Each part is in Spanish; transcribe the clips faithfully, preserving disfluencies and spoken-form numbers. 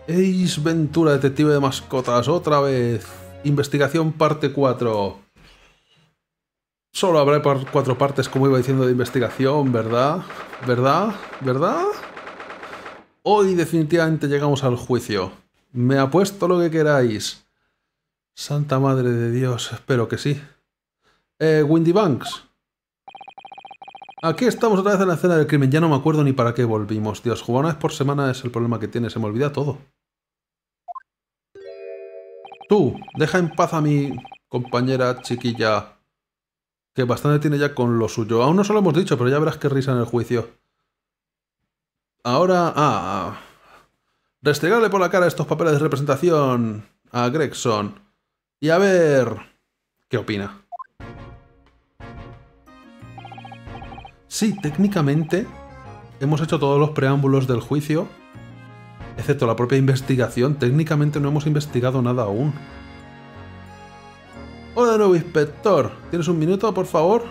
Ace Ventura, detective de mascotas, otra vez. Investigación parte cuatro. Solo habrá par cuatro partes, como iba diciendo, de investigación, ¿verdad? ¿Verdad? ¿Verdad? Hoy definitivamente llegamos al juicio. Me apuesto lo que queráis. Santa madre de Dios, espero que sí. Eh, Windy Banks. Aquí estamos otra vez en la escena del crimen. Ya no me acuerdo ni para qué volvimos. Dios, jugar una vez por semana es el problema que tiene. Se me olvida todo. Tú, deja en paz a mi compañera chiquilla, que bastante tiene ya con lo suyo. Aún no se lo hemos dicho, pero ya verás qué risa en el juicio. Ahora... Ah... Restregarle por la cara estos papeles de representación a Gregson. Y a ver... ¿Qué opina? Sí, técnicamente hemos hecho todos los preámbulos del juicio, excepto la propia investigación. Técnicamente no hemos investigado nada aún. Hola de nuevo, inspector. ¿Tienes un minuto, por favor?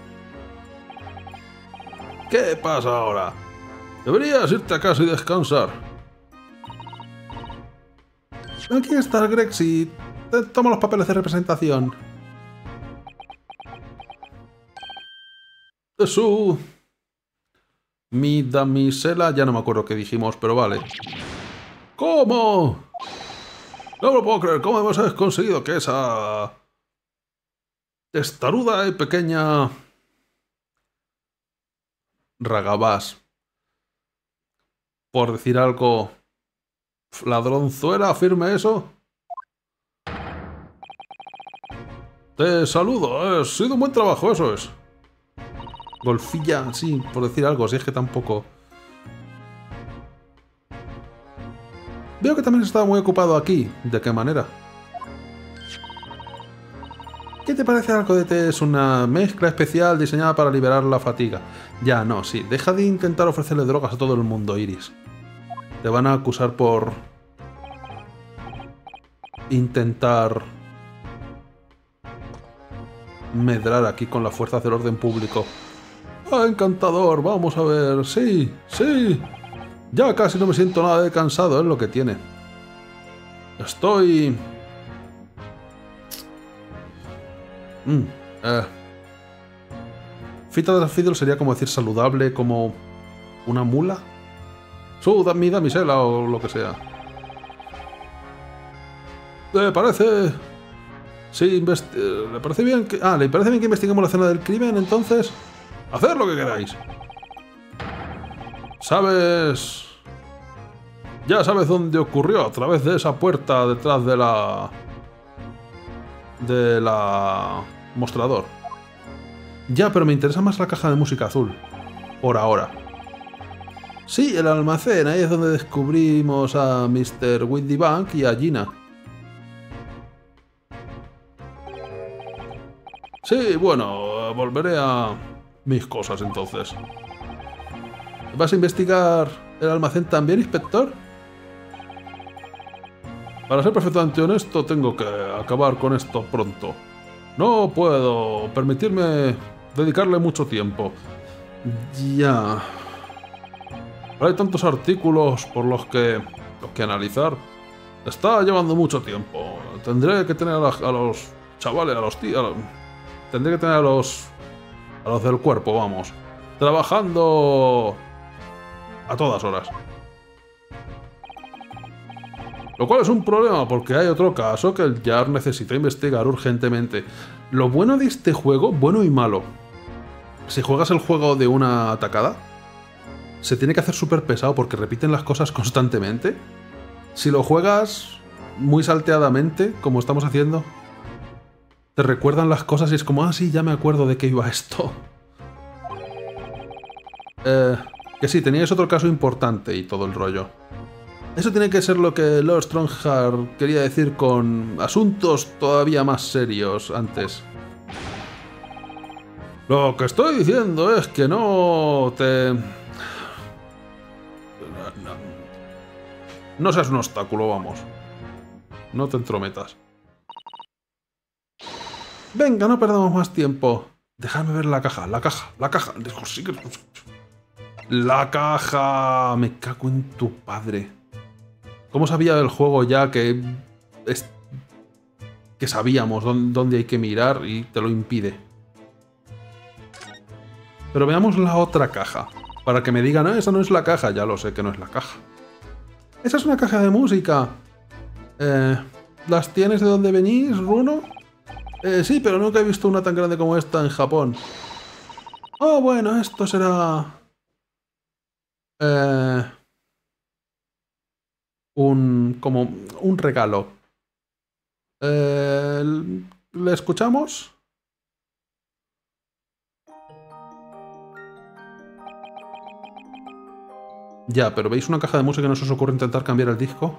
¿Qué pasa ahora? Deberías irte a casa y descansar. Aquí está Grex y te toma los papeles de representación. De su... Mi damisela, ya no me acuerdo qué dijimos, pero vale. ¿Cómo? No lo puedo creer, ¿cómo hemos conseguido que esa... testaruda y pequeña... Ragabás, por decir algo... ladronzuela, afirme eso? Te saludo, ha sido un buen trabajo, eso es. Golfilla, sí, por decir algo, si es que tampoco... Veo que también estaba muy ocupado aquí. ¿De qué manera? ¿Qué te parece algo de té? Es una mezcla especial diseñada para liberar la fatiga. Ya, no, sí. Deja de intentar ofrecerle drogas a todo el mundo, Iris. Te van a acusar por... intentar... medrar aquí con las fuerzas del orden público. ¡Ah, encantador! Vamos a ver. Sí, sí. Ya casi no me siento nada de cansado, es lo que tiene. Estoy... Mm, eh. Fita de Fiddle sería como decir saludable, como una mula. Su, da, mi damisela o lo que sea. ¿Le parece...? Sí, ¿le parece bien que... Ah, ¿le parece bien que investiguemos la escena del crimen, entonces? ¡Haced lo que queráis! ¿Sabes...? Ya sabes dónde ocurrió, a través de esa puerta detrás de la... de la... mostrador. Ya, pero me interesa más la caja de música azul. Por ahora. Sí, el almacén, ahí es donde descubrimos a mister Windy Bank y a Gina. Sí, bueno, volveré a mis cosas entonces. ¿Vas a investigar el almacén también, inspector? Para ser perfectamente honesto, tengo que acabar con esto pronto. No puedo permitirme dedicarle mucho tiempo. Ya... Hay tantos artículos por los que, los que analizar. Está llevando mucho tiempo. Tendré que tener a, la, a los chavales, a los tíos... Tendré que tener a los... a los del cuerpo, vamos. Trabajando... a todas horas. Lo cual es un problema, porque hay otro caso que el Jar necesita investigar urgentemente. Lo bueno de este juego, bueno y malo. Si juegas el juego de una atacada, se tiene que hacer súper pesado porque repiten las cosas constantemente. Si lo juegas muy salteadamente, como estamos haciendo, te recuerdan las cosas y es como, ah, sí, ya me acuerdo de qué iba esto. Eh, que sí, teníais otro caso importante y todo el rollo. Eso tiene que ser lo que Lord Strongheart quería decir con asuntos todavía más serios antes. Lo que estoy diciendo es que no te... No, no seas un obstáculo, vamos. No te entrometas. Venga, no perdamos más tiempo. Déjame ver la caja, la caja, la caja. La caja. Me cago en tu padre. ¿Cómo sabía el juego ya que... Es, que sabíamos dónde, dónde hay que mirar y te lo impide? Pero veamos la otra caja. Para que me digan, no, esa no es la caja. Ya lo sé que no es la caja. Esa es una caja de música. Eh, ¿Las tienes de dónde venís, Runo? Eh, sí, pero nunca he visto una tan grande como esta en Japón. Oh, bueno, esto será... Eh, un... como un regalo. Eh, ¿Le escuchamos? Ya, pero ¿veis una caja de música y no se os ocurre intentar cambiar el disco?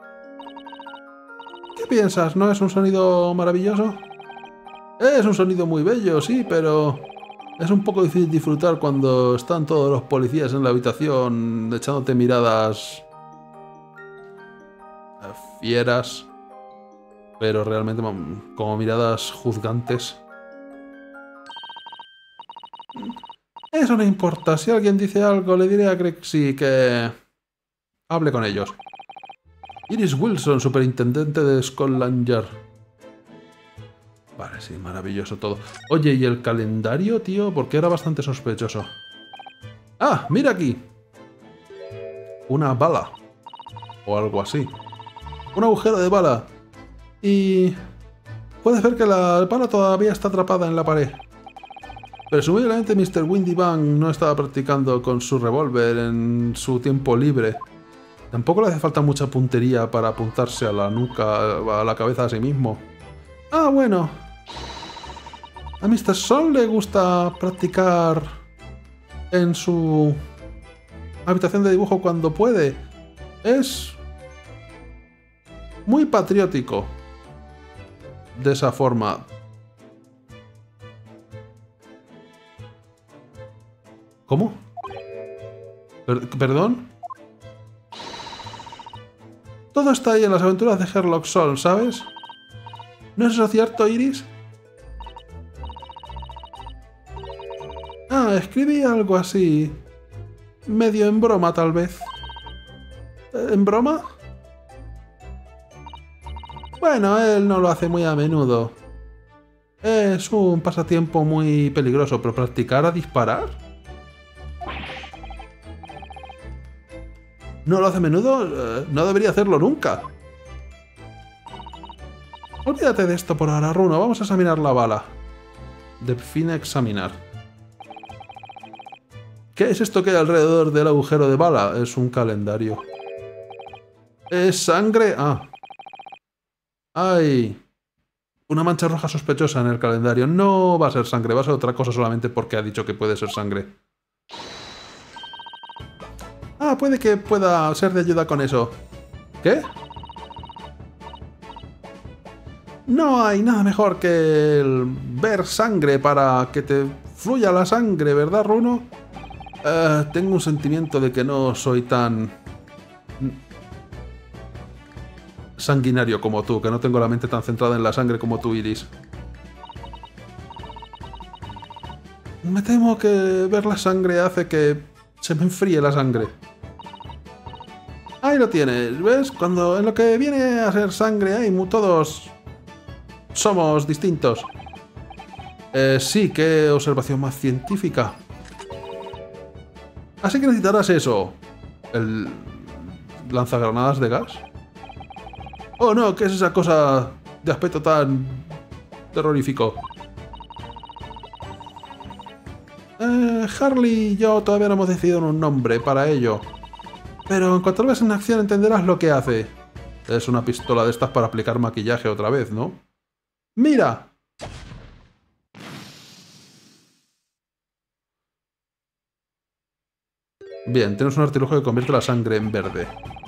¿Qué piensas? ¿No es un sonido maravilloso? Es un sonido muy bello, sí, pero... es un poco difícil disfrutar cuando están todos los policías en la habitación echándote miradas... fieras. Pero realmente como miradas juzgantes. Eso no importa. Si alguien dice algo, le diré a Grexy que... hable con ellos. Iris Wilson, superintendente de Scotland Yard. Vale, sí, maravilloso todo. Oye, ¿y el calendario, tío? Porque era bastante sospechoso. ¡Ah! ¡Mira aquí! Una bala. O algo así. Un agujero de bala. Y... puedes ver que la bala todavía está atrapada en la pared. Presumiblemente mister Windy Bang no estaba practicando con su revólver en su tiempo libre. Tampoco le hace falta mucha puntería para apuntarse a la nuca, a la cabeza a sí mismo. Ah, bueno. A mister Sol le gusta practicar en su habitación de dibujo cuando puede. Es muy patriótico. De esa forma. ¿Cómo? Per- ¿Perdón? Todo está ahí en las aventuras de Sherlock Holmes, ¿sabes? ¿No es eso cierto, Iris? Ah, escribí algo así. Medio en broma, tal vez. ¿En broma? Bueno, él no lo hace muy a menudo. Es un pasatiempo muy peligroso, pero ¿practicar a disparar? ¿No lo hace a menudo? No debería hacerlo nunca. Olvídate de esto por ahora, Runo. Vamos a examinar la bala. Define examinar. ¿Qué es esto que hay alrededor del agujero de bala? Es un calendario. ¿Es sangre? Ah. Hay una mancha roja sospechosa en el calendario. No va a ser sangre, va a ser otra cosa solamente porque ha dicho que puede ser sangre. Ah, puede que pueda ser de ayuda con eso. ¿Qué? No hay nada mejor que el ver sangre para que te fluya la sangre, ¿verdad, Runo? Uh, tengo un sentimiento de que no soy tan sanguinario como tú, que no tengo la mente tan centrada en la sangre como tú, Iris. Me temo que ver la sangre hace que se me enfríe la sangre. Ahí lo tienes, ¿ves? Cuando en lo que viene a ser sangre hay todos somos distintos. Eh, sí, qué observación más científica. Así que necesitarás eso. ¿El lanzagranadas de gas? Oh no, ¿qué es esa cosa de aspecto tan terrorífico? Eh, Harley y yo todavía no hemos decidido un nombre para ello. Pero en cuanto lo veas en acción entenderás lo que hace. Es una pistola de estas para aplicar maquillaje otra vez, ¿no? ¡Mira! Bien, tienes un artilugio que convierte la sangre en verde.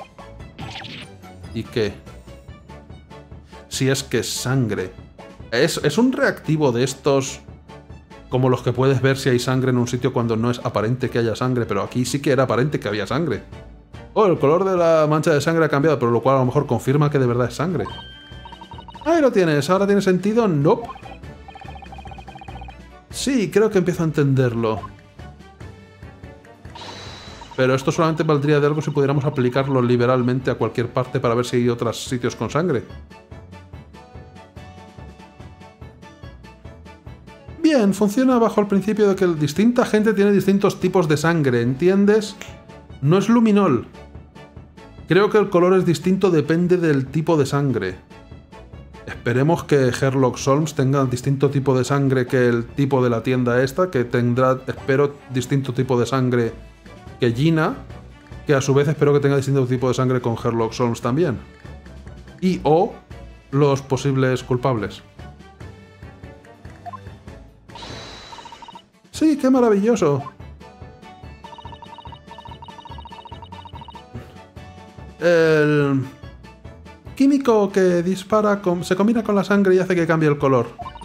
¿Y qué? Si es que es sangre. Es, es un reactivo de estos... como los que puedes ver si hay sangre en un sitio cuando no es aparente que haya sangre, pero aquí sí que era aparente que había sangre. Oh, el color de la mancha de sangre ha cambiado, pero lo cual a lo mejor confirma que de verdad es sangre. Ahí lo tienes, ¿ahora tiene sentido? Nope. Sí, creo que empiezo a entenderlo. Pero esto solamente valdría de algo si pudiéramos aplicarlo liberalmente a cualquier parte para ver si hay otros sitios con sangre. Bien, funciona bajo el principio de que distinta gente tiene distintos tipos de sangre, ¿entiendes? No es luminol. Creo que el color es distinto, depende del tipo de sangre. Esperemos que Sherlock Holmes tenga distinto tipo de sangre que el tipo de la tienda esta, que tendrá, espero, distinto tipo de sangre que Gina, que a su vez espero que tenga distinto tipo de sangre con Sherlock Holmes también. Y o los posibles culpables. Sí, qué maravilloso. El químico que dispara con, se combina con la sangre y hace que cambie el color.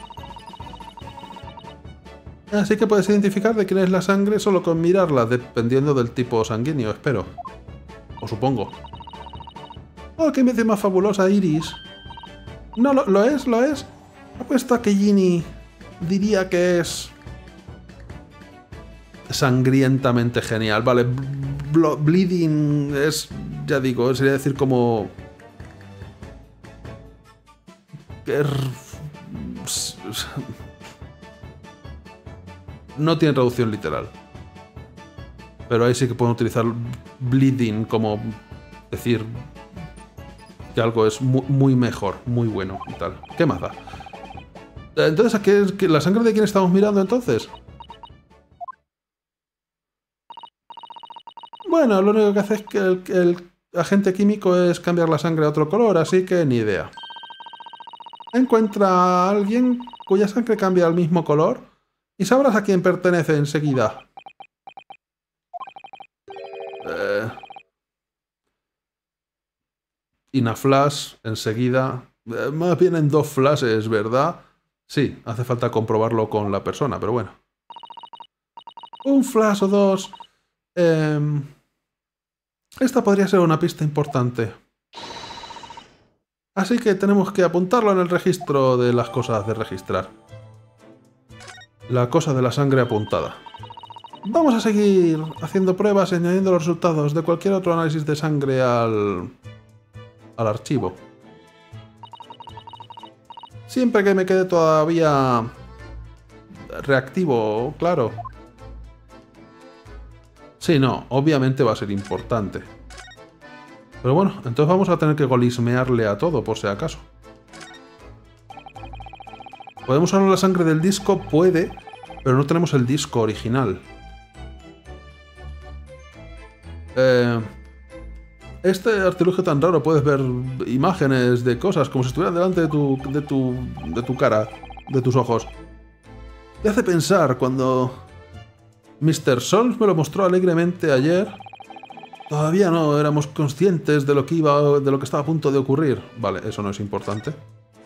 Así que puedes identificar de quién es la sangre solo con mirarla, dependiendo del tipo sanguíneo, espero. O supongo. ¡Oh, qué invención más fabulosa, Iris! No, lo, lo es, lo es. Apuesto a que Ginny diría que es sangrientamente genial. Vale, bleeding es, ya digo, sería decir como... No tiene traducción literal. Pero ahí sí que pueden utilizar bleeding como decir que algo es muy, muy mejor, muy bueno y tal. ¿Qué más da? Entonces, ¿a qué, la sangre de quién estamos mirando entonces? Bueno, lo único que hace es que el, el agente químico es cambiar la sangre a otro color, así que ni idea. Encuentra a alguien cuya sangre cambia al mismo color y sabrás a quién pertenece enseguida. Eh... Inaflash, enseguida... Eh, más bien en dos flashes, ¿verdad? Sí, hace falta comprobarlo con la persona, pero bueno. Un flash o dos... Eh... Esta podría ser una pista importante. Así que tenemos que apuntarlo en el registro de las cosas de registrar. La cosa de la sangre apuntada. Vamos a seguir haciendo pruebas y añadiendo los resultados de cualquier otro análisis de sangre al... al archivo. Siempre que me quede todavía reactivo, claro. Sí, no, obviamente va a ser importante. Pero bueno, entonces vamos a tener que golismearle a todo, por si acaso. ¿Podemos usar la sangre del disco? Puede, pero no tenemos el disco original. Eh, este artilugio tan raro, puedes ver imágenes de cosas como si estuvieran delante de tu, de tu, de tu cara, de tus ojos. Te hace pensar cuando mister Solms me lo mostró alegremente ayer. Todavía no éramos conscientes de lo que iba, de lo que estaba a punto de ocurrir. Vale, eso no es importante.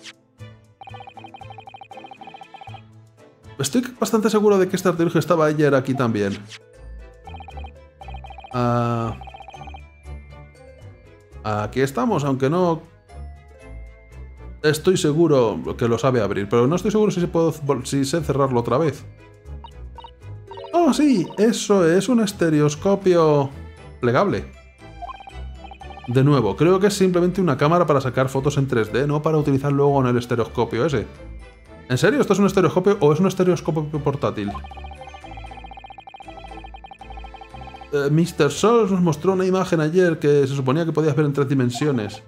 Estoy bastante seguro de que este artilugio estaba ayer aquí también. Uh, aquí estamos, aunque no... Estoy seguro que lo sabe abrir, pero no estoy seguro si, se puedo, si sé cerrarlo otra vez. ¡Oh, sí! Eso es un estereoscopio plegable. De nuevo, creo que es simplemente una cámara para sacar fotos en tres D, no para utilizar luego en el estereoscopio ese. ¿En serio? ¿Esto es un estereoscopio o es un estereoscopio portátil? Eh, mister Solms nos mostró una imagen ayer que se suponía que podías ver en tres dimensiones.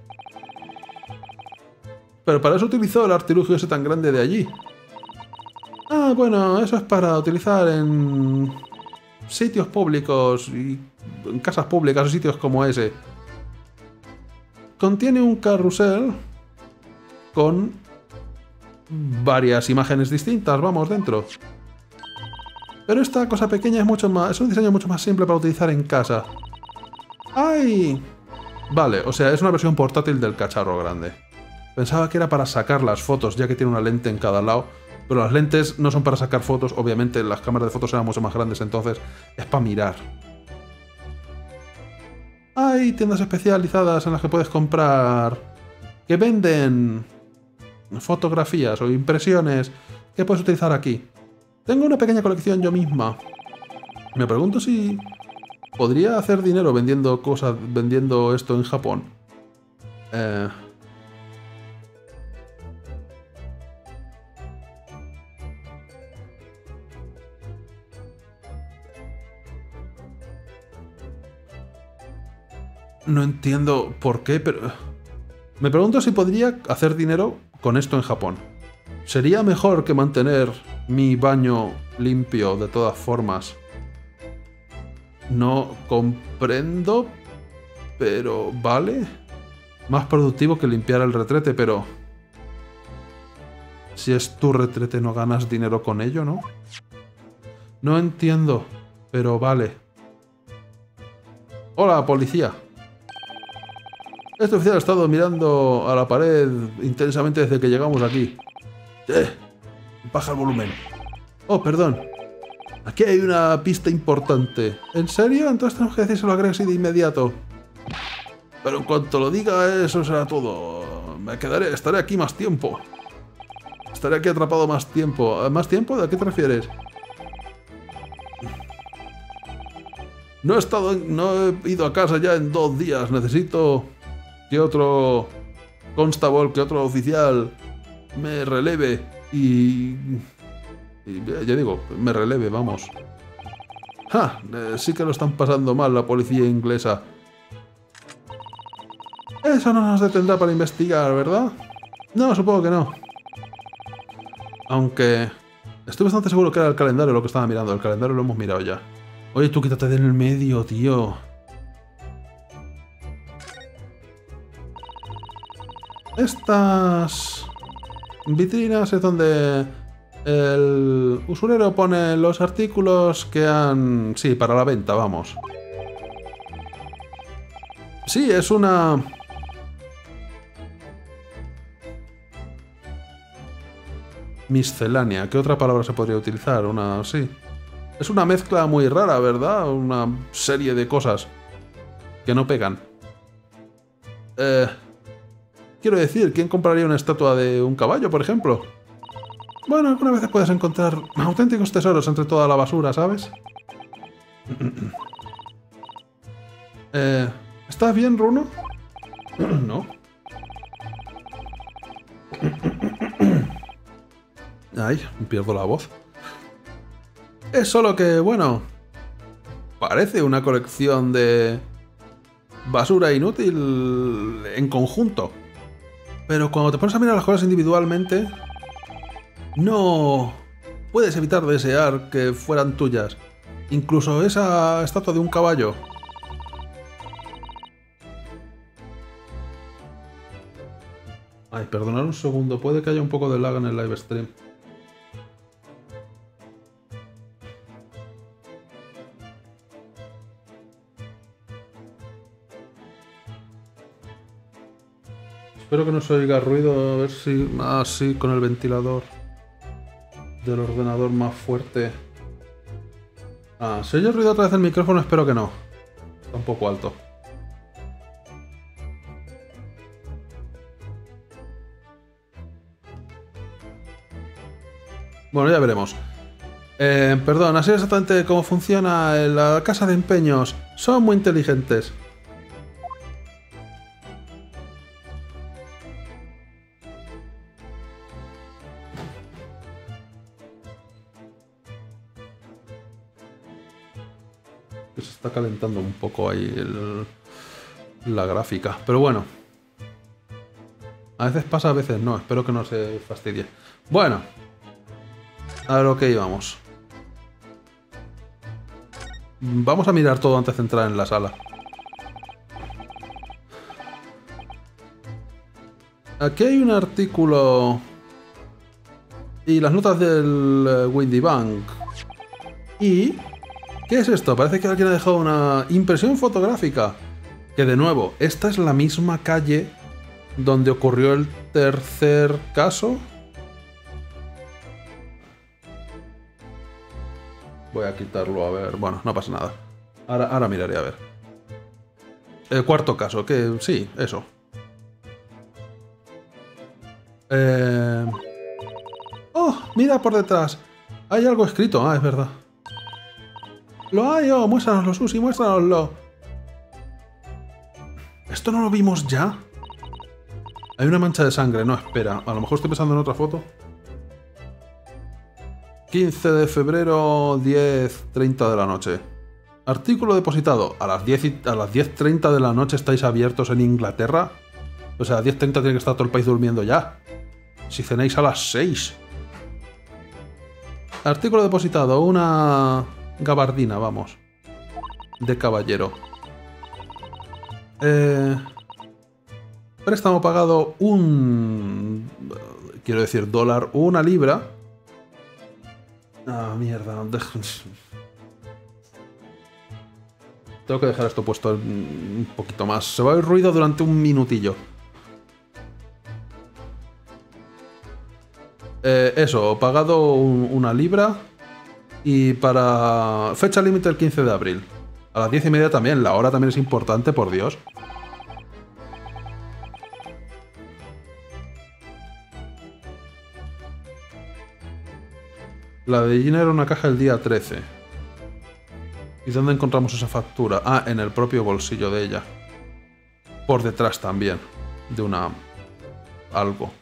Pero para eso utilizó el artilugio ese tan grande de allí. Ah, bueno, eso es para utilizar en sitios públicos y en casas públicas o sitios como ese. Contiene un carrusel con varias imágenes distintas, vamos, dentro. Pero esta cosa pequeña es mucho más, es un diseño mucho más simple para utilizar en casa. ¡Ay! Vale, o sea, es una versión portátil del cacharro grande. Pensaba que era para sacar las fotos, ya que tiene una lente en cada lado. Pero las lentes no son para sacar fotos, obviamente las cámaras de fotos eran mucho más grandes, entonces es para mirar. Hay tiendas especializadas en las que puedes comprar... que venden fotografías o impresiones que puedes utilizar aquí. Tengo una pequeña colección yo misma. Me pregunto si podría hacer dinero vendiendo cosas, vendiendo esto en Japón. Eh... No entiendo por qué, pero... Me pregunto si podría hacer dinero con esto en Japón. Sería mejor que mantener mi baño limpio de todas formas. No comprendo, pero vale. Más productivo que limpiar el retrete, pero... Si es tu retrete no ganas dinero con ello, ¿no? No entiendo, pero vale. Hola, policía. Este oficial ha estado mirando a la pared intensamente desde que llegamos aquí. ¡Eh! Baja el volumen. Oh, perdón. Aquí hay una pista importante. ¿En serio? Entonces tenemos que decírselo a Grexy de inmediato. Pero en cuanto lo diga, eso será todo. Me quedaré, estaré aquí más tiempo. Estaré aquí atrapado más tiempo. ¿Más tiempo? ¿A qué te refieres? No he estado, en, no he ido a casa ya en dos días. Necesito que otro constable, que otro oficial me releve y... y ya digo, me releve, vamos. ¡Ja! Eh, sí que lo están pasando mal la policía inglesa. Eso no nos detendrá para investigar, ¿verdad? No, supongo que no. Aunque... Estoy bastante seguro que era el calendario lo que estaba mirando. El calendario lo hemos mirado ya. Oye, tú quítate del medio, tío. Estas vitrinas es donde el usurero pone los artículos que han... Sí, para la venta, vamos. Sí, es una... miscelánea. ¿Qué otra palabra se podría utilizar? Una... sí. Es una mezcla muy rara, ¿verdad? Una serie de cosas que no pegan. Eh... Quiero decir, ¿quién compraría una estatua de un caballo, por ejemplo? Bueno, algunas veces puedes encontrar auténticos tesoros entre toda la basura, ¿sabes? eh, ¿Estás bien, Runo? No. Ay, pierdo la voz. Es solo que, bueno... Parece una colección de... basura inútil en conjunto. Pero cuando te pones a mirar las cosas individualmente, no puedes evitar desear que fueran tuyas. Incluso esa estatua de un caballo. Ay, perdonad un segundo, puede que haya un poco de lag en el live stream. Espero que no se oiga ruido, a ver si... Ah, sí, con el ventilador del ordenador más fuerte. Ah, ¿se oye ruido otra vez el micrófono? Espero que no. Está un poco alto. Bueno, ya veremos. Eh, perdón, así exactamente cómo funciona la casa de empeños. Son muy inteligentes. Se está calentando un poco ahí el, la gráfica. Pero bueno. A veces pasa, a veces no. Espero que no se fastidie. Bueno. A lo que íbamos. Vamos a mirar todo antes de entrar en la sala. Aquí hay un artículo... Y las notas del Windy Bank. Y... ¿qué es esto? Parece que alguien ha dejado una impresión fotográfica. Que de nuevo, esta es la misma calle donde ocurrió el tercer caso. Voy a quitarlo, a ver. Bueno, no pasa nada. Ahora, ahora miraré, a ver. El cuarto caso, que sí, eso. Eh... ¡Oh! Mira por detrás. Hay algo escrito. Ah, es verdad. ¡Lo hay! ¡Oh! ¡Muéstranoslo, Susi! ¡Muéstranoslo! ¿Esto no lo vimos ya? Hay una mancha de sangre. No, espera. A lo mejor estoy pensando en otra foto. quince de febrero, diez treinta de la noche. Artículo depositado. A las diez y, a las diez treinta de la noche estáis abiertos en Inglaterra. O sea, a diez treinta tiene que estar todo el país durmiendo ya. Si cenáis a las seis. Artículo depositado. Una gabardina, vamos. De caballero. Eh, préstamo pagado un... Quiero decir, dólar, una libra. Ah, mierda. Tengo que dejar esto puesto un poquito más. Se va a oír ruido durante un minutillo. Eh, eso, pagado un, una libra. Y para... Fecha límite el quince de abril. A las diez y media también. La hora también es importante, por Dios. La de Gina era una caja el día trece. ¿Y dónde encontramos esa factura? Ah, en el propio bolsillo de ella. Por detrás también. De una... algo.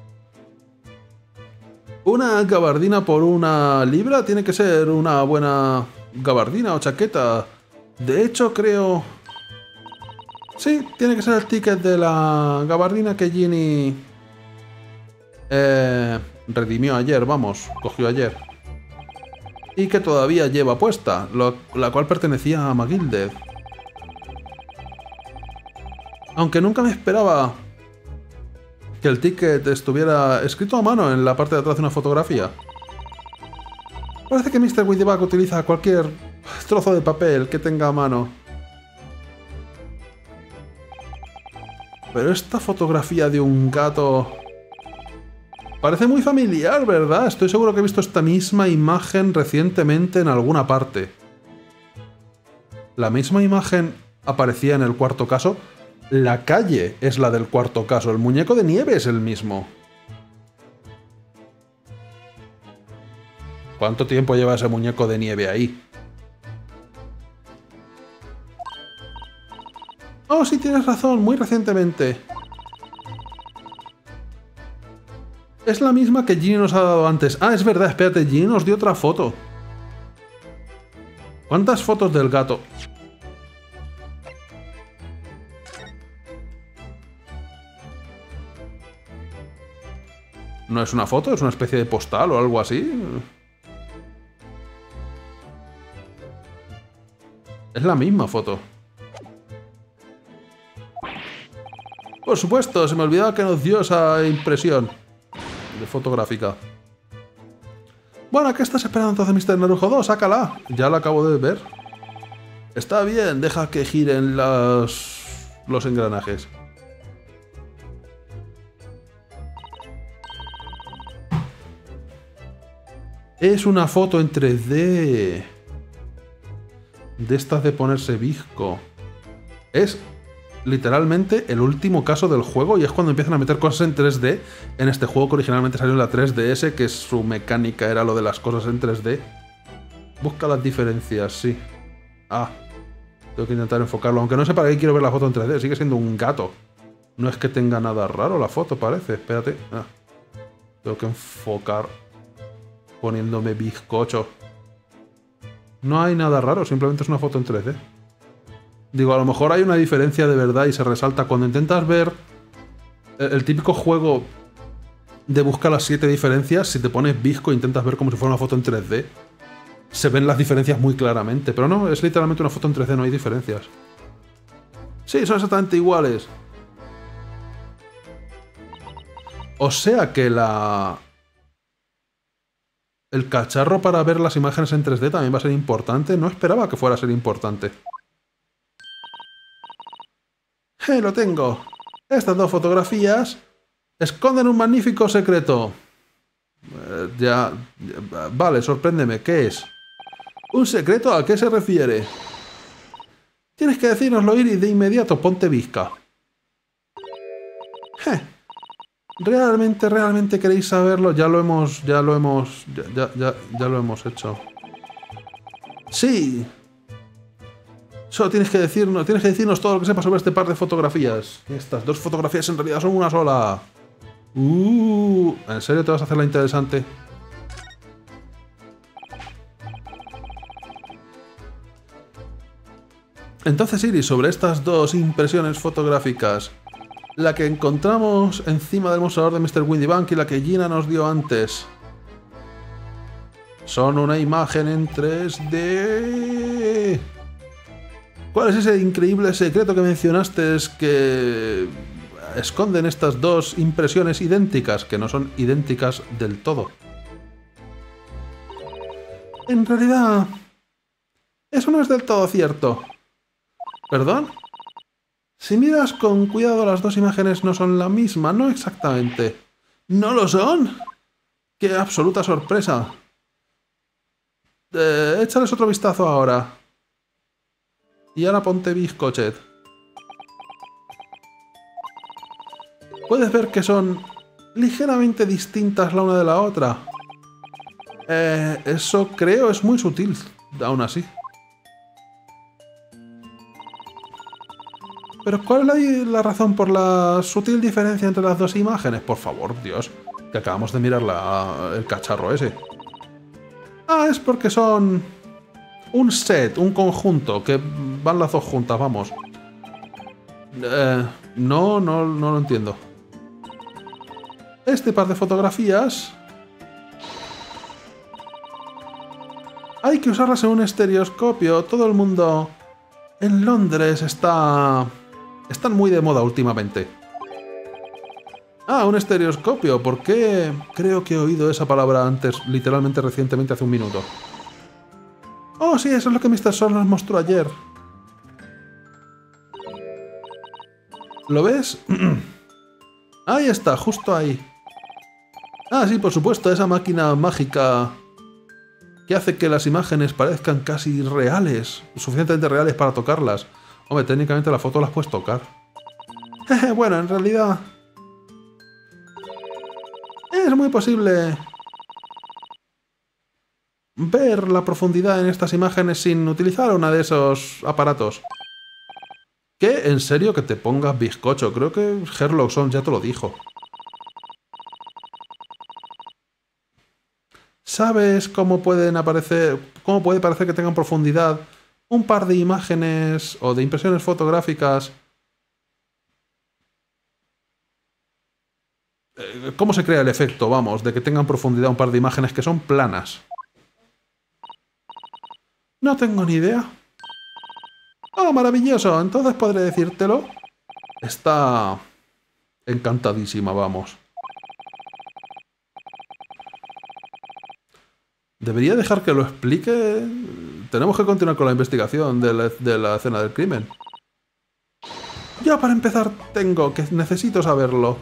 Una gabardina por una libra tiene que ser una buena gabardina o chaqueta. De hecho, creo... Sí, tiene que ser el ticket de la gabardina que Ginny... Eh, redimió ayer, vamos, cogió ayer. Y que todavía lleva puesta, lo, la cual pertenecía a Magilded. Aunque nunca me esperaba que el ticket estuviera escrito a mano en la parte de atrás de una fotografía. Parece que mister Withybuck utiliza cualquier trozo de papel que tenga a mano. Pero esta fotografía de un gato... Parece muy familiar, ¿verdad? Estoy seguro que he visto esta misma imagen recientemente en alguna parte. La misma imagen aparecía en el cuarto caso. La calle es la del cuarto caso. El muñeco de nieve es el mismo. ¿Cuánto tiempo lleva ese muñeco de nieve ahí? Oh, sí, tienes razón. Muy recientemente. Es la misma que Ginny nos ha dado antes. Ah, es verdad, espérate, Ginny nos dio otra foto. ¿Cuántas fotos del gato? ¿No es una foto? ¿Es una especie de postal o algo así? Es la misma foto. Por supuesto, se me olvidaba que nos dio esa impresión de fotográfica. Bueno, ¿qué estás esperando entonces, mister Narujo dos? ¡Sácala! Ya la acabo de ver. Está bien, deja que giren los, los engranajes. Es una foto en tres D. De estas de ponerse bizco. Es... literalmente el último caso del juego y es cuando empiezan a meter cosas en tres D en este juego que originalmente salió en la tres D S, que su mecánica era lo de las cosas en tres D. Busca las diferencias, sí. Ah, tengo que intentar enfocarlo, aunque no sé para qué quiero ver la foto en tres D, sigue siendo un gato. No es que tenga nada raro la foto, parece, espérate. Ah, tengo que enfocar poniéndome bizcocho. No hay nada raro, simplemente es una foto en tres D. Digo, a lo mejor hay una diferencia de verdad y se resalta cuando intentas ver el, el típico juego de buscar las siete diferencias. Si te pones bizco e intentas ver como si fuera una foto en tres D, se ven las diferencias muy claramente. Pero no, es literalmente una foto en tres D, no hay diferencias. Sí, son exactamente iguales. O sea que la... el cacharro para ver las imágenes en tres D también va a ser importante. No esperaba que fuera a ser importante. ¡Eh, lo tengo! Estas dos fotografías esconden un magnífico secreto. Eh, ya, ya... Vale, sorpréndeme. ¿Qué es? ¿Un secreto? ¿A qué se refiere? Tienes que decírnoslo, Iris, de inmediato. Ponte bizca. Eh, ¿Realmente, realmente queréis saberlo? Ya lo hemos... Ya lo hemos... Ya, ya, ya, ya lo hemos hecho. Sí. Solo tienes que decirnos, tienes que decirnos todo lo que sepas sobre este par de fotografías. Estas dos fotografías en realidad son una sola. Uh, ¿en serio te vas a hacer la interesante? Entonces, Iris, sobre estas dos impresiones fotográficas, la que encontramos encima del mostrador de mister Windybank y la que Gina nos dio antes, son una imagen en tres D. ¿Cuál es ese increíble secreto que mencionaste que esconden estas dos impresiones idénticas, que no son idénticas del todo? En realidad, eso no es del todo cierto. ¿Perdón? Si miras con cuidado, las dos imágenes no son la misma, no exactamente. ¿No lo son? ¡Qué absoluta sorpresa! Eh, échales otro vistazo ahora. Y ahora ponte bizcochet. Puedes ver que son ligeramente distintas la una de la otra. Eh, eso creo es muy sutil, aún así. Pero ¿cuál es la, la razón por la sutil diferencia entre las dos imágenes? Por favor, Dios, que acabamos de mirar la, el cacharro ese. Ah, es porque son un set, un conjunto, que van las dos juntas, vamos. Eh, no, no, no lo entiendo. Este par de fotografías hay que usarlas en un estereoscopio. Todo el mundo en Londres está... están muy de moda últimamente. Ah, un estereoscopio. ¿Por qué? Creo que he oído esa palabra antes, literalmente recientemente, hace un minuto. Oh, sí, eso es lo que mister Sol nos mostró ayer. ¿Lo ves? Ahí está, justo ahí. Ah, sí, por supuesto, esa máquina mágica que hace que las imágenes parezcan casi reales, suficientemente reales para tocarlas. Hombre, técnicamente la foto las puedes tocar. Bueno, en realidad es muy posible ver la profundidad en estas imágenes sin utilizar uno de esos aparatos. ¿Qué? ¿En serio que te pongas bizcocho? Creo que Sherlock Holmes ya te lo dijo. ¿Sabes cómo pueden aparecer, cómo puede parecer que tengan profundidad un par de imágenes o de impresiones fotográficas? ¿Cómo se crea el efecto, vamos, de que tengan profundidad un par de imágenes que son planas? No tengo ni idea. ¡Oh, maravilloso! Entonces podré decírtelo. Está encantadísima, vamos. ¿Debería dejar que lo explique? Tenemos que continuar con la investigación de la, de la escena del crimen. Yo, para empezar, tengo que... necesito saberlo.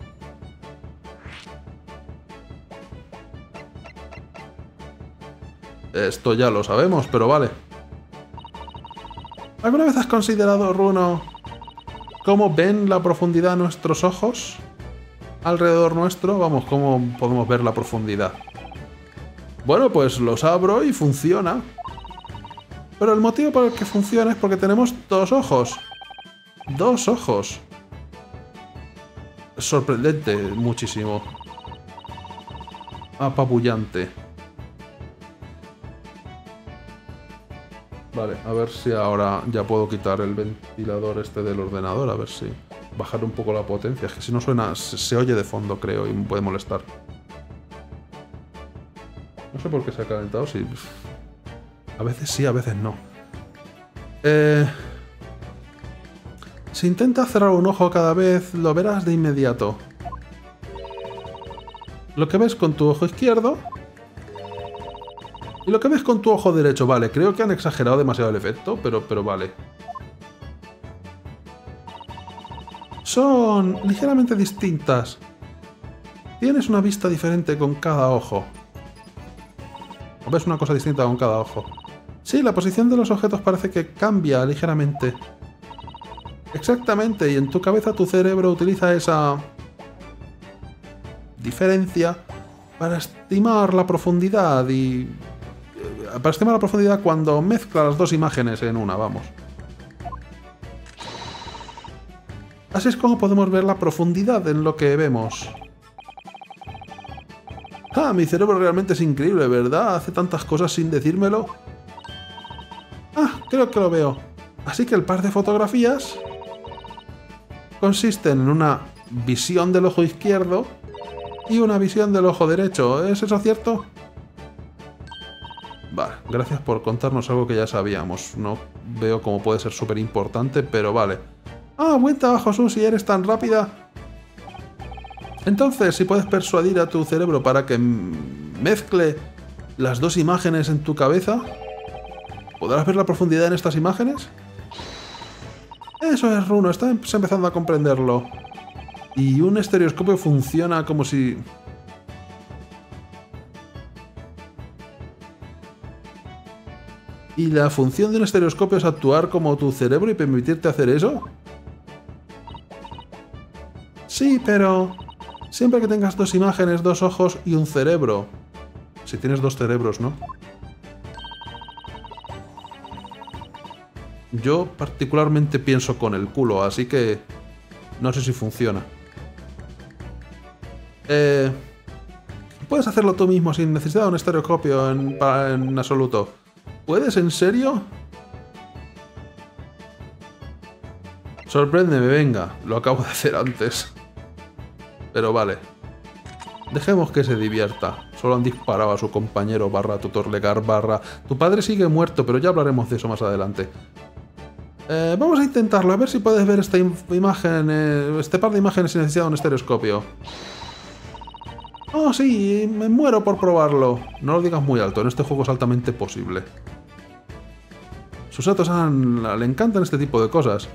Esto ya lo sabemos, pero vale. ¿Alguna vez has considerado, Runo, cómo ven la profundidad nuestros ojos alrededor nuestro? Vamos, ¿cómo podemos ver la profundidad? Bueno, pues los abro y funciona. Pero el motivo por el que funciona es porque tenemos dos ojos. Dos ojos. Sorprendente, muchísimo. Apabullante. Vale, a ver si ahora ya puedo quitar el ventilador este del ordenador. A ver si... bajar un poco la potencia. Es que si no suena... se, se oye de fondo, creo, y me puede molestar. No sé por qué se ha calentado, sí. A veces sí, a veces no. Eh... Si intentas cerrar un ojo cada vez, lo verás de inmediato. Lo que ves con tu ojo izquierdo... y lo que ves con tu ojo derecho, vale. Creo que han exagerado demasiado el efecto, pero, pero vale. Son ligeramente distintas. Tienes una vista diferente con cada ojo. O ves una cosa distinta con cada ojo. Sí, la posición de los objetos parece que cambia ligeramente. Exactamente, y en tu cabeza tu cerebro utiliza esa diferencia para estimar la profundidad y para estimar la profundidad cuando mezcla las dos imágenes en una, vamos. Así es como podemos ver la profundidad en lo que vemos. Ah, mi cerebro realmente es increíble, ¿verdad? Hace tantas cosas sin decírmelo. Ah, creo que lo veo. Así que el par de fotografías consisten en una visión del ojo izquierdo y una visión del ojo derecho. ¿Es eso cierto? Vale, gracias por contarnos algo que ya sabíamos. No veo cómo puede ser súper importante, pero vale. Ah, buen trabajo, Susie, eres tan rápida. Entonces, si puedes persuadir a tu cerebro para que mezcle las dos imágenes en tu cabeza, ¿podrás ver la profundidad en estas imágenes? Eso es, Runo, estás empezando a comprenderlo. Y un estereoscopio funciona como si... ¿Y la función de un estereoscopio es actuar como tu cerebro y permitirte hacer eso? Sí, pero... siempre que tengas dos imágenes, dos ojos y un cerebro. Si tienes dos cerebros, ¿no? Yo particularmente pienso con el culo, así que... no sé si funciona. Eh... Puedes hacerlo tú mismo sin necesidad de un estereoscopio en, en absoluto. ¿Puedes, en serio? Sorpréndeme, venga. Lo acabo de hacer antes. Pero vale. Dejemos que se divierta. Solo han disparado a su compañero barra tutor legar barra... Tu padre sigue muerto, pero ya hablaremos de eso más adelante. Eh, vamos a intentarlo, a ver si puedes ver esta imagen, eh, este par de imágenes sin necesidad de un estereoscopio. Oh, sí, me muero por probarlo. No lo digas muy alto, en este juego es altamente posible. Susato San le encantan este tipo de cosas.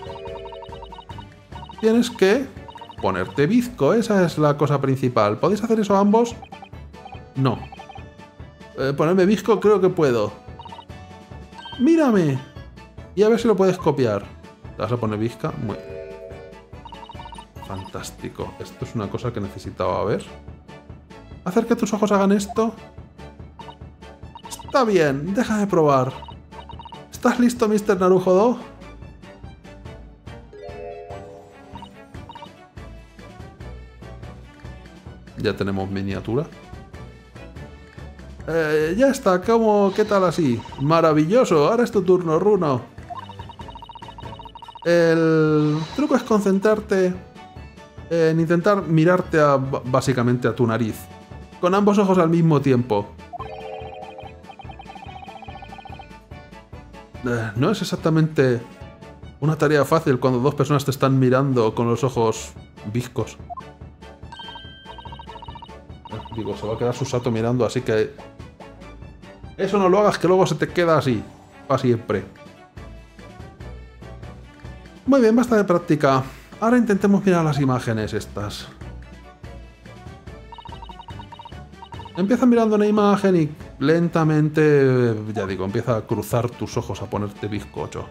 Tienes que ponerte bizco, esa es la cosa principal. ¿Podéis hacer eso ambos? No. Eh, ponerme bizco creo que puedo. ¡Mírame! Y a ver si lo puedes copiar. ¿Te vas a poner bizca? Muy... fantástico. Esto es una cosa que necesitaba ver. ¿Hacer que tus ojos hagan esto? Está bien, deja de probar. ¿Estás listo, mister Naruhodo? Ya tenemos miniatura. Eh, ya está, ¿cómo? ¿Qué tal así? Maravilloso, ahora es tu turno, Runo. El truco es concentrarte en intentar mirarte a, básicamente a tu nariz. Con ambos ojos al mismo tiempo. Eh, no es exactamente una tarea fácil cuando dos personas te están mirando con los ojos viscos. Eh, digo, se va a quedar Susato mirando, así que... eso no lo hagas, que luego se te queda así. Para siempre. Muy bien, basta de práctica. Ahora intentemos mirar las imágenes estas. Empieza mirando una imagen y lentamente, ya digo, empieza a cruzar tus ojos, a ponerte bizcocho.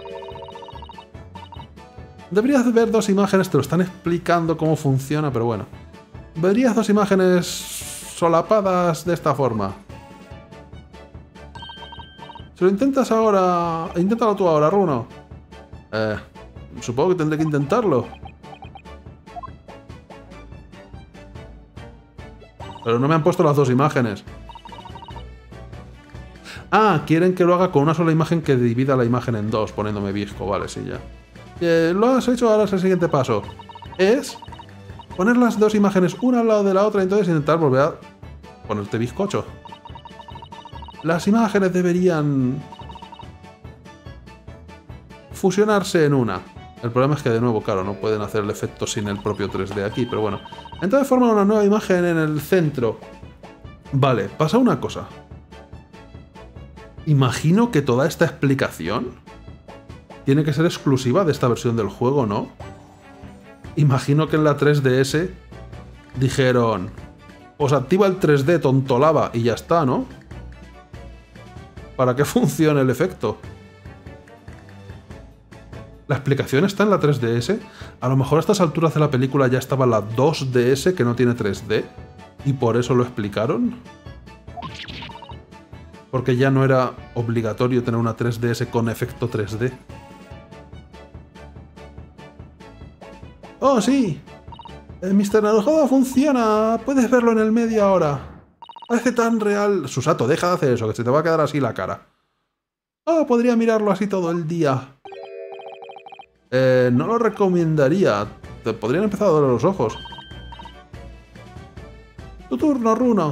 Deberías ver dos imágenes, te lo están explicando cómo funciona, pero bueno. Verías dos imágenes solapadas de esta forma. Si lo intentas ahora... inténtalo tú ahora, Runo. Eh, supongo que tendré que intentarlo. Pero no me han puesto las dos imágenes. Ah, quieren que lo haga con una sola imagen que divida la imagen en dos, poniéndome bizco. Vale, sí, ya. Eh, lo has hecho, ahora es el siguiente paso. Es poner las dos imágenes una al lado de la otra y entonces intentar volver a ponerte bizcocho. Las imágenes deberían fusionarse en una. El problema es que, de nuevo, claro, no pueden hacer el efecto sin el propio tres D aquí, pero bueno. Entonces forman una nueva imagen en el centro. Vale, pasa una cosa. Imagino que toda esta explicación tiene que ser exclusiva de esta versión del juego, ¿no? Imagino que en la tres D S dijeron: os activa el tres D, tontolaba, y ya está, ¿no? Para que funcione el efecto. La explicación está en la tres D S. A lo mejor a estas alturas de la película ya estaba la dos D S, que no tiene tres D, y por eso lo explicaron. Porque ya no era obligatorio tener una tres D S con efecto tres D. ¡Oh, sí! El mister Narujodo funciona. Puedes verlo en el medio ahora. Parece tan real. Susato, deja de hacer eso, que se te va a quedar así la cara. Oh, podría mirarlo así todo el día. Eh, no lo recomendaría. Te podrían empezar a doler los ojos. Tu turno, Runo.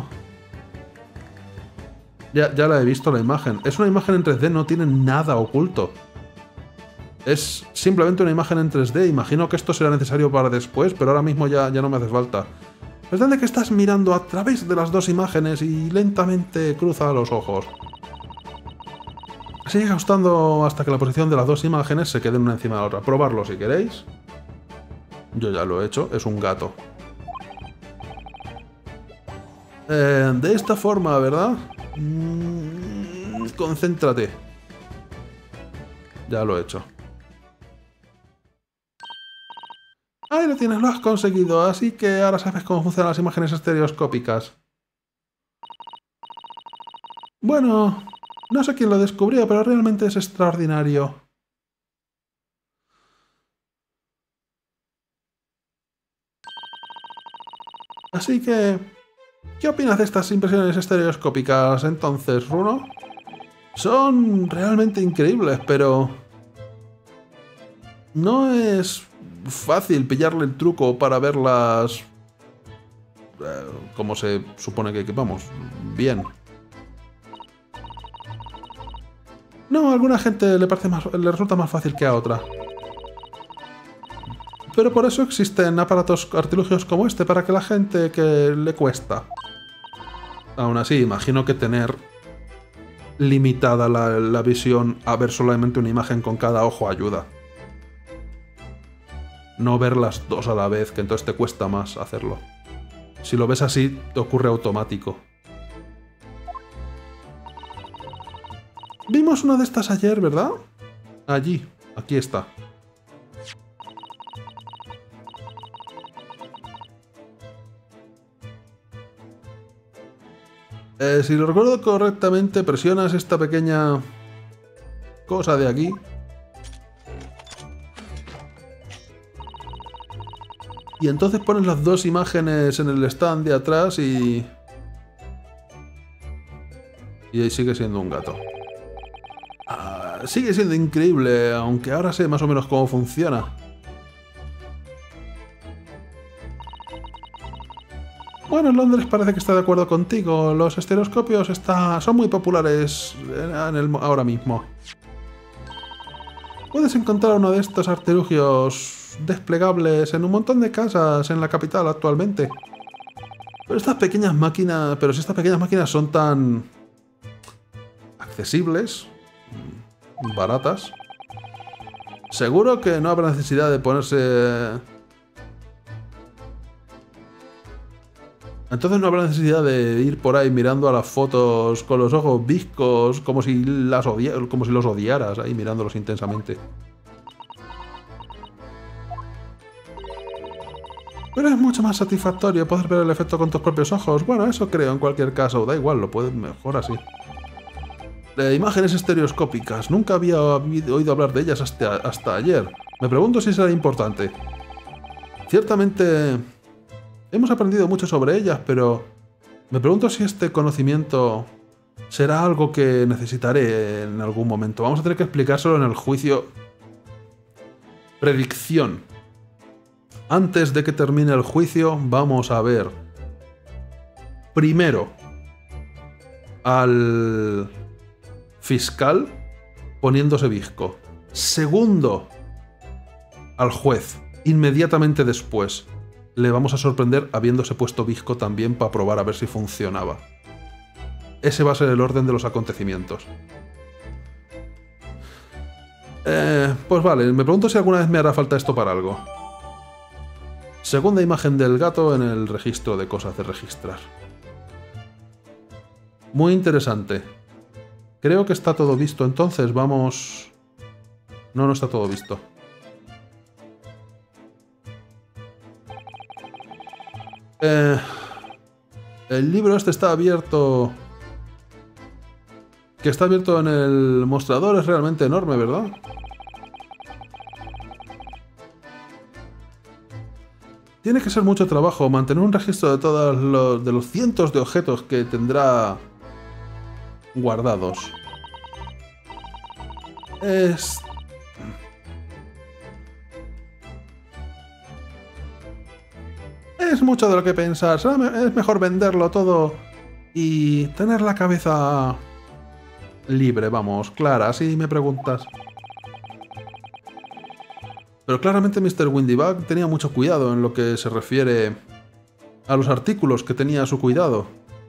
Ya, ya la he visto la imagen. Es una imagen en tres D, no tiene nada oculto. Es simplemente una imagen en tres D. Imagino que esto será necesario para después, pero ahora mismo ya, ya no me hace falta. Pretende que estás mirando a través de las dos imágenes y lentamente cruza los ojos. Sigue ajustando hasta que la posición de las dos imágenes se queden una encima de la otra. Probarlo si queréis. Yo ya lo he hecho, es un gato. Eh, de esta forma, ¿verdad? Mm, concéntrate. Ya lo he hecho. Ahí lo tienes, lo has conseguido, así que ahora sabes cómo funcionan las imágenes estereoscópicas. Bueno, no sé quién lo descubrió, pero realmente es extraordinario. Así que, ¿qué opinas de estas impresiones estereoscópicas entonces, Runo? Son realmente increíbles, pero no es fácil pillarle el truco para verlas eh, como se supone que, que vamos, bien. No, a alguna gente le parece más, le resulta más fácil que a otra. Pero por eso existen aparatos artilugios como este, para que la gente que le cuesta. Aún así, imagino que tener limitada la, la visión a ver solamente una imagen con cada ojo ayuda. No ver las dos a la vez, que entonces te cuesta más hacerlo. Si lo ves así, te ocurre automático. Vimos una de estas ayer, ¿verdad? Allí, aquí está. Eh, si lo recuerdo correctamente, presionas esta pequeña cosa de aquí. Y entonces pones las dos imágenes en el stand de atrás y... Y ahí sigue siendo un gato. Ah, sigue siendo increíble, aunque ahora sé más o menos cómo funciona. Bueno, Londres parece que está de acuerdo contigo. Los estereoscopios está, son muy populares en el, ahora mismo. Puedes encontrar uno de estos artilugios desplegables en un montón de casas en la capital actualmente. Pero estas pequeñas máquinas... Pero si estas pequeñas máquinas son tan... accesibles, baratas, seguro que no habrá necesidad de ponerse... Entonces no habrá necesidad de ir por ahí mirando a las fotos con los ojos viscos, como si, las odia... como si los odiaras, ahí mirándolos intensamente. Pero es mucho más satisfactorio poder ver el efecto con tus propios ojos. Bueno, eso creo en cualquier caso, da igual, lo puedes mejor así. De imágenes estereoscópicas, nunca había oído hablar de ellas hasta, hasta ayer. Me pregunto si será importante. Ciertamente... hemos aprendido mucho sobre ellas, pero me pregunto si este conocimiento será algo que necesitaré en algún momento. Vamos a tener que explicárselo en el juicio. Predicción. Antes de que termine el juicio, vamos a ver primero al fiscal poniéndose visco. Segundo, al juez, inmediatamente después. Le vamos a sorprender habiéndose puesto visco también para probar a ver si funcionaba. Ese va a ser el orden de los acontecimientos. Eh, pues vale, me pregunto si alguna vez me hará falta esto para algo. Segunda imagen del gato en el registro de cosas de registrar. Muy interesante. Creo que está todo visto, entonces vamos... No, no está todo visto. Eh, el libro este está abierto que está abierto en el mostrador es realmente enorme, ¿verdad? Tiene que ser mucho trabajo mantener un registro de todos los, de los cientos de objetos que tendrá guardados. Es... Es mucho de lo que pensar. Es mejor venderlo todo y tener la cabeza libre, vamos, clara, si me preguntas. Pero claramente mister Windybug tenía mucho cuidado en lo que se refiere a los artículos que tenía a su cuidado.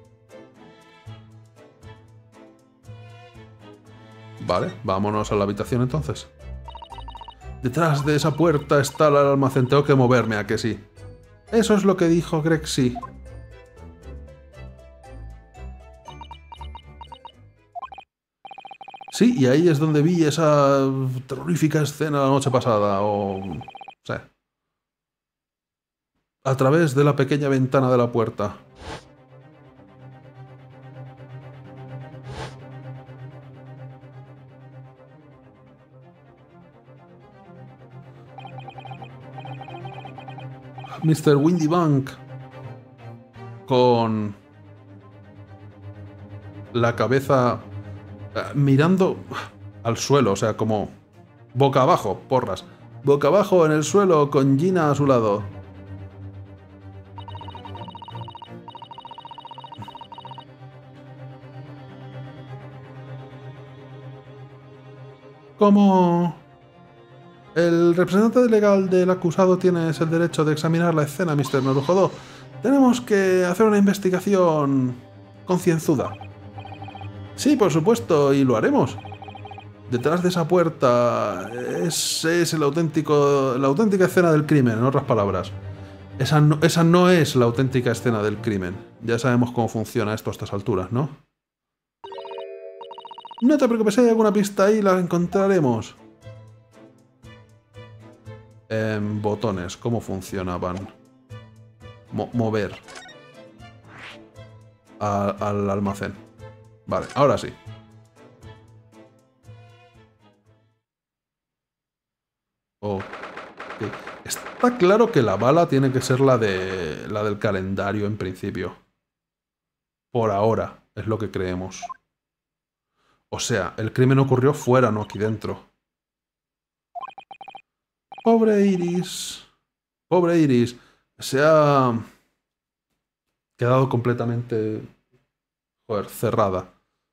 Vale, vámonos a la habitación entonces. Detrás de esa puerta está el almacén. Tengo que moverme, ¿a que sí? Eso es lo que dijo Grexy. Sí, y ahí es donde vi esa terrorífica escena la noche pasada, o... o sea, a través de la pequeña ventana de la puerta. mister Windybug con la cabeza eh, mirando al suelo, o sea, como boca abajo, porras. Boca abajo en el suelo con Gina a su lado. Como el representante legal del acusado tienes el derecho de examinar la escena, mister Narujodo. Tenemos que hacer una investigación concienzuda. Sí, por supuesto, y lo haremos. Detrás de esa puerta es, es el auténtico, la auténtica escena del crimen, en otras palabras. Esa no, esa no es la auténtica escena del crimen. Ya sabemos cómo funciona esto a estas alturas, ¿no? No te preocupes, si hay alguna pista ahí, la encontraremos. Eh, botones, ¿cómo funcionaban? Mo mover. A, al almacén. Vale, ahora sí. Oh, okay. Está claro que la bala tiene que ser la, de, la del calendario en principio. Por ahora, es lo que creemos. O sea, el crimen ocurrió fuera, no aquí dentro. Pobre Iris. Pobre Iris. Se ha quedado completamente, joder, cerrada.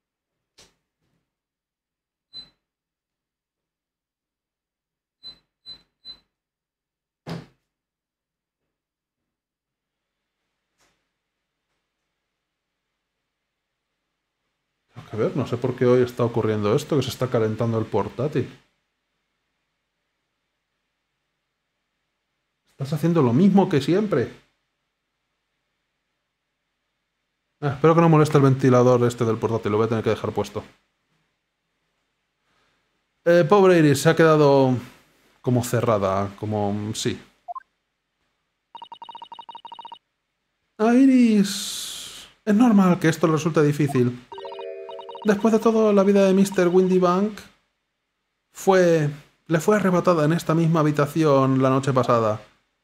Tengo que ver, no sé por qué hoy está ocurriendo esto, que se está calentando el portátil. Estás haciendo lo mismo que siempre. Ah, espero que no moleste el ventilador este del portátil, lo voy a tener que dejar puesto. Eh, pobre Iris, se ha quedado como cerrada, como... sí. A Iris... es normal que esto le resulte difícil. Después de todo, la vida de mister Windybug fue... le fue arrebatada en esta misma habitación la noche pasada.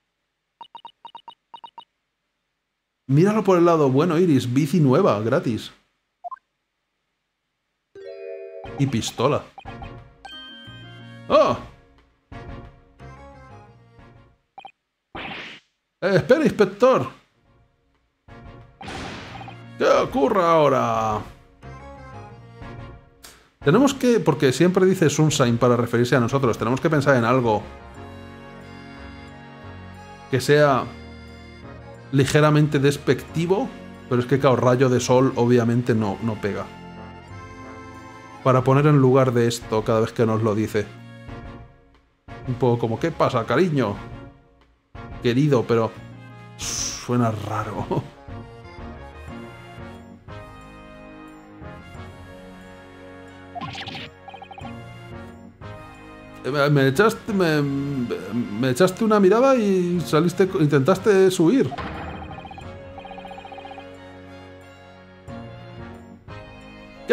Míralo por el lado bueno, Iris. Bici nueva, gratis. Y pistola. ¡Oh! Eh, espera, inspector. ¿Qué ocurre ahora? Tenemos que... porque siempre dice Sunshine para referirse a nosotros. Tenemos que pensar en algo que sea ligeramente despectivo, pero es que, claro, rayo de sol obviamente no, no pega. Para poner en lugar de esto cada vez que nos lo dice. Un poco como, ¿qué pasa, cariño? Querido, pero suena raro. Me echaste, me, me echaste una mirada y saliste, intentaste huir.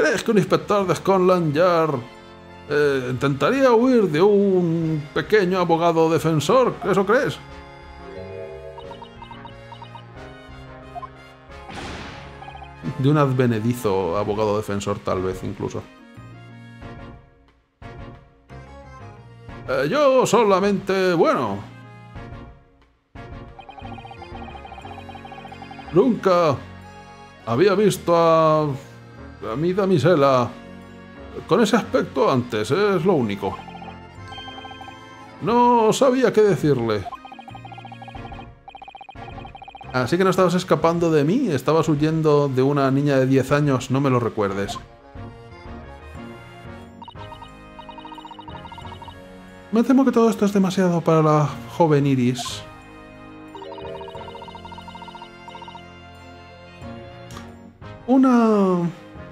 ¿Crees que un inspector de Scotland Yard eh, intentaría huir de un pequeño abogado defensor? ¿Eso crees? De un advenedizo abogado defensor, tal vez, incluso. Eh, yo solamente... bueno... Nunca había visto a... a mi damisela con ese aspecto antes, es lo único. No sabía qué decirle. Así que no estabas escapando de mí, estabas huyendo de una niña de diez años, no me lo recuerdes. Me temo que todo esto es demasiado para la joven Iris. Una...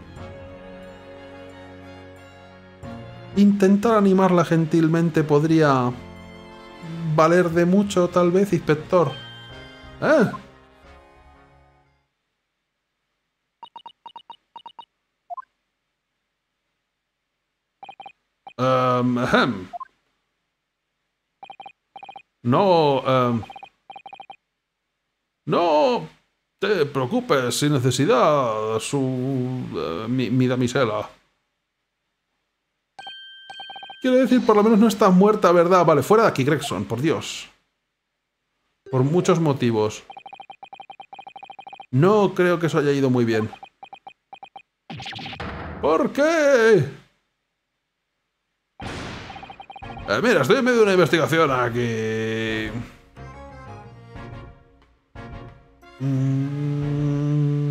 Intentar animarla gentilmente podría valer de mucho, tal vez, inspector. ¿Eh? Um, ahem. No, um, no te preocupes, sin necesidad, su... Uh, mi, mi damisela. Quiero decir, por lo menos no está muerta, ¿verdad? Vale, fuera de aquí, Gregson, por Dios. Por muchos motivos. No creo que eso haya ido muy bien. ¿Por qué? Eh, mira, estoy en medio de una investigación aquí. Mm...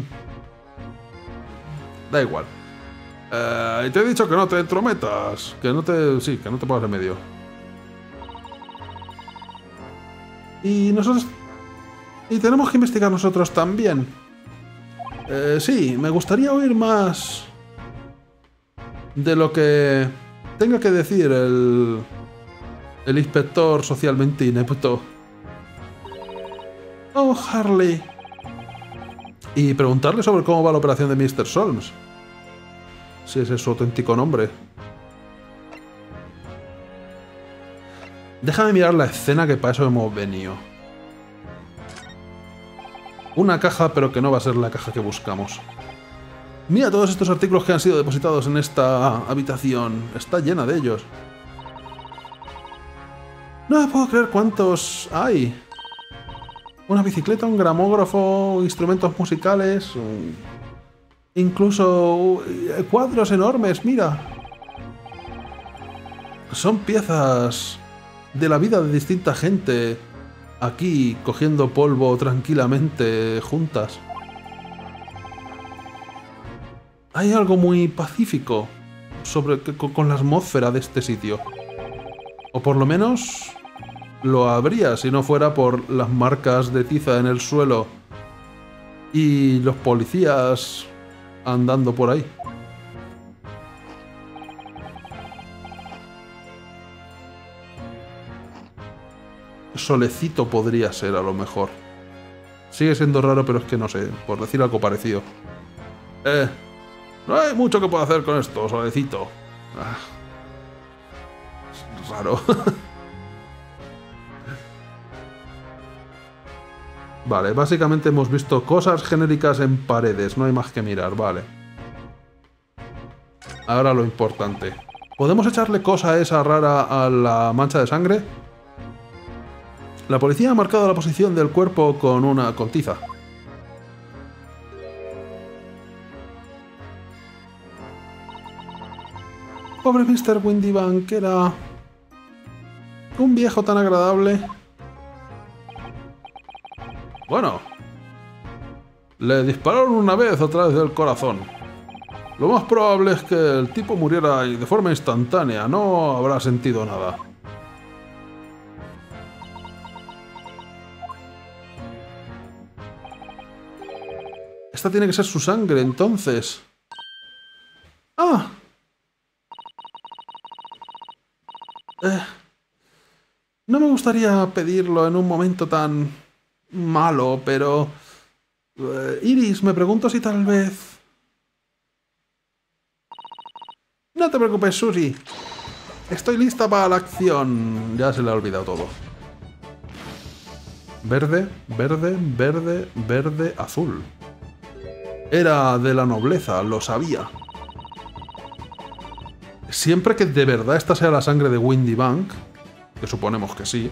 Da igual. Eh, y te he dicho que no te entrometas. Que no te... Sí, que no te pongas en medio. Y nosotros... Y tenemos que investigar nosotros también. Eh, sí, me gustaría oír más... de lo que tenga que decir el... el inspector socialmente inepto. Oh, Harley. Y preguntarle sobre cómo va la operación de mister Solms. Si ese es su auténtico nombre. Déjame mirar la escena, que para eso hemos venido. Una caja, pero que no va a ser la caja que buscamos. Mira todos estos artículos que han sido depositados en esta habitación. Está llena de ellos. No me puedo creer cuántos hay. Una bicicleta, un gramógrafo, instrumentos musicales... Un... incluso cuadros enormes, mira. Son piezas de la vida de distinta gente aquí cogiendo polvo tranquilamente juntas. Hay algo muy pacífico sobre, con la atmósfera de este sitio. O por lo menos lo habría si no fuera por las marcas de tiza en el suelo y los policías andando por ahí. Solecito podría ser, a lo mejor. Sigue siendo raro, pero es que no sé, por decir algo parecido. Eh, no hay mucho que pueda hacer con esto, Solecito. Ah, es raro. Vale, básicamente hemos visto cosas genéricas en paredes, no hay más que mirar, vale. Ahora lo importante. ¿Podemos echarle cosa esa rara a la mancha de sangre? La policía ha marcado la posición del cuerpo con una con tiza. Pobre mister Windybank, que era un viejo tan agradable. Bueno, le dispararon una vez a través del corazón. Lo más probable es que el tipo muriera de forma instantánea, no habrá sentido nada. Esta tiene que ser su sangre, entonces. ¡Ah! Eh, no me gustaría pedirlo en un momento tan malo, pero... Eh, Iris, me pregunto si tal vez... No te preocupes, Susie. Estoy lista para la acción. Ya se le ha olvidado todo. Verde, verde, verde, verde, azul. Era de la nobleza, lo sabía. Siempre que de verdad esta sea la sangre de Windy Bank, que suponemos que sí.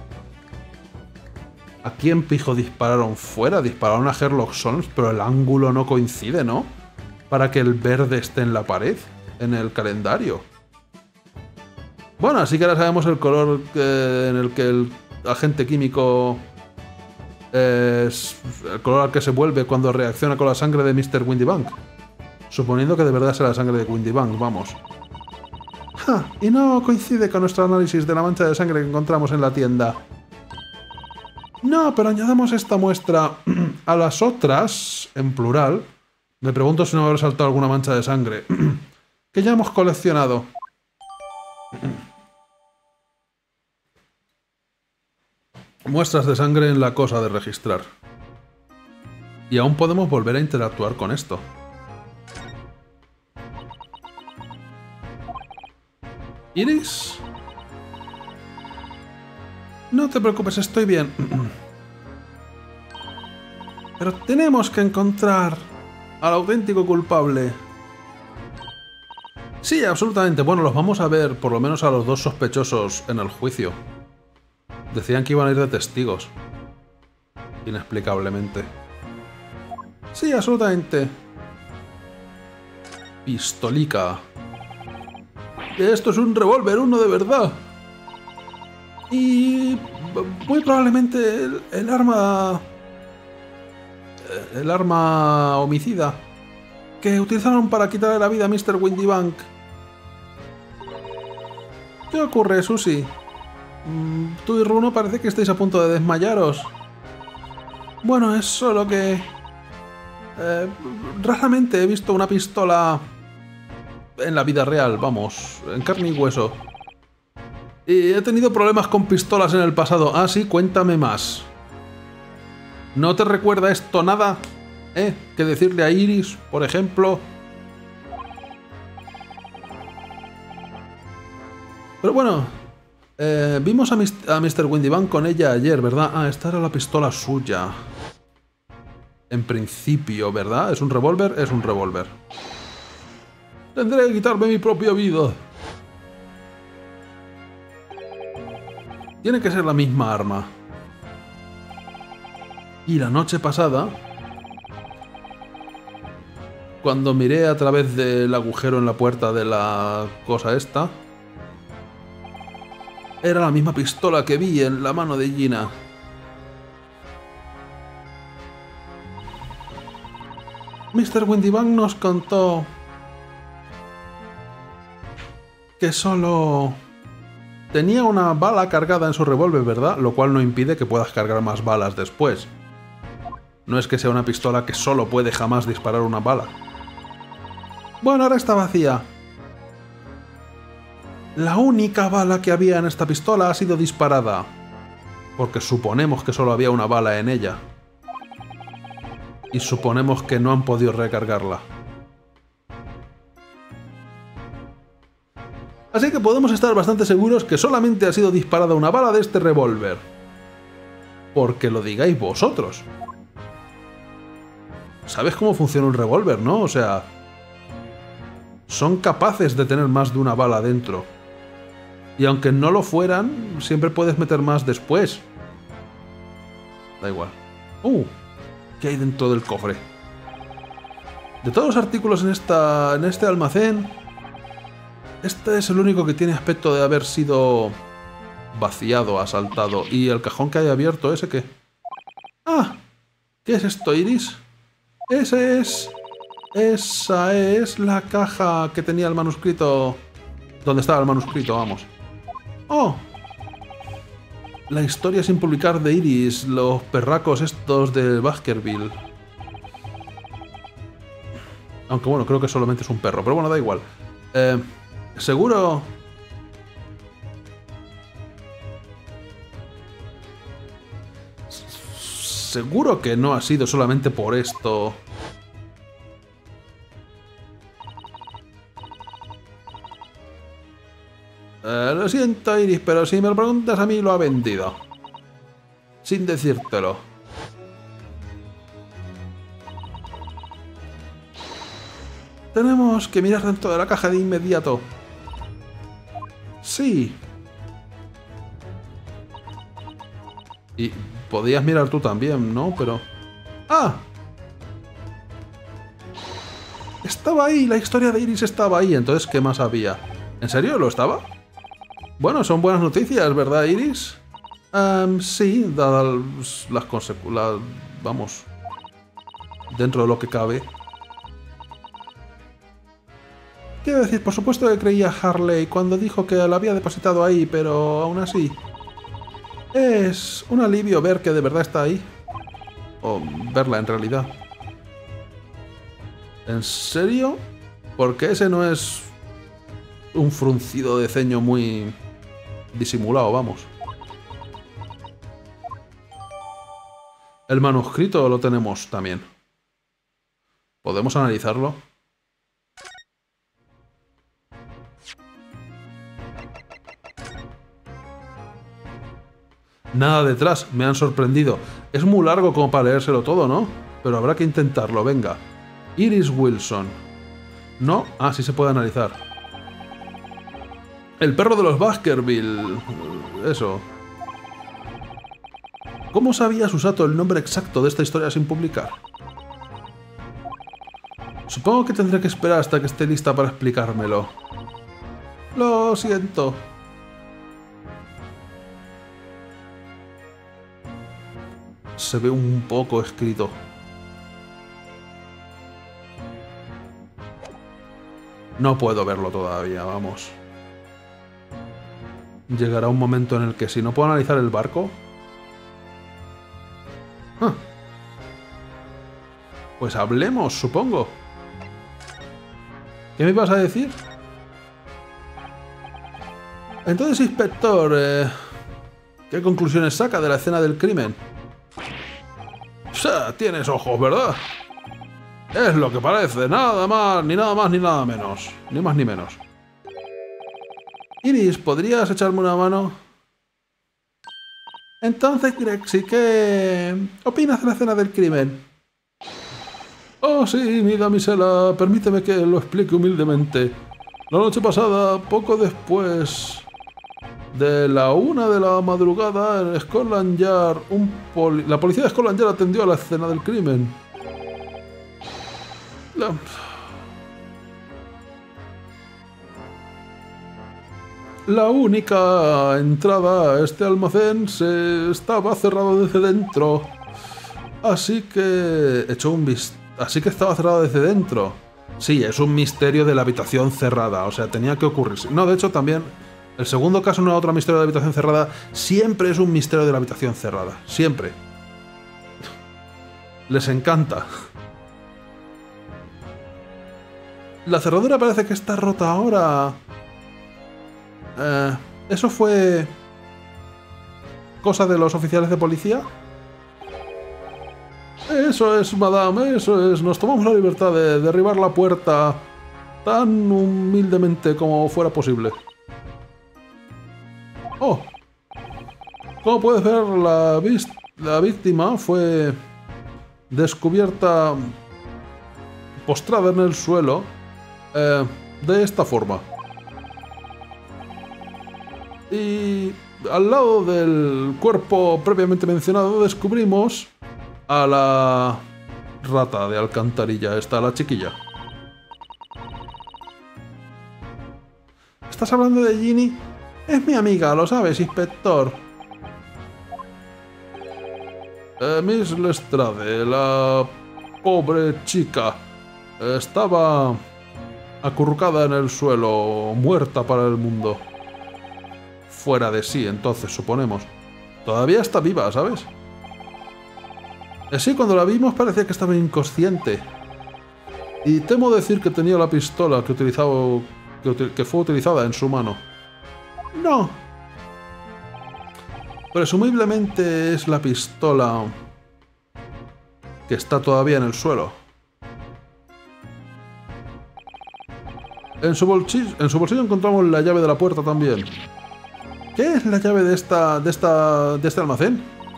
¿A quién pijo dispararon fuera? Dispararon a Sherlock Holmes, pero el ángulo no coincide, ¿no? Para que el verde esté en la pared, en el calendario. Bueno, así que ahora sabemos el color que, en el que el agente químico es el color al que se vuelve cuando reacciona con la sangre de mister Windy Bank. Suponiendo que de verdad sea la sangre de Windy Bank, vamos. Ja, y no coincide con nuestro análisis de la mancha de sangre que encontramos en la tienda. No, pero añadamos esta muestra a las otras, en plural. Me pregunto si no habrá saltado alguna mancha de sangre que ya hemos coleccionado. Muestras de sangre en la cosa de registrar. Y aún podemos volver a interactuar con esto. ¿Iris? No te preocupes, estoy bien. Pero tenemos que encontrar al auténtico culpable. Sí, absolutamente. Bueno, los vamos a ver, por lo menos a los dos sospechosos en el juicio. Decían que iban a ir de testigos. Inexplicablemente. Sí, absolutamente. Pistolica. Esto es un revólver, uno de verdad. Y muy probablemente el, el arma... El arma homicida que utilizaron para quitarle la vida a mister Windy Bank. ¿Qué ocurre, Susie? Tú y Runo parece que estáis a punto de desmayaros. Bueno, es solo que... Eh, raramente he visto una pistola en la vida real, vamos, en carne y hueso. Y he tenido problemas con pistolas en el pasado. Ah, sí, cuéntame más. ¿No te recuerda esto nada? ¿Eh? ¿Que decirle a Iris, por ejemplo? Pero bueno, eh, vimos a, a mister Windy Bank con ella ayer, ¿verdad? Ah, esta era la pistola suya. En principio, ¿verdad? ¿Es un revólver? Es un revólver. Tendré que quitarme mi propia vida. Tiene que ser la misma arma. Y la noche pasada, cuando miré a través del agujero en la puerta de la cosa esta, era la misma pistola que vi en la mano de Gina. mister Windy Bank nos contó que solo tenía una bala cargada en su revólver, ¿verdad? Lo cual no impide que puedas cargar más balas después. No es que sea una pistola que solo puede jamás disparar una bala. Bueno, ahora está vacía. La única bala que había en esta pistola ha sido disparada. Porque suponemos que solo había una bala en ella. Y suponemos que no han podido recargarla. Así que podemos estar bastante seguros que solamente ha sido disparada una bala de este revólver. Porque lo digáis vosotros. ¿Sabes cómo funciona un revólver, no? O sea... Son capaces de tener más de una bala dentro. Y aunque no lo fueran, siempre puedes meter más después. Da igual. ¡Uh! ¿Qué hay dentro del cofre? De todos los artículos en, esta, en este almacén, este es el único que tiene aspecto de haber sido vaciado, asaltado. ¿Y el cajón que hay abierto, ese qué? ¡Ah! ¿Qué es esto, Iris? Ese es... Esa es la caja que tenía el manuscrito... ¿Dónde estaba el manuscrito? Vamos. ¡Oh! La historia sin publicar de Iris, los perracos estos de Baskerville. Aunque bueno, creo que solamente es un perro, pero bueno, da igual. Eh, ¿Seguro? ¿Seguro que no ha sido solamente por esto? Eh, lo siento, Iris, pero si me lo preguntas a mí, lo ha vendido. Sin decírtelo. Tenemos que mirar dentro de la caja de inmediato. Sí. Y podías mirar tú también, ¿no? Pero... ¡Ah! Estaba ahí, la historia de Iris estaba ahí. Entonces, ¿qué más había? ¿En serio lo estaba? Bueno, son buenas noticias, ¿verdad, Iris? Um, sí, dadas las consecuencias... Vamos. Dentro de lo que cabe. Quiero decir, por supuesto que creía a Harley cuando dijo que la había depositado ahí, pero aún así... Es un alivio ver que de verdad está ahí. O verla en realidad. ¿En serio? Porque ese no es un fruncido de ceño muy disimulado, vamos. El manuscrito lo tenemos también. ¿Podemos analizarlo? Nada detrás, me han sorprendido. Es muy largo como para leérselo todo, ¿no? Pero habrá que intentarlo, venga. Iris Wilson. ¿No? Ah, sí se puede analizar. El perro de los Baskerville. Eso. ¿Cómo sabía Susato el nombre exacto de esta historia sin publicar? Supongo que tendré que esperar hasta que esté lista para explicármelo. Lo siento. Se ve un poco escrito. No puedo verlo todavía, vamos. Llegará un momento en el que si no puedo analizar el barco... Ah. Pues hablemos, supongo. ¿Qué me ibas a decir? Entonces, inspector, eh, ¿qué conclusiones saca de la escena del crimen? O sea, tienes ojos, ¿verdad? Es lo que parece, nada más, ni nada más, ni nada menos. Ni más ni menos. Iris, ¿podrías echarme una mano? Entonces, Grexy, ¿qué opinas de la escena del crimen? Oh, sí, mi damisela, permíteme que lo explique humildemente. La noche pasada, poco después de la una de la madrugada, en Scotland Yard, un poli la policía de Scotland Yard atendió a la escena del crimen. La... La única entrada a este almacén se estaba cerrada desde dentro. Así que... echó un vistazo. Así que estaba cerrada desde dentro. Sí, es un misterio de la habitación cerrada. O sea, tenía que ocurrirse. No, de hecho, también... El segundo caso no era otro misterio de la habitación cerrada. Siempre es un misterio de la habitación cerrada. Siempre. Les encanta. La cerradura parece que está rota ahora. Eh, ¿Eso fue cosa de los oficiales de policía? Eso es, madame, eso es. Nos tomamos la libertad de derribar la puerta tan humildemente como fuera posible. Oh. Como puedes ver, la, la víctima fue descubierta postrada en el suelo eh, de esta forma. Y al lado del cuerpo previamente mencionado descubrimos a la rata de alcantarilla, esta, la chiquilla. ¿Estás hablando de Ginny? Es mi amiga, lo sabes, inspector. Eh, Miss Lestrade, la pobre chica, estaba acurrucada en el suelo, muerta para el mundo. Fuera de sí, entonces, suponemos. Todavía está viva, ¿sabes? Eh, sí, cuando la vimos parecía que estaba inconsciente. Y temo decir que tenía la pistola que, utilizaba, que, que fue utilizada en su mano. No. Presumiblemente es la pistola que está todavía en el suelo. En su, bolsillo, en su bolsillo encontramos la llave de la puerta también. ¿Qué es la llave de esta, de esta, de este almacén?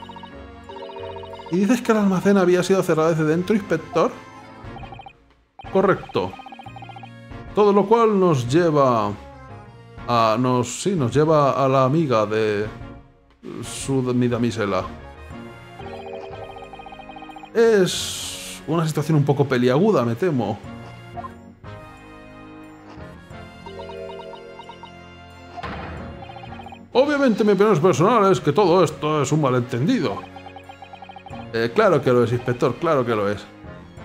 ¿Y dices que el almacén había sido cerrado desde dentro, inspector? Correcto. Todo lo cual nos lleva a... Nos, sí, nos lleva a la amiga de su mi damisela. Es una situación un poco peliaguda, me temo. Obviamente mi opinión personal es que todo esto es un malentendido. Eh, claro que lo es, inspector, claro que lo es.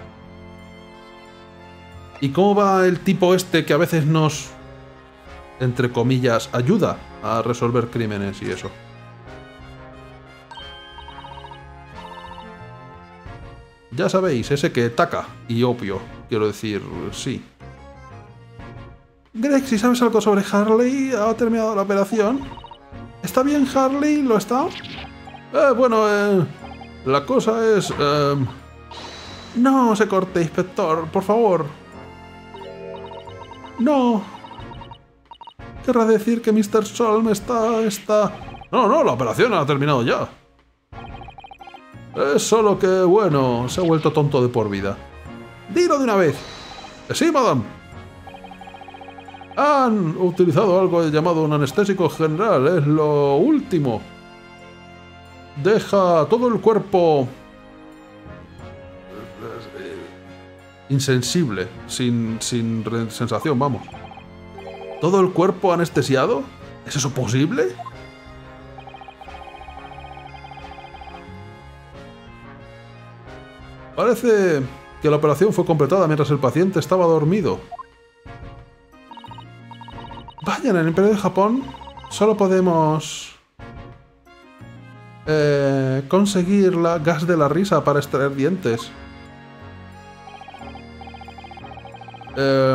¿Y cómo va el tipo este que a veces nos, entre comillas, ayuda a resolver crímenes y eso? Ya sabéis, ese que taca y obvio, quiero decir, sí. Greg, si sabes algo sobre Harley, ¿ha terminado la operación? ¿Está bien Harley? ¿Lo está? Eh, bueno, eh, la cosa es... Eh... No se corte, inspector, por favor. No. Querrá decir que mister Solm está... está... No, no, la operación ha terminado ya. Es solo que, bueno, se ha vuelto tonto de por vida. ¡Dilo de una vez! ¡Sí, madame! Han utilizado algo llamado un anestésico general, es lo último. Deja todo el cuerpo insensible, sin, sin sensación, vamos. ¿Todo el cuerpo anestesiado? ¿Es eso posible? Parece que la operación fue completada mientras el paciente estaba dormido. Vaya, en el Imperio de Japón solo podemos eh, conseguir la gas de la risa para extraer dientes. Eh,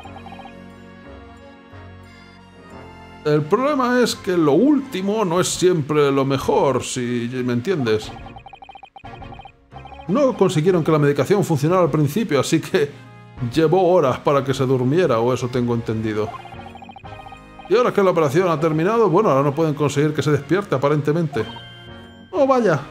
el problema es que lo último no es siempre lo mejor, si me entiendes. No consiguieron que la medicación funcionara al principio, así que llevó horas para que se durmiera, o eso tengo entendido. Y ahora que la operación ha terminado, bueno, ahora no pueden conseguir que se despierte, aparentemente. ¡Oh, vaya!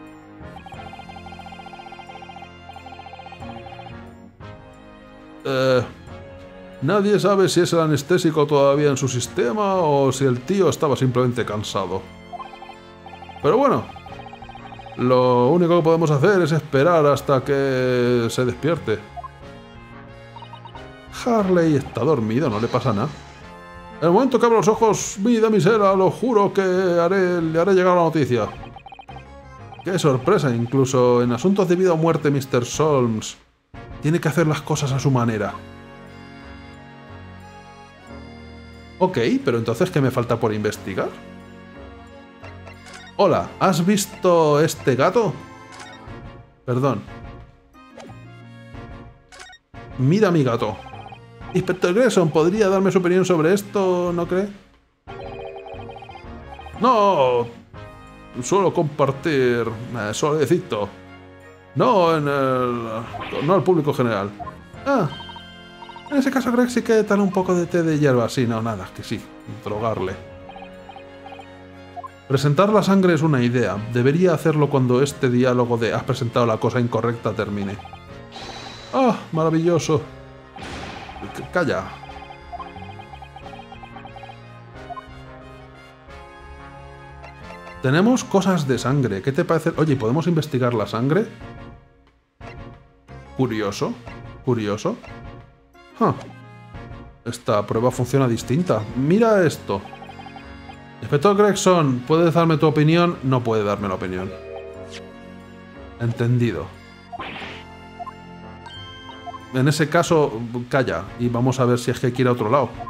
Eh, nadie sabe si es el anestésico todavía en su sistema o si el tío estaba simplemente cansado. Pero bueno, lo único que podemos hacer es esperar hasta que se despierte. Harley está dormido, no le pasa nada. En el momento que abra los ojos, mi damisela, lo juro que haré, le haré llegar la noticia. ¡Qué sorpresa! Incluso en asuntos de vida o muerte, mister Solms tiene que hacer las cosas a su manera. Ok, pero entonces, ¿qué me falta por investigar? Hola, ¿has visto este gato? Perdón. Mira mi gato. Inspector Gregson, ¿podría darme su opinión sobre esto, no cree? No, suelo compartir eh, suavecito. No en el... no al público general. Ah, en ese caso Greg sí que tal un poco de té de hierba. Sí, no, nada, que sí, drogarle. Presentar la sangre es una idea. Debería hacerlo cuando este diálogo de has presentado la cosa incorrecta termine. Ah, maravilloso. Calla. Tenemos cosas de sangre. ¿Qué te parece? Oye, ¿podemos investigar la sangre? Curioso. Curioso. Huh. Esta prueba funciona distinta. Mira esto. Inspector Gregson, ¿puedes darme tu opinión? No puede darme la opinión. Entendido. En ese caso, calla. Y vamos a ver si es que quiere a otro lado.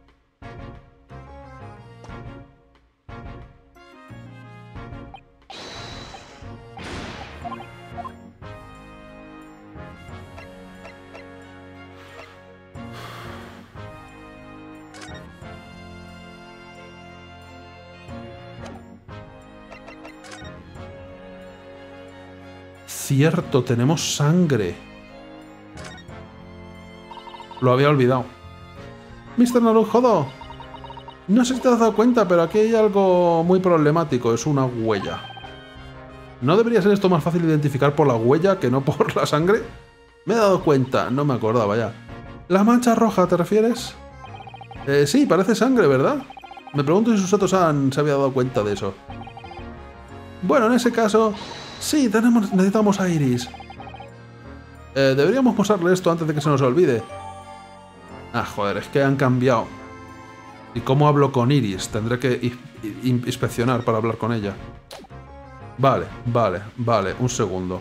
Cierto, tenemos sangre. Lo había olvidado. mister Narujodo, no sé si te has dado cuenta, pero aquí hay algo muy problemático. Es una huella. ¿No debería ser esto más fácil de identificar por la huella que no por la sangre? Me he dado cuenta, no me acordaba ya. ¿La mancha roja te refieres? Eh, sí, parece sangre, ¿verdad? Me pregunto si Susato-san se había dado cuenta de eso. Bueno, en ese caso, sí, tenemos, necesitamos a Iris. Eh, deberíamos mostrarle esto antes de que se nos olvide. Ah, joder, es que han cambiado. ¿Y cómo hablo con Iris? Tendré que inspeccionar para hablar con ella. Vale, vale, vale, un segundo.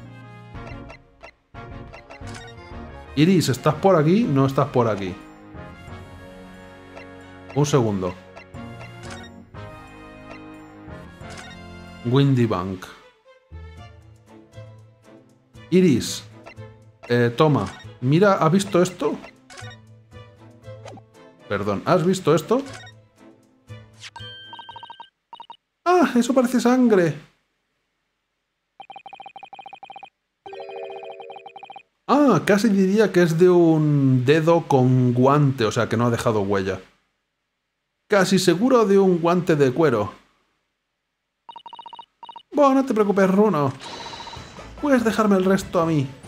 Iris, ¿estás por aquí? No estás por aquí. Un segundo. Windy Bank. Iris. Eh, toma. Mira, ¿has visto esto? Perdón, ¿has visto esto? ¡Ah! Eso parece sangre. Ah, casi diría que es de un dedo con guante, o sea que no ha dejado huella. Casi seguro de un guante de cuero. Bueno, no te preocupes, Runo. Puedes dejarme el resto a mí.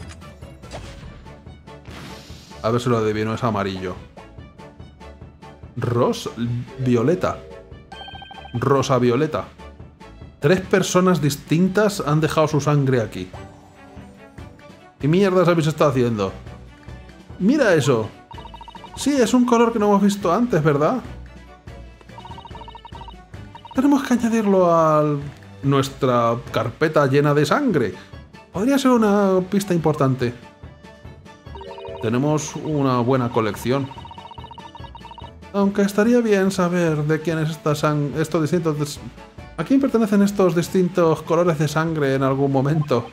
A ver si lo adivino, es amarillo. Rosa... Violeta. Rosa violeta. Tres personas distintas han dejado su sangre aquí. ¿Qué mierdas habéis estado haciendo? ¡Mira eso! Sí, es un color que no hemos visto antes, ¿verdad? Tenemos que añadirlo a nuestra carpeta llena de sangre. Podría ser una pista importante. Tenemos una buena colección. Aunque estaría bien saber de quién es esta sangre, estos distintos... ¿A quién pertenecen estos distintos colores de sangre en algún momento?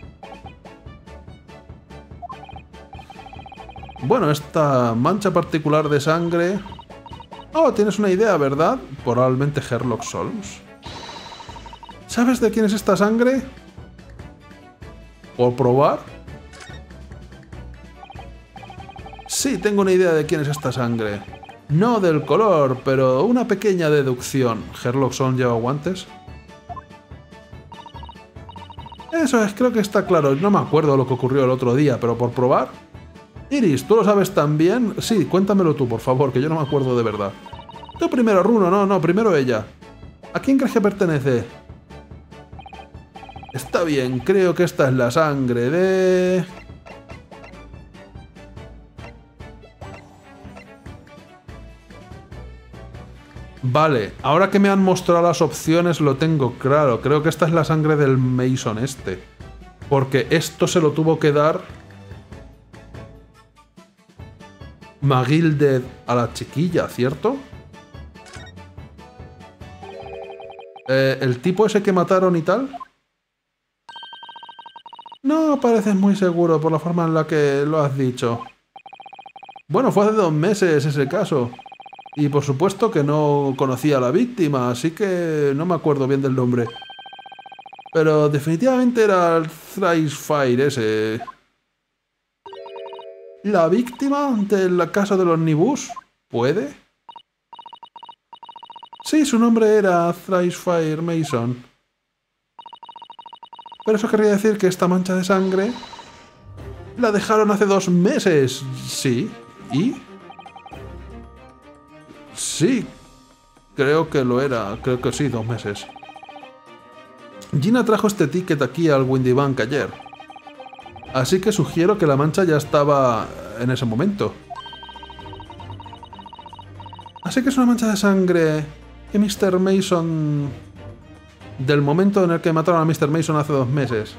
Bueno, esta mancha particular de sangre... Oh, tienes una idea, ¿verdad? Probablemente Sherlock Holmes. ¿Sabes de quién es esta sangre? ¿Por probar? Sí, tengo una idea de quién es esta sangre. No del color, pero una pequeña deducción. ¿Sherlock Holmes lleva guantes? Eso es, creo que está claro. No me acuerdo lo que ocurrió el otro día, pero por probar... Iris, ¿tú lo sabes también? Sí, cuéntamelo tú, por favor, que yo no me acuerdo de verdad. Tú primero, Runo, no, no, primero ella. ¿A quién crees que pertenece? Está bien, creo que esta es la sangre de... Vale, ahora que me han mostrado las opciones lo tengo claro. Creo que esta es la sangre del Mason este. Porque esto se lo tuvo que dar... Magilded a la chiquilla, ¿cierto? Eh, ¿El tipo ese que mataron y tal? No pareces muy seguro por la forma en la que lo has dicho. Bueno, fue hace dos meses ese caso. Y por supuesto que no conocía a la víctima, así que no me acuerdo bien del nombre. Pero definitivamente era el Thrice Fire ese. ¿La víctima del caso de los Nibus? ¿Puede? Sí, su nombre era Thrice Fire Mason. Pero eso querría decir que esta mancha de sangre... la dejaron hace dos meses. Sí. ¿Y? Sí. Creo que lo era. Creo que sí, dos meses. Gina trajo este ticket aquí al Windy Bank ayer. Así que sugiero que la mancha ya estaba en ese momento. Así que es una mancha de sangre que mister Mason... del momento en el que mataron a mister Mason hace dos meses.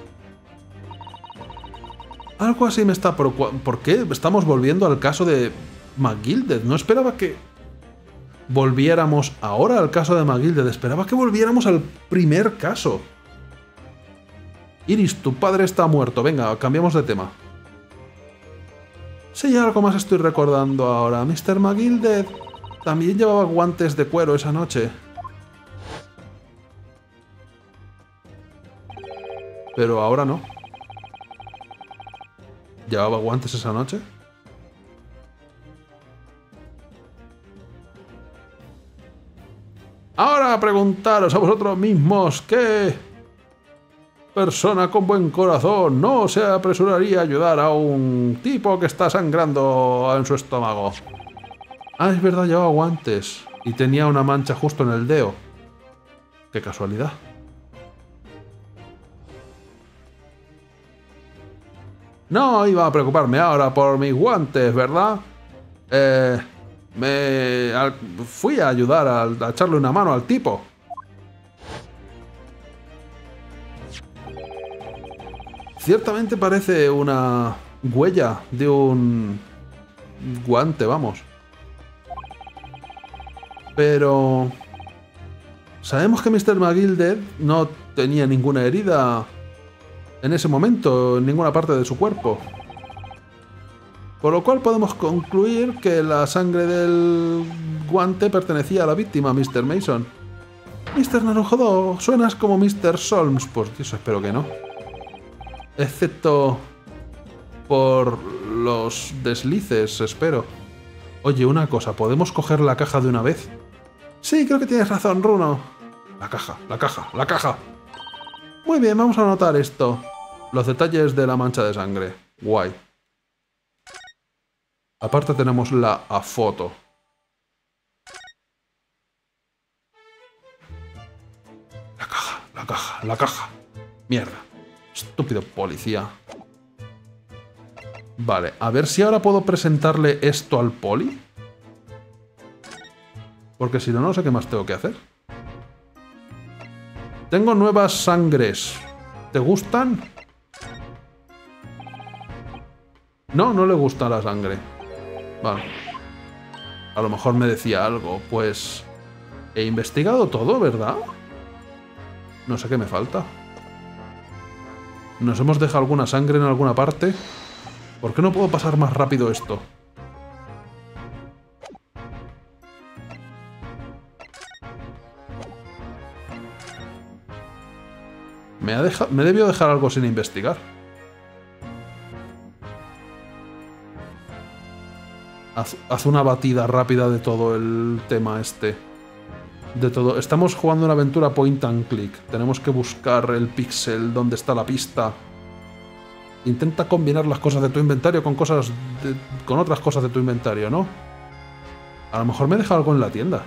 Algo así me está... ¿Por qué estamos volviendo al caso de Magilded? No esperaba que volviéramos ahora al caso de Magilded. Esperaba que volviéramos al primer caso. Iris, tu padre está muerto. Venga, cambiamos de tema. Sí, algo más estoy recordando ahora. mister Magilded también llevaba guantes de cuero esa noche. Pero ahora no. ¿Llevaba guantes esa noche? a preguntaros a vosotros mismos qué persona con buen corazón no se apresuraría a ayudar a un tipo que está sangrando en su estómago. Ah, es verdad, llevaba guantes y tenía una mancha justo en el dedo. Qué casualidad. No iba a preocuparme ahora por mis guantes, ¿verdad? Eh... Me al, fui a ayudar a, a echarle una mano al tipo. Ciertamente parece una huella de un guante, vamos. Pero sabemos que mister McGilded no tenía ninguna herida en ese momento, en ninguna parte de su cuerpo. Por lo cual podemos concluir que la sangre del guante pertenecía a la víctima, mister Mason. mister Narujodo, suenas como mister Solms. Pues eso espero que no. Excepto por los deslices, espero. Oye, una cosa, ¿podemos coger la caja de una vez? Sí, creo que tienes razón, Runo. La caja, la caja, la caja. Muy bien, vamos a anotar esto. Los detalles de la mancha de sangre. Guay. Aparte tenemos la a foto. La caja, la caja, la caja. Mierda. Estúpido policía. Vale, a ver si ahora puedo presentarle esto al poli. Porque si no, no sé qué más tengo que hacer. Tengo nuevas sangres. ¿Te gustan? No, no le gusta la sangre. Vale. A lo mejor me decía algo. Pues... he investigado todo, ¿verdad? No sé qué me falta. ¿Nos hemos dejado alguna sangre en alguna parte? ¿Por qué no puedo pasar más rápido esto? Me, ha dejado, me debió dejar algo sin investigar. Haz, haz una batida rápida de todo el tema este. De todo. Estamos jugando una aventura point and click. Tenemos que buscar el píxel donde está la pista. Intenta combinar las cosas de tu inventario con cosas de, con otras cosas de tu inventario, ¿no? A lo mejor me he dejado algo en la tienda.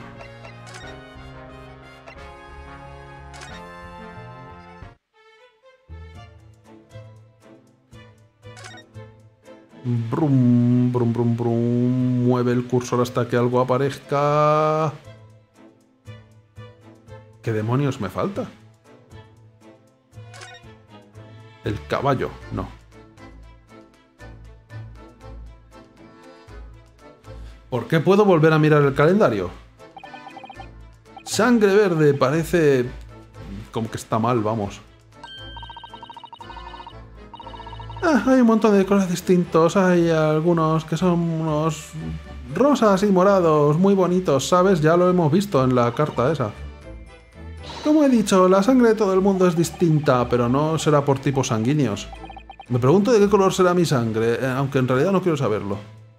Brum, brum, brum, brum. Mueve el cursor hasta que algo aparezca. ¿Qué demonios me falta? El caballo, no. ¿Por qué puedo volver a mirar el calendario? Sangre verde, parece... como que está mal, vamos. Ah, hay un montón de colores distintos. Hay algunos que son unos rosas y morados muy bonitos, ¿sabes? Ya lo hemos visto en la carta esa. Como he dicho, la sangre de todo el mundo es distinta, pero no será por tipos sanguíneos. Me pregunto de qué color será mi sangre, aunque en realidad no quiero saberlo.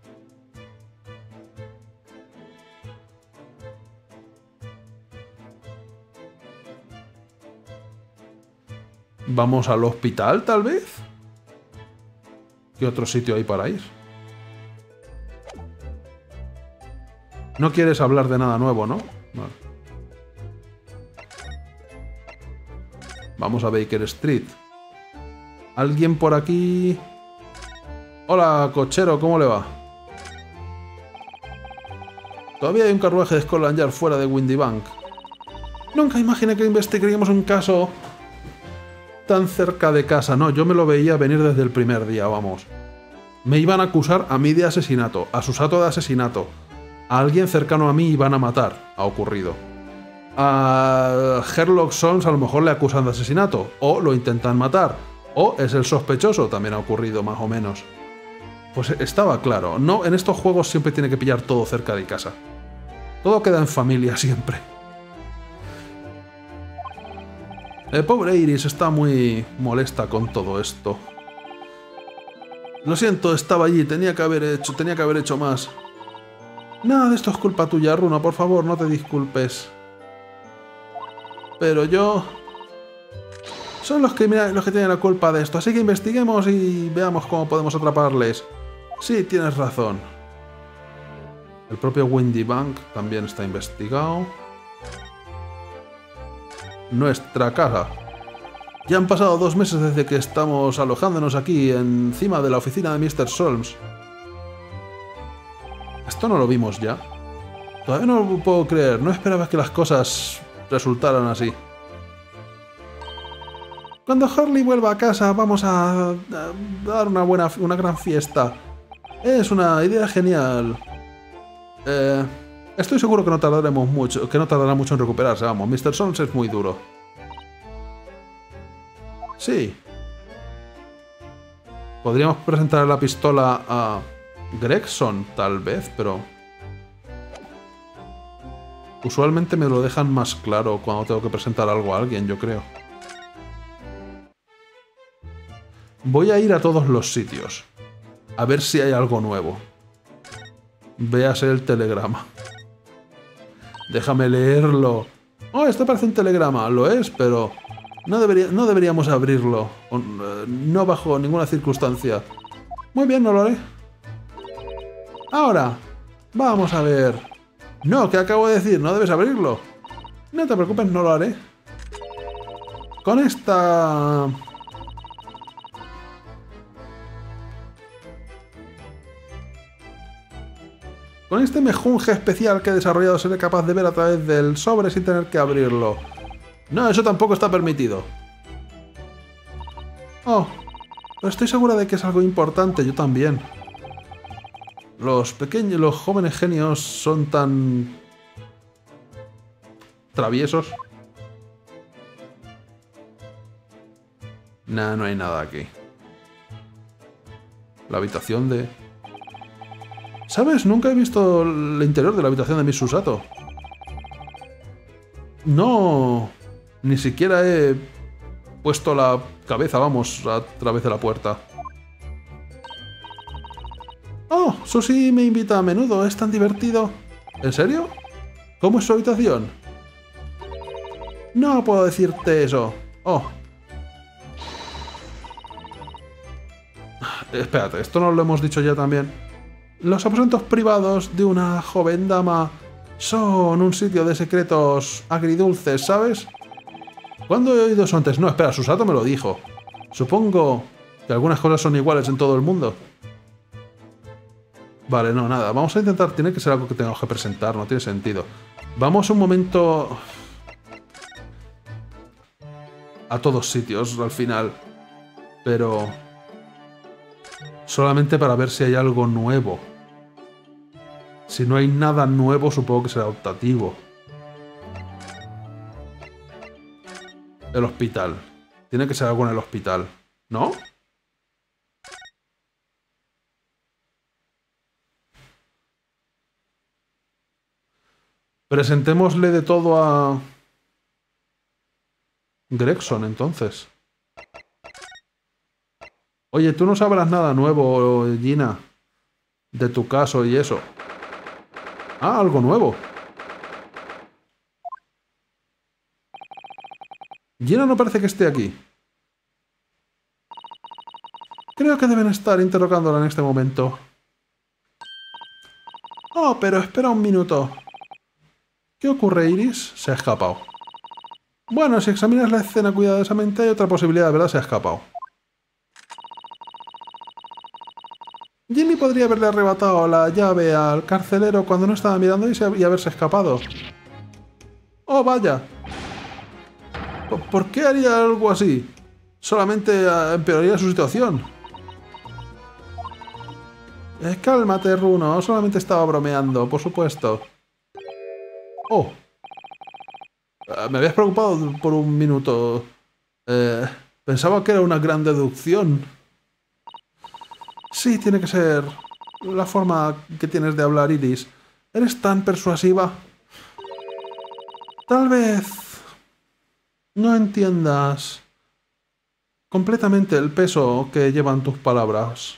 ¿Vamos al hospital, tal vez? ¿Qué otro sitio hay para ir? No quieres hablar de nada nuevo, ¿no? Vale. Vamos a Baker Street. ¿Alguien por aquí? Hola, cochero, ¿cómo le va? Todavía hay un carruaje de Scotland Yard fuera de Windy Bank. Nunca imaginé que investigaríamos un caso tan cerca de casa. No, yo me lo veía venir desde el primer día, vamos. Me iban a acusar a mí de asesinato, a Susato de asesinato. A alguien cercano a mí iban a matar. Ha ocurrido. A Sherlock Holmes a lo mejor le acusan de asesinato, o lo intentan matar, o es el sospechoso, también ha ocurrido más o menos. Pues estaba claro, no, en estos juegos siempre tiene que pillar todo cerca de casa. Todo queda en familia siempre. El pobre Iris está muy molesta con todo esto. Lo siento, estaba allí, tenía que haber hecho, tenía que haber hecho más. Nada de esto es culpa tuya, Runo, por favor, no te disculpes. Pero yo... Son los que, mira, los que tienen la culpa de esto, así que investiguemos y veamos cómo podemos atraparles. Sí, tienes razón. El propio Windy Bank también está investigado. Nuestra casa. Ya han pasado dos meses desde que estamos alojándonos aquí, encima de la oficina de mister Solms. Esto no lo vimos ya. Todavía no lo puedo creer, no esperaba que las cosas resultaran así. Cuando Harley vuelva a casa vamos a, a dar una buena, una gran fiesta. Es una idea genial. Eh, estoy seguro que no tardaremos mucho, que no tardará mucho en recuperarse, vamos. mister Solms es muy duro. Sí. Podríamos presentar la pistola a Gregson, tal vez, pero... Usualmente me lo dejan más claro cuando tengo que presentar algo a alguien, yo creo. Voy a ir a todos los sitios. A ver si hay algo nuevo. Véase el telegrama. Déjame leerlo. Oh, esto parece un telegrama. Lo es, pero... No, debería, no deberíamos abrirlo. No bajo ninguna circunstancia. Muy bien, no lo haré. Ahora, vamos a ver. No, ¿qué acabo de decir? No debes abrirlo. No te preocupes, no lo haré. Con esta... Con este mejunje especial que he desarrollado seré capaz de ver a través del sobre sin tener que abrirlo. No, eso tampoco está permitido. Oh, pero estoy segura de que es algo importante, yo también. Los pequeños, los jóvenes genios son tan... traviesos. Nah, no hay nada aquí. La habitación de... ¿Sabes? Nunca he visto el interior de la habitación de Miss Susato. No... Ni siquiera he puesto la cabeza, vamos, a través de la puerta. Oh, Susie me invita a menudo, es tan divertido. ¿En serio? ¿Cómo es su habitación? No puedo decirte eso. Oh. Espérate, esto no lo hemos dicho ya también. Los aposentos privados de una joven dama son un sitio de secretos agridulces, ¿sabes? ¿Cuándo he oído eso antes? No, espera, Susato me lo dijo. Supongo que algunas cosas son iguales en todo el mundo. Vale, no, nada. Vamos a intentar... Tiene que ser algo que tengamos que presentar, no tiene sentido. Vamos un momento... A todos sitios, al final. Pero... Solamente para ver si hay algo nuevo. Si no hay nada nuevo, supongo que será optativo. El hospital. Tiene que ser algo en el hospital, ¿no? Presentémosle de todo a... Gregson, entonces. Oye, tú no sabrás nada nuevo, Gina, de tu caso y eso. Ah, algo nuevo. Gina no parece que esté aquí. Creo que deben estar interrogándola en este momento. Oh, pero espera un minuto. ¿Qué ocurre, Iris? Se ha escapado. Bueno, si examinas la escena cuidadosamente hay otra posibilidad, ¿verdad? Se ha escapado. Jimmy podría haberle arrebatado la llave al carcelero cuando no estaba mirando y, se, y haberse escapado. ¡Oh, vaya! ¿Por qué haría algo así? Solamente empeoraría su situación. Eh, cálmate, Runo. Solamente estaba bromeando, por supuesto. ¡Oh! Me habías preocupado por un minuto. Eh, pensaba que era una gran deducción. Sí, tiene que ser la forma que tienes de hablar, Iris. Eres tan persuasiva. Tal vez no entiendas completamente el peso que llevan tus palabras.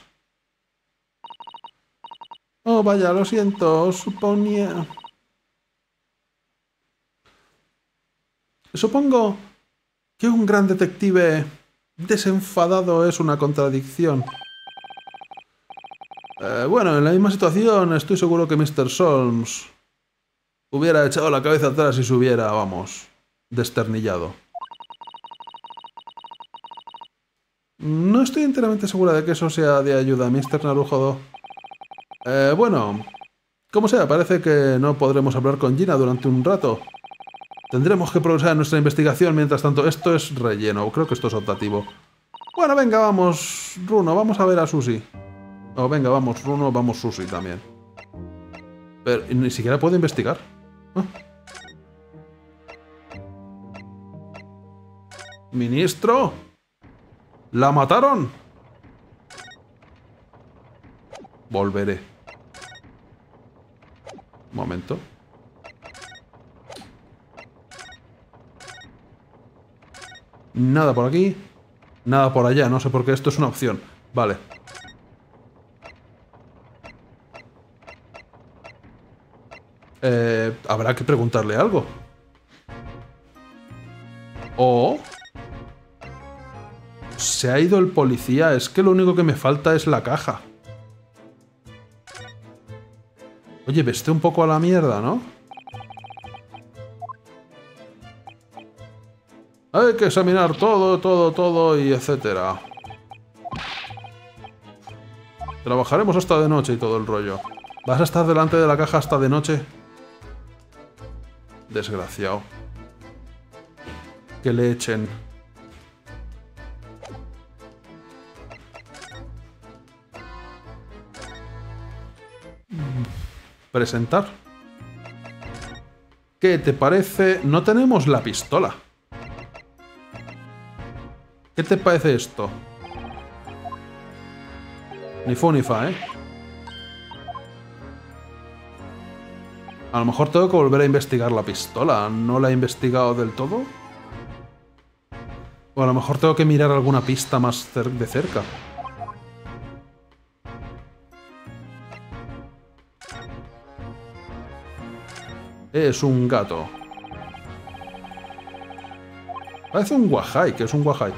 Oh, vaya, lo siento, suponía... Supongo que un gran detective desenfadado es una contradicción. Eh, bueno, en la misma situación estoy seguro que mister Solms hubiera echado la cabeza atrás y se hubiera, vamos, desternillado. No estoy enteramente segura de que eso sea de ayuda, mister Narujodo. Eh, bueno, como sea, parece que no podremos hablar con Gina durante un rato. Tendremos que progresar en nuestra investigación mientras tanto. Esto es relleno, creo que esto es optativo. Bueno, venga, vamos, Runo, vamos a ver a Susie. Oh, venga, vamos, Runo, vamos Susie también. Pero ni siquiera puedo investigar. ¿Ah? ¿Ministro? ¿La mataron? Volveré. Un momento. Nada por aquí. Nada por allá. No sé por qué esto es una opción. Vale. Eh, habrá que preguntarle algo. O... se ha ido el policía. Es que lo único que me falta es la caja. Oye, veste un poco a la mierda, ¿no? Hay que examinar todo, todo, todo y etcétera. Trabajaremos hasta de noche y todo el rollo. ¿Vas a estar delante de la caja hasta de noche? Desgraciado. Que le echen. Presentar. ¿Qué te parece? No tenemos la pistola. ¿Qué te parece esto? Ni fu ni fa, ¿eh? A lo mejor tengo que volver a investigar la pistola. ¿No la he investigado del todo? O a lo mejor tengo que mirar alguna pista más cer- de cerca. Es un gato. Parece un guajay. ¿Qué es un guajay?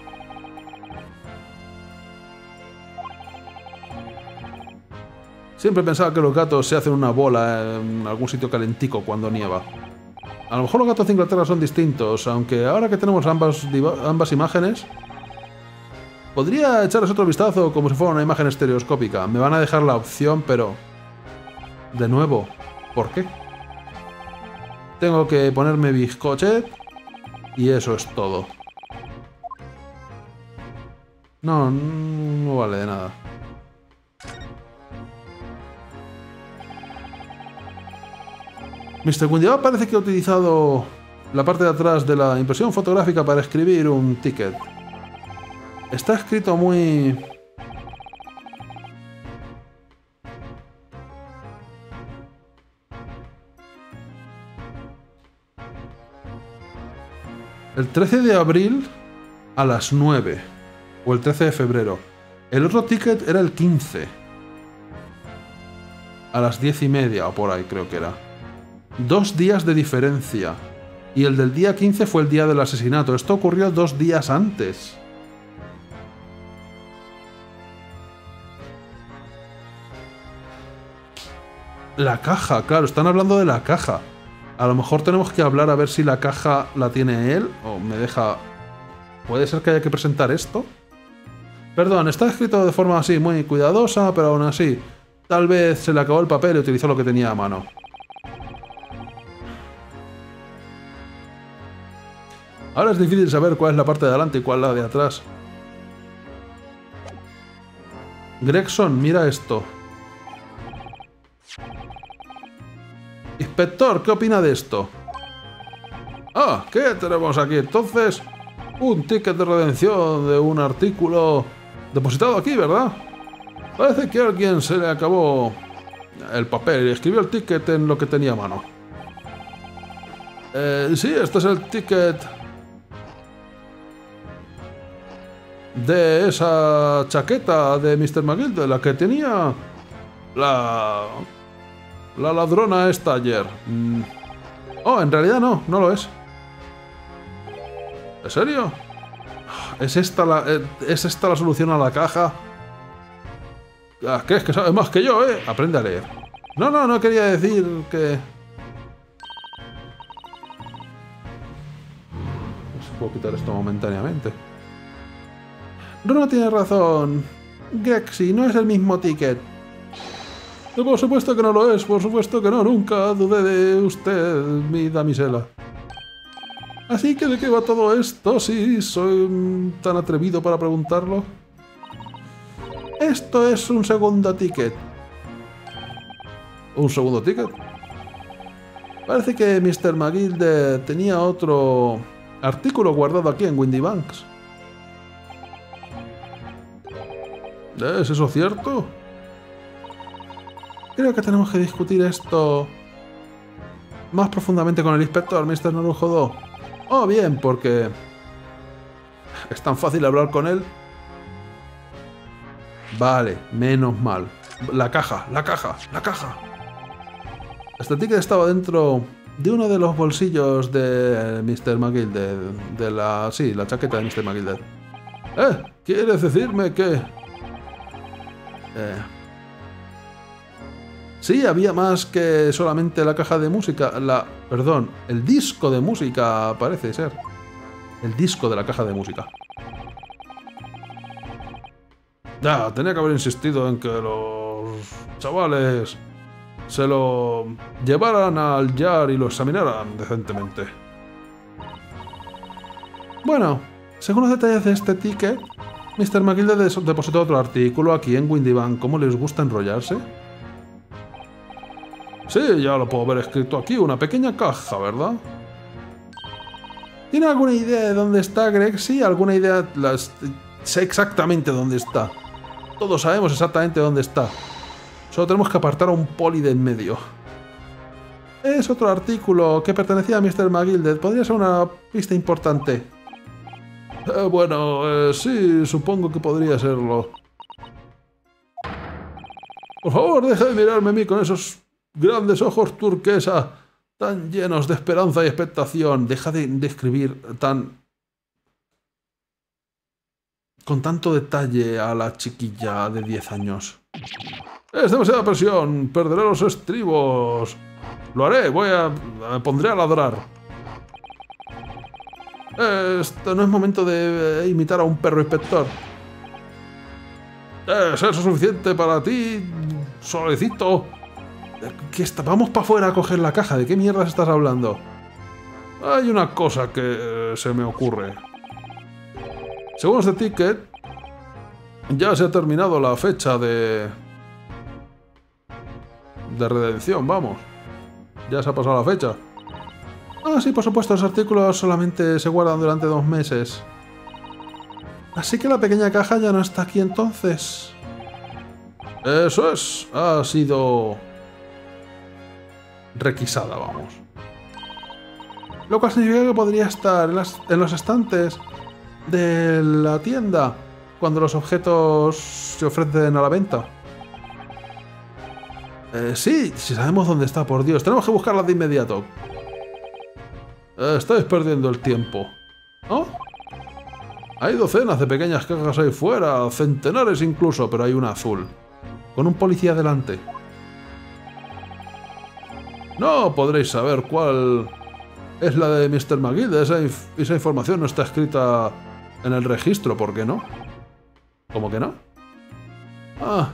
Siempre pensaba que los gatos se hacen una bola en algún sitio calentico cuando nieva. A lo mejor los gatos de Inglaterra son distintos, aunque ahora que tenemos ambas, ambas imágenes... podría echarles otro vistazo como si fuera una imagen estereoscópica. Me van a dejar la opción, pero... de nuevo, ¿por qué? Tengo que ponerme bizcochet y eso es todo. No, no vale de nada. mister Windiaba parece que ha utilizado la parte de atrás de la impresión fotográfica para escribir un ticket. Está escrito muy... el trece de abril a las nueve. O el trece de febrero. El otro ticket era el quince. A las diez y media o por ahí creo que era. Dos días de diferencia. Y el del día quince fue el día del asesinato. Esto ocurrió dos días antes. La caja, claro, están hablando de la caja. A lo mejor tenemos que hablar a ver si la caja la tiene él o me deja... ¿Puede ser que haya que presentar esto? Perdón, está escrito de forma así, muy cuidadosa, pero aún así. Tal vez se le acabó el papel y utilizó lo que tenía a mano. Ahora es difícil saber cuál es la parte de adelante y cuál la de atrás. Gregson, mira esto. Inspector, ¿qué opina de esto? Ah, ¿qué tenemos aquí entonces? Un ticket de redención de un artículo depositado aquí, ¿verdad? Parece que a alguien se le acabó el papel y escribió el ticket en lo que tenía a mano. Eh, sí, este es el ticket de esa chaqueta de mister McGill, de la que tenía la... la ladrona esta ayer. Mm. Oh, en realidad no, no lo es. ¿En serio? ¿Es esta la, ¿es esta la solución a la caja? Ah, ¿crees que sabes más que yo, eh? Aprende a leer. No, no, no quería decir que... No se puedo quitar esto momentáneamente. Runa tiene razón. Gexy, no es el mismo ticket. Por supuesto que no lo es, por supuesto que no, nunca dudé de usted, mi damisela. Así que ¿de qué va todo esto? Si soy tan atrevido para preguntarlo. Esto es un segundo ticket. ¿Un segundo ticket? Parece que mister McGilde tenía otro artículo guardado aquí en Windy Banks. ¿Es eso cierto? Creo que tenemos que discutir esto más profundamente con el inspector, mister Narujodo. Oh, bien, porque es tan fácil hablar con él. Vale, menos mal. La caja, la caja, la caja. Este ticket estaba dentro de uno de los bolsillos de mister McGilde. De, de la... sí, la chaqueta de mister McGilde. ¿Eh? ¿Quieres decirme que...? Eh... Sí, había más que solamente la caja de música. La... Perdón, el disco de música parece ser. El disco de la caja de música. Ya, tenía que haber insistido en que los chavales se lo llevaran al Jar y lo examinaran decentemente. Bueno, según los detalles de este ticket, mister McGilde depositó otro artículo aquí en Windy Bank. ¿Cómo les gusta enrollarse? Sí, ya lo puedo ver escrito aquí, una pequeña caja, ¿verdad? ¿Tiene alguna idea de dónde está Greg? Sí, alguna idea... Las... Sé exactamente dónde está. Todos sabemos exactamente dónde está. Solo tenemos que apartar a un poli de en medio. Es otro artículo que pertenecía a mister McGilde. Podría ser una pista importante. Eh, bueno, eh, sí, supongo que podría serlo. Por favor, deja de mirarme a mí con esos grandes ojos turquesa tan llenos de esperanza y expectación. Deja de, de escribir tan... con tanto detalle a la chiquilla de diez años. Es demasiada presión. Perderé los estribos. Lo haré. Voy a... me pondré a ladrar. Esto no es momento de imitar a un perro inspector. ¿Es eso suficiente para ti, solecito? ¿Qué está? Vamos para afuera a coger la caja. ¿De qué mierdas estás hablando? Hay una cosa que eh, se me ocurre. Según este ticket, ya se ha terminado la fecha de... de redención, vamos. Ya se ha pasado la fecha. Ah, sí, por supuesto, los artículos solamente se guardan durante dos meses. Así que la pequeña caja ya no está aquí entonces. Eso es, ha sido... requisada, vamos. Lo cual significa que podría estar en, las, en los estantes de la tienda cuando los objetos se ofrecen a la venta. Eh, sí, si sabemos dónde está, por Dios. Tenemos que buscarla de inmediato. Eh, estáis perdiendo el tiempo. ¿No? Hay docenas de pequeñas cajas ahí fuera, centenares incluso, pero hay una azul. Con un policía delante. No podréis saber cuál es la de mister McGilde. Esa, inf esa información no está escrita en el registro, ¿por qué no? ¿Cómo que no? Ah.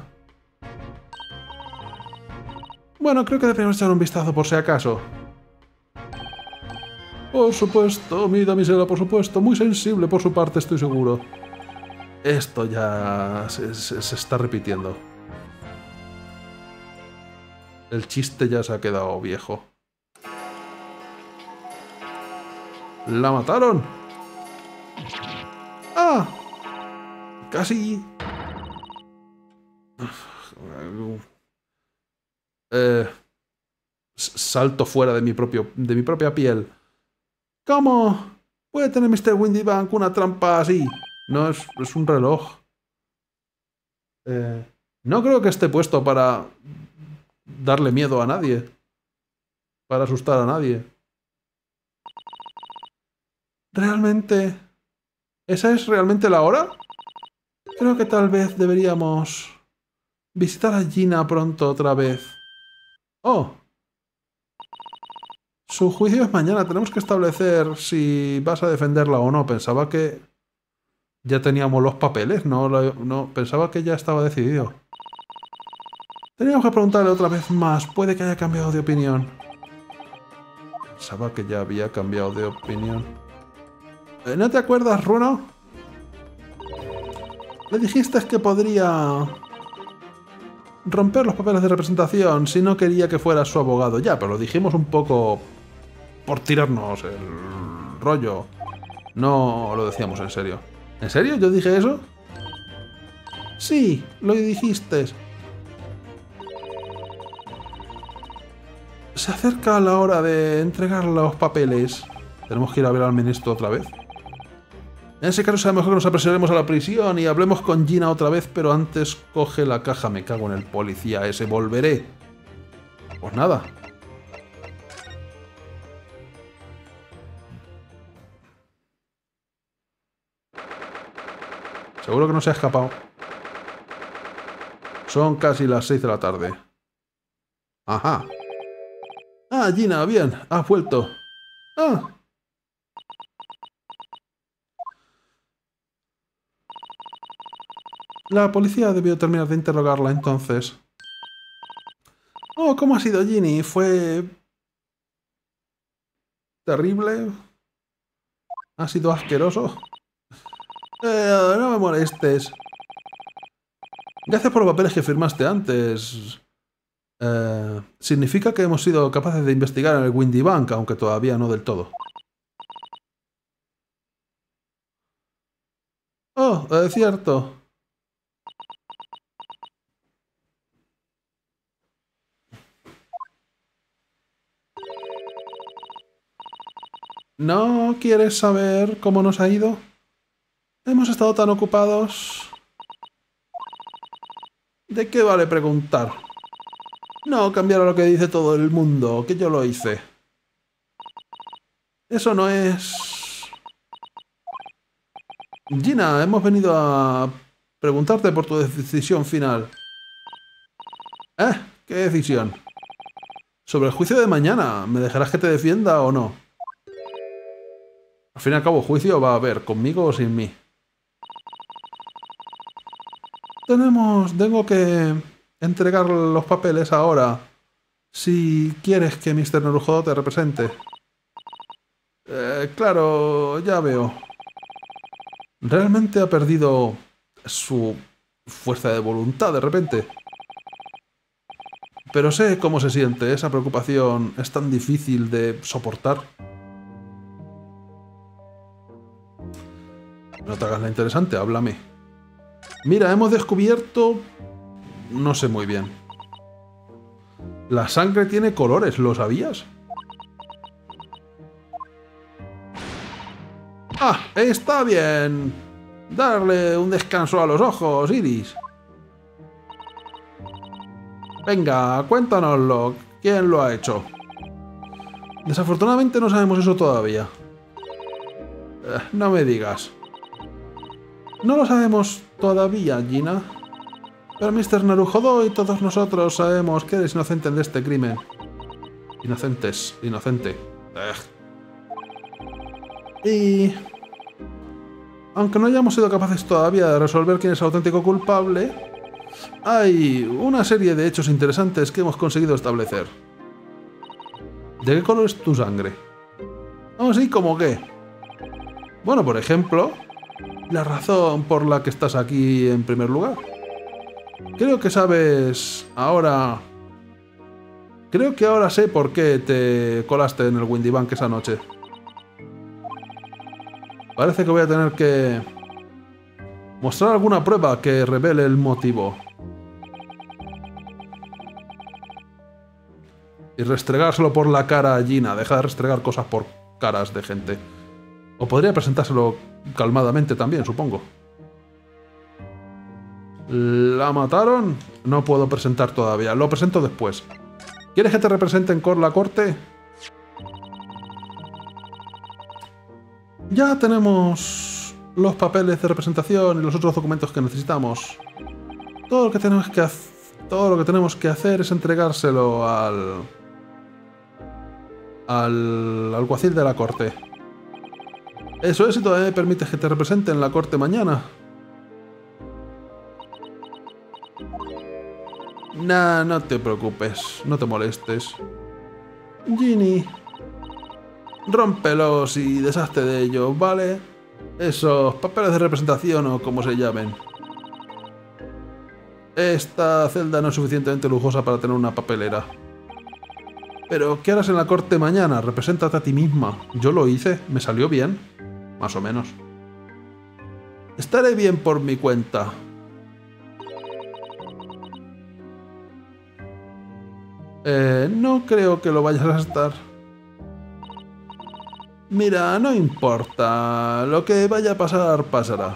Bueno, creo que deberíamos echar un vistazo por si acaso. Por supuesto, mi damisela, por supuesto. Muy sensible por su parte, estoy seguro. Esto ya se, se, se está repitiendo. El chiste ya se ha quedado viejo. ¿La mataron? ¡Ah! Casi... Eh, salto fuera de mi, propio, de mi propia piel. ¿Cómo puede tener mister Windy Bank una trampa así? No, es, es un reloj. Eh, no creo que esté puesto para darle miedo a nadie. Para asustar a nadie. ¿Realmente? ¿Esa es realmente la hora? Creo que tal vez deberíamos visitar a Gina pronto otra vez. Oh, su juicio es mañana. Tenemos que establecer si vas a defenderla o no. Pensaba que ya teníamos los papeles. No, no pensaba que ya estaba decidido. Teníamos que preguntarle otra vez más. Puede que haya cambiado de opinión. Pensaba que ya había cambiado de opinión. ¿No te acuerdas, Runo? Le dijiste que podría romper los papeles de representación si no quería que fuera su abogado. Ya, pero lo dijimos un poco por tirarnos el rollo. No lo decíamos en serio. ¿En serio? ¿Yo dije eso? Sí, lo dijiste. Se acerca la hora de entregar los papeles. Tenemos que ir a ver al ministro otra vez. En ese caso será mejor que nos apresuremos a la prisión y hablemos con Gina otra vez, pero antes coge la caja. Me cago en el policía ese. Volveré. Pues nada. Seguro que no se ha escapado. Son casi las seis de la tarde. Ajá. Ah, Gina, bien. Has vuelto. Ah. La policía debió terminar de interrogarla entonces. Oh, ¿cómo ha sido, Ginny? ¿Fue terrible? ¿Ha sido asqueroso? Eh, no me molestes. Gracias por los papeles que firmaste antes. Eh, significa que hemos sido capaces de investigar en el Windy Bank, aunque todavía no del todo. Oh, es cierto. ¿No quieres saber cómo nos ha ido? Hemos estado tan ocupados. ¿De qué vale preguntar? No cambiar a lo que dice todo el mundo, que yo lo hice. Eso no es... Gina, hemos venido a preguntarte por tu decisión final. ¿Eh? ¿Qué decisión? Sobre el juicio de mañana. ¿Me dejarás que te defienda o no? Al fin y al cabo, juicio va a haber, conmigo o sin mí. Tenemos... Tengo que entregar los papeles ahora. Si quieres que mister Narujodo te represente. Eh, claro, ya veo. Realmente ha perdido su fuerza de voluntad de repente. Pero sé cómo se siente. Esa preocupación es tan difícil de soportar. No te hagas la interesante, háblame. Mira, hemos descubierto... No sé muy bien. La sangre tiene colores, ¿lo sabías? ¡Ah! Está bien. Darle un descanso a los ojos, Iris. Venga, cuéntanoslo. ¿Quién lo ha hecho? Desafortunadamente no sabemos eso todavía. Eh, no me digas. No lo sabemos todavía, Gina. Pero mister Narujodo y todos nosotros sabemos que eres inocente de este crimen. Inocentes, inocente. Ugh. Y... aunque no hayamos sido capaces todavía de resolver quién es el auténtico culpable, hay una serie de hechos interesantes que hemos conseguido establecer. ¿De qué color es tu sangre? Oh, sí, ¿cómo qué? Bueno, por ejemplo, la razón por la que estás aquí en primer lugar. Creo que sabes ahora... Creo que ahora sé por qué te colaste en el Windy Bank esa noche. Parece que voy a tener que mostrar alguna prueba que revele el motivo. Y restregárselo por la cara a Gina. Deja de restregar cosas por caras de gente. O podría presentárselo calmadamente también, supongo. ¿La mataron? No puedo presentar todavía. Lo presento después. ¿Quieres que te represente en la corte? Ya tenemos los papeles de representación y los otros documentos que necesitamos. Todo lo que tenemos que hacer, todo lo que tenemos que hacer es entregárselo al al alguacil de la corte. Eso es, si todavía me permites que te represente en la corte mañana. Nah, no te preocupes, no te molestes. Ginny, rómpelos y deshazte de ellos, ¿vale? Esos papeles de representación o como se llamen. Esta celda no es suficientemente lujosa para tener una papelera. Pero, ¿qué harás en la corte mañana? Represéntate a ti misma. Yo lo hice, me salió bien. Más o menos. Estaré bien por mi cuenta. Eh, no creo que lo vayas a estar. Mira, no importa. Lo que vaya a pasar, pasará.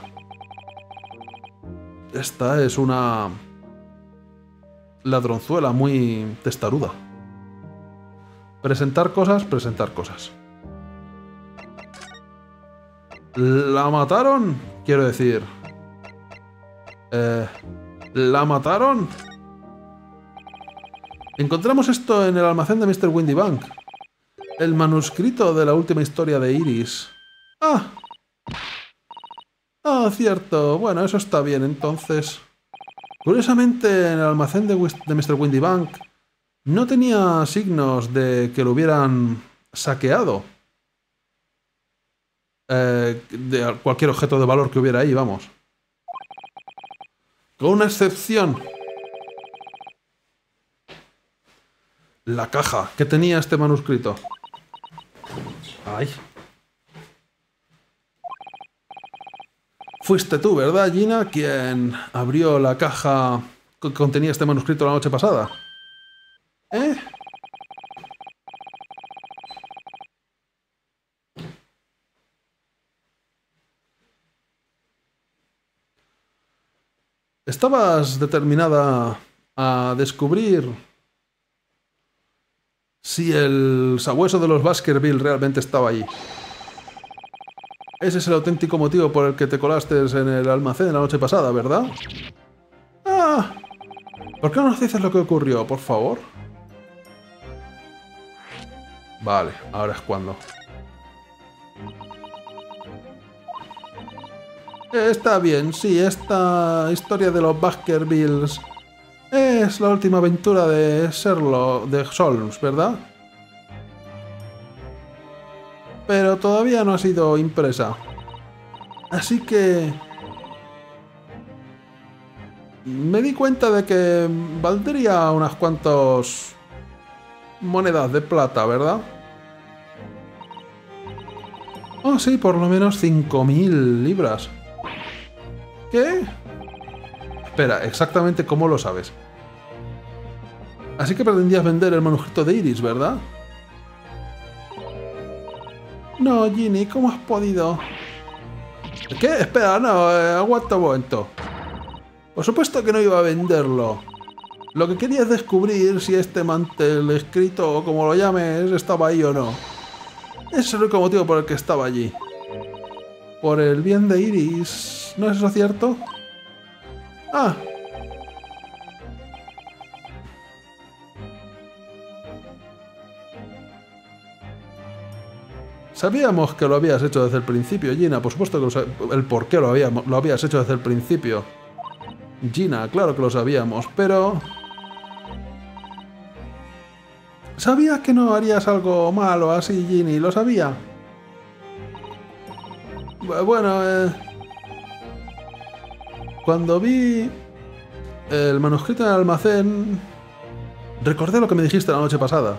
Esta es una ladronzuela muy testaruda. Presentar cosas, presentar cosas. ¿La mataron? Quiero decir... Eh, ¿La mataron? Encontramos esto en el almacén de mister Windybank. El manuscrito de la última historia de Iris. ¡Ah! Ah, cierto. Bueno, eso está bien, entonces. Curiosamente, en el almacén de, de mister Windybank no tenía signos de que lo hubieran saqueado. Eh, de cualquier objeto de valor que hubiera ahí, vamos. Con una excepción. La caja que tenía este manuscrito. Ay. Fuiste tú, ¿verdad, Gina? Quien abrió la caja que contenía este manuscrito la noche pasada. ¿Eh? ¿Estabas determinada a descubrir si el sabueso de los Baskerville realmente estaba allí? Ese es el auténtico motivo por el que te colaste en el almacén la noche pasada, ¿verdad? Ah, ¿por qué no nos dices lo que ocurrió, por favor? Vale, ahora es cuando. Está bien, sí, esta historia de los Baskervilles es la última aventura de Sherlock, de Holmes, ¿verdad? Pero todavía no ha sido impresa. Así que... me di cuenta de que valdría unas cuantas monedas de plata, ¿verdad? Oh, sí, por lo menos cinco mil libras. ¿Qué? Espera, exactamente cómo lo sabes. Así que pretendías vender el manuscrito de Iris, ¿verdad? No, Ginny, ¿cómo has podido? ¿Qué? Espera, no, eh, aguanta un momento. Por supuesto que no iba a venderlo. Lo que quería es descubrir si este mantel escrito, o como lo llames, estaba ahí o no. Ese es el único motivo por el que estaba allí. Por el bien de Iris, ¿no es eso cierto? Ah. Sabíamos que lo habías hecho desde el principio, Gina. Por supuesto que lo sabíamos. El por qué lo, habíamos, lo habías hecho desde el principio. Gina, claro que lo sabíamos, pero... ¿sabías que no harías algo malo así, Ginny? ¿Lo sabía? Bueno, eh... cuando vi el manuscrito en el almacén, recordé lo que me dijiste la noche pasada.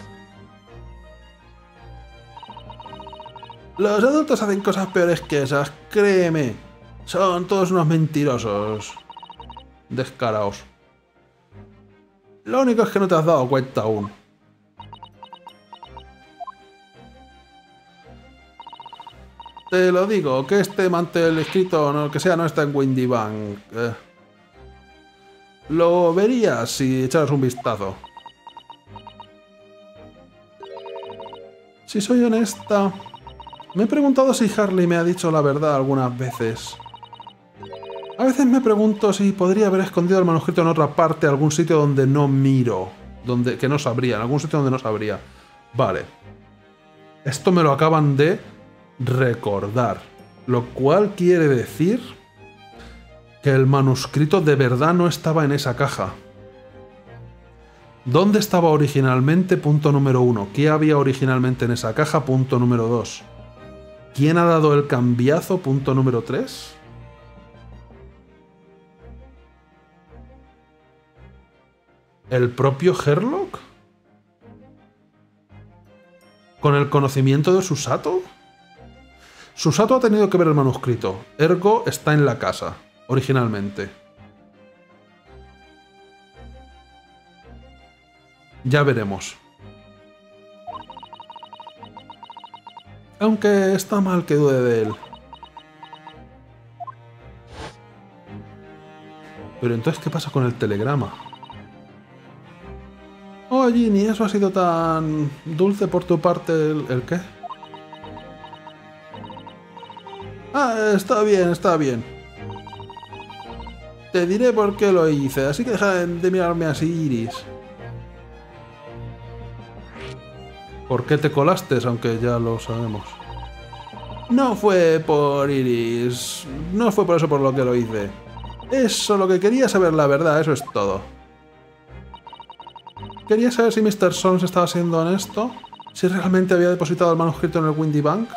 Los adultos hacen cosas peores que esas, créeme. Son todos unos mentirosos. Descaraos. Lo único es que no te has dado cuenta aún. Te lo digo, que este mantel escrito o lo que sea no está en Windybank. Eh, lo verías si echaras un vistazo. Si soy honesta, Me he preguntado si Harley me ha dicho la verdad algunas veces. A veces me pregunto si podría haber escondido el manuscrito en otra parte, algún sitio donde no miro. Donde, que no sabría, en algún sitio donde no sabría. Vale. Esto me lo acaban de recordar. Lo cual quiere decir que el manuscrito de verdad no estaba en esa caja. ¿Dónde estaba originalmente? Punto número uno. ¿Qué había originalmente en esa caja? Punto número dos. ¿Quién ha dado el cambiazo? Punto número tres. ¿El propio Herlock? ¿Con el conocimiento de Susato? Susato ha tenido que ver el manuscrito. Ergo está en la casa, originalmente. Ya veremos. Aunque está mal que dude de él. Pero entonces, ¿qué pasa con el telegrama? Oh, Ginny, eso ha sido tan dulce por tu parte. ¿El, el qué? Ah, está bien, está bien. Te diré por qué lo hice, así que deja de mirarme así, Iris. ¿Por qué te colaste? Aunque ya lo sabemos. No fue por Iris. No fue por eso por lo que lo hice. Eso, lo que quería saber la verdad, eso es todo. Quería saber si mister Solms estaba siendo honesto. Si realmente había depositado el manuscrito en el Windy Banks.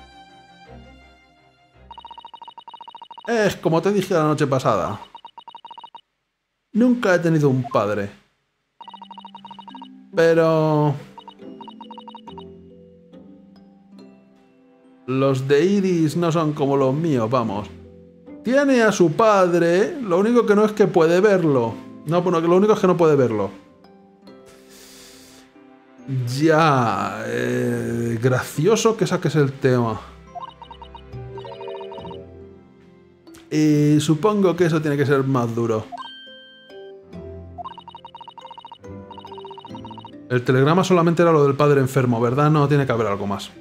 Es como te dije la noche pasada. Nunca he tenido un padre. Pero... los de Iris no son como los míos, vamos. Tiene a su padre, lo único que no es que puede verlo. No, bueno, lo único es que no puede verlo. Ya... Eh, gracioso que saques el tema. Y supongo que eso tiene que ser más duro. El telegrama solamente era lo del padre enfermo, ¿verdad? No, tiene que haber algo más.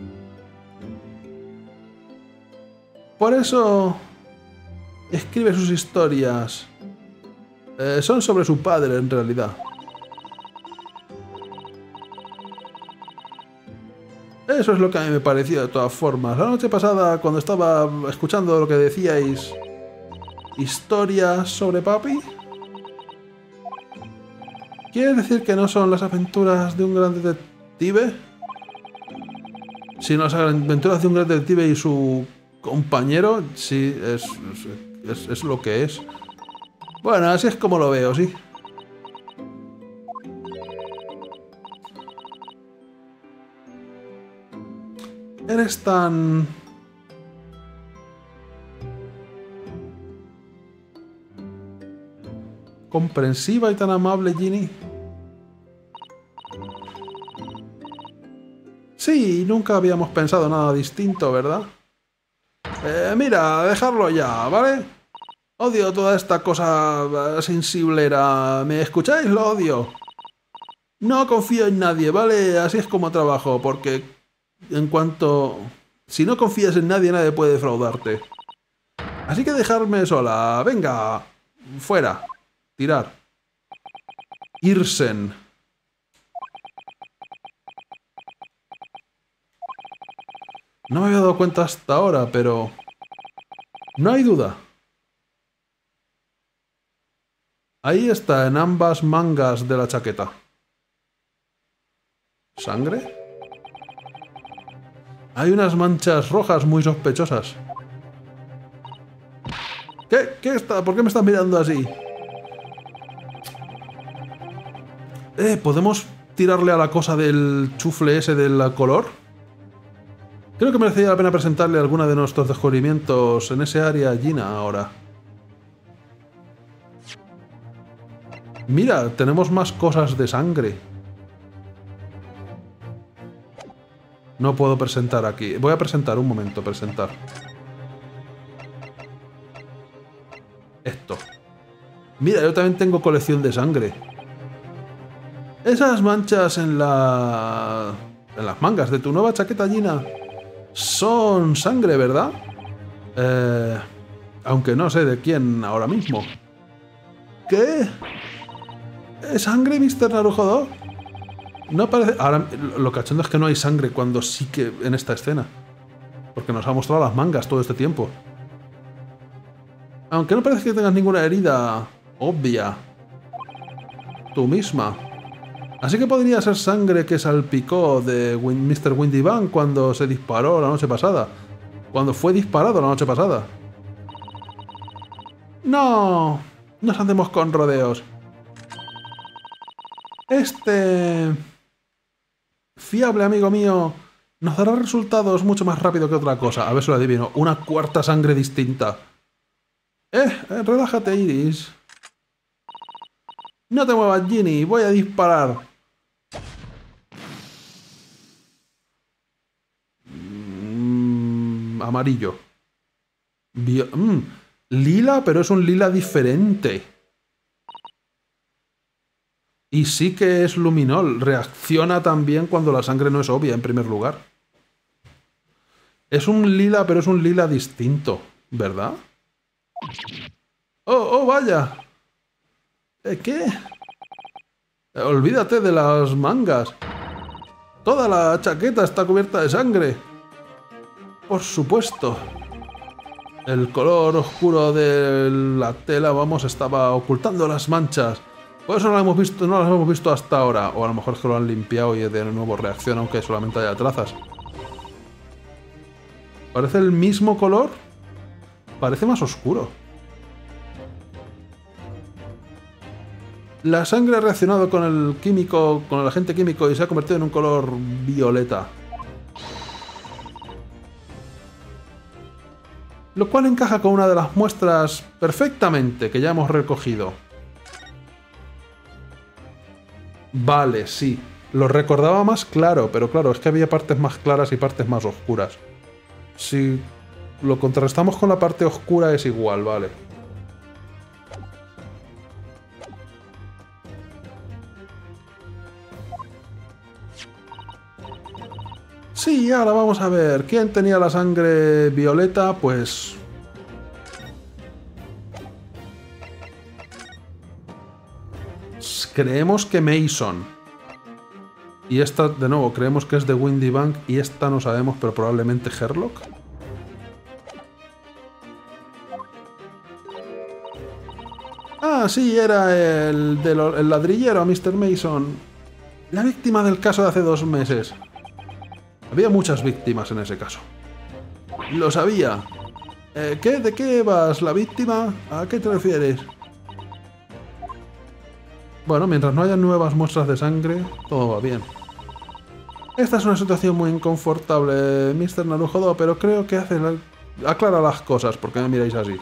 Por eso... escribe sus historias. Eh, son sobre su padre, en realidad. Eso es lo que a mí me pareció, de todas formas. La noche pasada, cuando estaba escuchando lo que decíais... ¿historias sobre papi? ¿Quieres decir que no son las aventuras de un gran detective? Sino las aventuras de un gran detective y su compañero. Sí, es, es, es lo que es. Bueno, así es como lo veo, sí. Eres tan... comprensiva y tan amable, Ginny. Sí, nunca habíamos pensado nada distinto, ¿verdad? Eh, mira, dejarlo ya, ¿vale? Odio toda esta cosa sensiblera. ¿Me escucháis? Lo odio. No confío en nadie, ¿vale? Así es como trabajo, porque en cuanto... si no confías en nadie, nadie puede defraudarte. Así que dejarme sola. Venga, fuera. Tirar. Irsen. No me había dado cuenta hasta ahora, pero... no hay duda. Ahí está, en ambas mangas de la chaqueta. ¿Sangre? Hay unas manchas rojas muy sospechosas. ¿Qué? ¿Qué está? ¿Por qué me estás mirando así? Eh, ¿podemos tirarle a la cosa del chufle ese del color? Creo que merecería la pena presentarle alguna de nuestros descubrimientos en ese área a Gina ahora. Mira, tenemos más cosas de sangre. No puedo presentar aquí. Voy a presentar, un momento, presentar. Esto. Mira, yo también tengo colección de sangre. Esas manchas en la... en las mangas de tu nueva chaqueta, Gina, Son sangre, ¿verdad? Eh, aunque no sé de quién ahora mismo. ¿Qué? ¿Es sangre, mister Narujodo? No parece... Ahora, lo cachondo es que no hay sangre cuando sí que en esta escena. Porque nos ha mostrado las mangas todo este tiempo. Aunque no parece que tengas ninguna herida obvia. Tú misma. Así que podría ser sangre que salpicó de mister Windy Bang cuando se disparó la noche pasada. Cuando fue disparado la noche pasada. No, nos andemos con rodeos. Este fiable amigo mío nos dará resultados mucho más rápido que otra cosa. A ver si lo adivino. Una cuarta sangre distinta. Eh, eh relájate, Iris. No te muevas, Ginny. Voy a disparar. Mm, amarillo. Bio mm, lila, pero es un lila diferente. Y sí que es luminol. Reacciona también cuando la sangre no es obvia, en primer lugar. Es un lila, pero es un lila distinto, ¿verdad? ¡Oh, oh, vaya! ¿Qué? Olvídate de las mangas. Toda la chaqueta está cubierta de sangre. Por supuesto. El color oscuro de la tela, vamos, estaba ocultando las manchas. Por eso no las hemos visto, no las hemos visto hasta ahora. O a lo mejor es que lo han limpiado y de nuevo reacciona, aunque solamente haya trazas. ¿Parece el mismo color? Parece más oscuro. La sangre ha reaccionado con el químico, con el agente químico y se ha convertido en un color violeta. Lo cual encaja con una de las muestras perfectamente que ya hemos recogido. Vale, sí. Lo recordaba más claro, pero claro, es que había partes más claras y partes más oscuras. Si lo contrastamos con la parte oscura es igual, vale. Sí, ahora vamos a ver. ¿Quién tenía la sangre violeta? Pues... creemos que Mason. Y esta, de nuevo, creemos que es de Windy Bang y esta no sabemos, pero probablemente Herlock. Ah, sí, era el, del, el ladrillero, mister Mason. La víctima del caso de hace dos meses. Había muchas víctimas en ese caso. Lo sabía. Eh, ¿qué? ¿De qué vas? ¿La víctima? ¿A qué te refieres? Bueno, mientras no haya nuevas muestras de sangre, todo va bien. Esta es una situación muy inconfortable, mister Narujodo, pero creo que hace la... aclara las cosas. ¿Por qué me miráis así?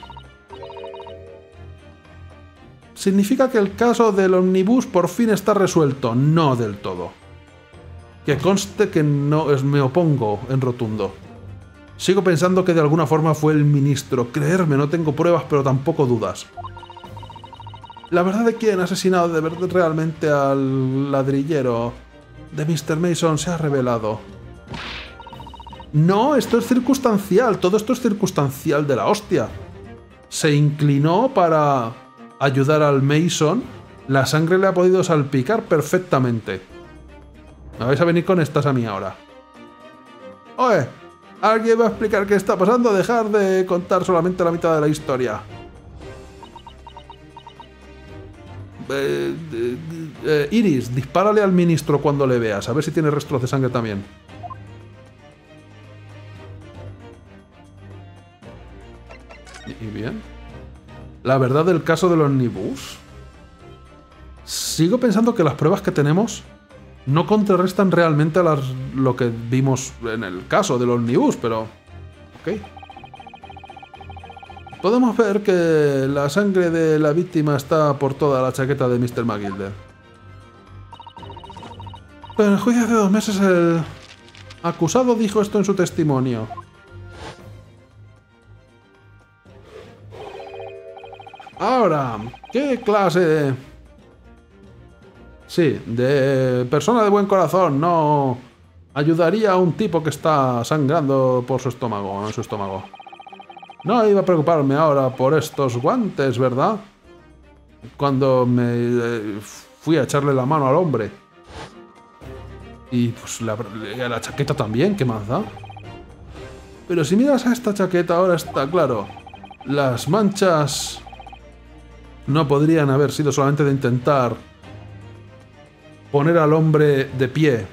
¿Significa que el caso del Omnibus por fin está resuelto? No del todo. Que conste que no es, me opongo en rotundo. Sigo pensando que de alguna forma fue el ministro. Creerme, no tengo pruebas, pero tampoco dudas. La verdad de quién ha asesinado de verdad realmente al ladrillero de mister Mason se ha revelado. No, esto es circunstancial. Todo esto es circunstancial de la hostia. Se inclinó para ayudar al Mason. La sangre le ha podido salpicar perfectamente. Me vais a venir con estas a mí ahora. Oye, ¿alguien va a explicar qué está pasando? Dejar de contar solamente la mitad de la historia. Eh, eh, eh, Iris, dispárale al ministro cuando le veas, a ver si tiene restos de sangre también. Y bien. La verdad del caso del Omnibus. Sigo pensando que las pruebas que tenemos no contrarrestan realmente a las, lo que vimos en el caso del Omnibus, pero... ok. Podemos ver que la sangre de la víctima está por toda la chaqueta de mister McGilder. Pero en el juicio de hace dos meses el acusado dijo esto en su testimonio. Ahora, ¿qué clase de...? Sí, de persona de buen corazón, no Ayudaría a un tipo que está sangrando por su estómago, en su estómago. No iba a preocuparme ahora por estos guantes, ¿verdad? Cuando me eh, fui a echarle la mano al hombre. Y pues la, la chaqueta también, ¿qué más da? Pero si miras a esta chaqueta ahora está claro. Las manchas no podrían haber sido solamente de intentar poner al hombre de pie.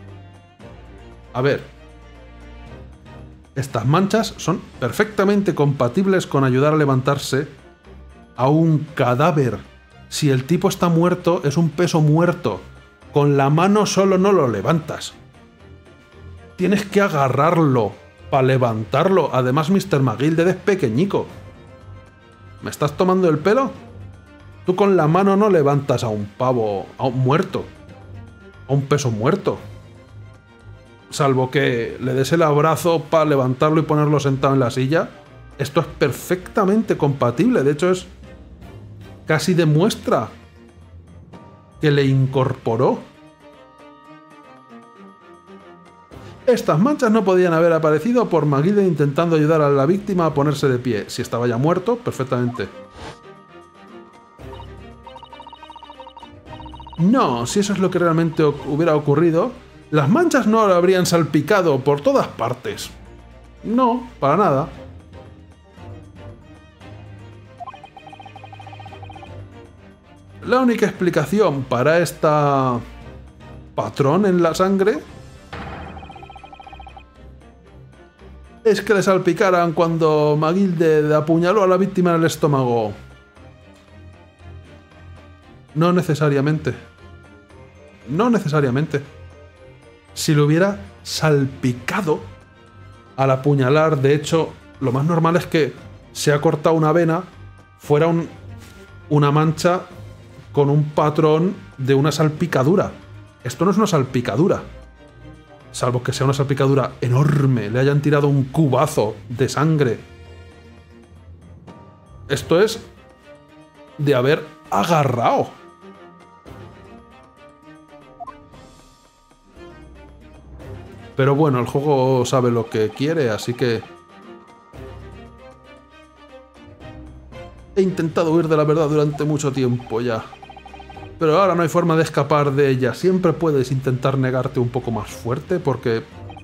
A ver. Estas manchas son perfectamente compatibles con ayudar a levantarse a un cadáver. Si el tipo está muerto, es un peso muerto. Con la mano solo no lo levantas. Tienes que agarrarlo para levantarlo. Además, mister McGilded es pequeñico. ¿Me estás tomando el pelo? Tú con la mano no levantas a un pavo, a un muerto. A un peso muerto. Salvo que le des el abrazo para levantarlo y ponerlo sentado en la silla. Esto es perfectamente compatible. De hecho, es casi demuestra que le incorporó. Estas manchas no podían haber aparecido por McGilded intentando ayudar a la víctima a ponerse de pie. Si estaba ya muerto, perfectamente. No, si eso es lo que realmente hubiera ocurrido, las manchas no lo habrían salpicado por todas partes. No, para nada. La única explicación para esta patrón en la sangre es que le salpicaran cuando McGilded apuñaló a la víctima en el estómago. No necesariamente. No necesariamente. Si lo hubiera salpicado al apuñalar, de hecho, lo más normal es que se ha cortado una vena, fuera un, una mancha con un patrón de una salpicadura. Esto no es una salpicadura. Salvo que sea una salpicadura enorme, le hayan tirado un cubazo de sangre. Esto es de haber agarrado. Pero bueno, el juego sabe lo que quiere, así que... He intentado huir de la verdad durante mucho tiempo ya. Pero ahora no hay forma de escapar de ella. Siempre puedes intentar negarte un poco más fuerte, porque...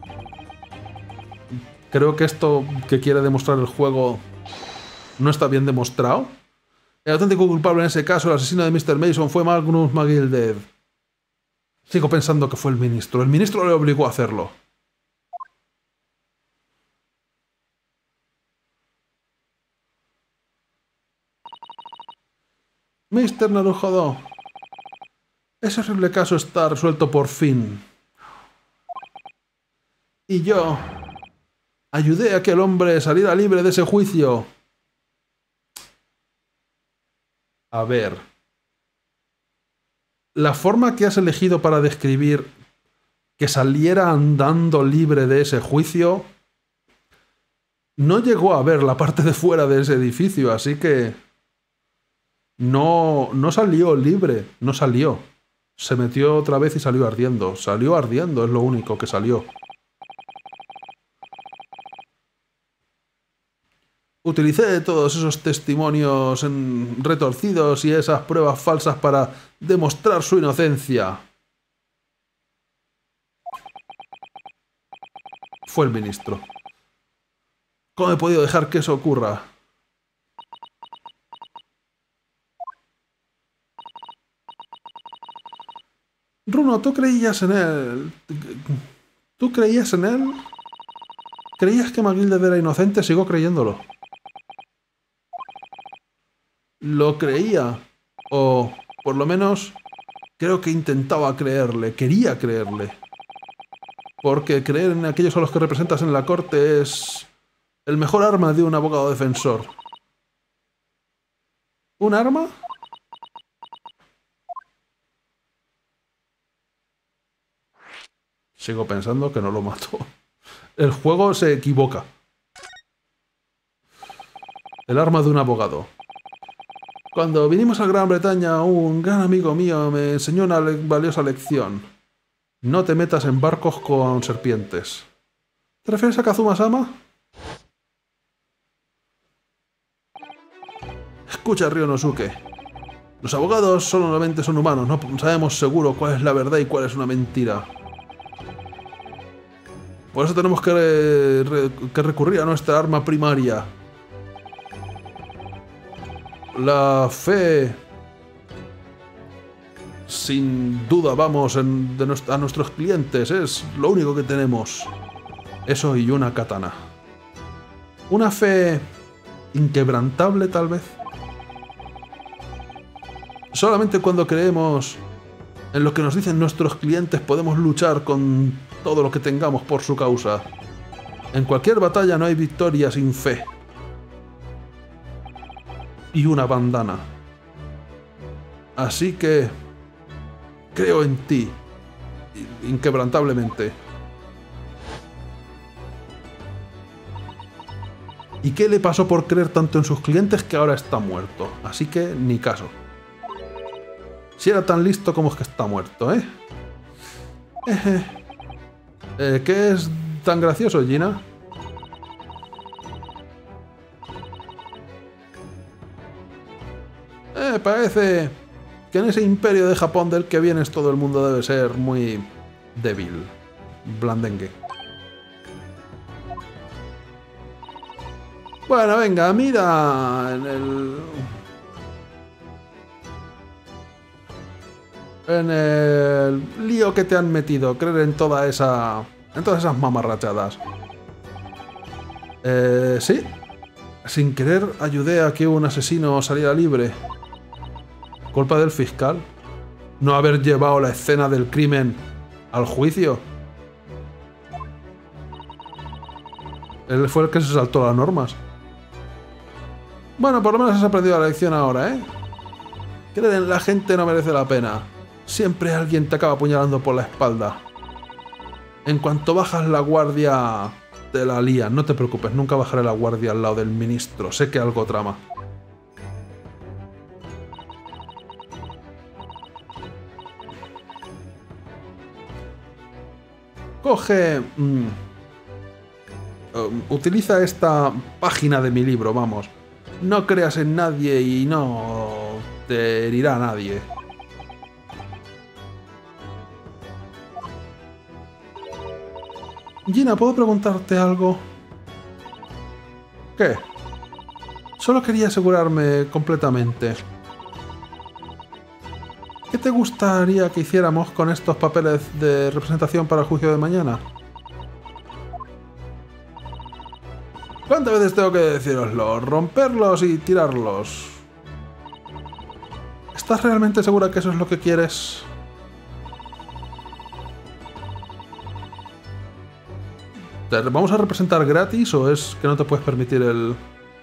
Creo que esto que quiere demostrar el juego no está bien demostrado. El auténtico culpable en ese caso, el asesino de mister Mason, fue Magnus McGilded. Sigo pensando que fue el ministro. El ministro le obligó a hacerlo. mister Narujodo. Ese horrible caso está resuelto por fin. Y yo ayudé a que el hombre saliera libre de ese juicio. A ver. La forma que has elegido para describir que saliera andando libre de ese juicio no llegó a ver la parte de fuera de ese edificio, así que no, no salió libre, no salió. Se metió otra vez y salió ardiendo. Salió ardiendo, es lo único que salió. Utilicé todos esos testimonios en retorcidos y esas pruebas falsas para demostrar su inocencia. Fue el ministro. ¿Cómo he podido dejar que eso ocurra? Runo, ¿tú creías en él? ¿Tú creías en él? ¿Creías que McGilded era inocente? Sigo creyéndolo. Lo creía. O, por lo menos, creo que intentaba creerle. Quería creerle. Porque creer en aquellos a los que representas en la corte es el mejor arma de un abogado defensor. ¿Un arma? Sigo pensando que no lo mató. El juego se equivoca. El arma de un abogado. Cuando vinimos a Gran Bretaña, un gran amigo mío me enseñó una valiosa lección. No te metas en barcos con serpientes. ¿Te refieres a Kazuma-sama? Escucha, Ryonosuke. Los abogados solamente son humanos, no sabemos seguro cuál es la verdad y cuál es una mentira. Por eso tenemos que, re que recurrir a nuestra arma primaria. La fe... Sin duda vamos en, de nuestra, a nuestros clientes, es lo único que tenemos. Eso y una katana. Una fe inquebrantable, tal vez. Solamente cuando creemos en lo que nos dicen nuestros clientes podemos luchar con todo lo que tengamos por su causa. En cualquier batalla no hay victoria sin fe. Y una bandana. Así que... creo en ti. Inquebrantablemente. ¿Y qué le pasó por creer tanto en sus clientes que ahora está muerto? Así que ni caso. Si era tan listo como es que está muerto, ¿eh? Eh, eh ¿Qué es tan gracioso, Gina? Eh, parece que en ese imperio de Japón del que vienes todo el mundo debe ser muy débil, blandengue. Bueno, venga, mira en el... en el lío que te han metido, creer en toda esa... en todas esas mamarrachadas. Eh, sí. Sin querer ayudé a que un asesino saliera libre. ¿Culpa del fiscal? ¿No haber llevado la escena del crimen al juicio? Él fue el que se saltó las normas. Bueno, por lo menos has aprendido la lección ahora, ¿eh? Creer en la gente no merece la pena. Siempre alguien te acaba apuñalando por la espalda. En cuanto bajas la guardia, te la lías. No te preocupes, nunca bajaré la guardia al lado del ministro. Sé que algo trama. Coge... Mmm, um, utiliza esta página de mi libro, vamos. No creas en nadie y no te herirá a nadie. Gina, ¿puedo preguntarte algo? ¿Qué? Solo quería asegurarme completamente. ¿Qué te gustaría que hiciéramos con estos papeles de representación para el juicio de mañana? ¿Cuántas veces tengo que decíroslo? Romperlos y tirarlos. ¿Estás realmente segura que eso es lo que quieres? ¿Te vamos a representar gratis o es que no te puedes permitir el...?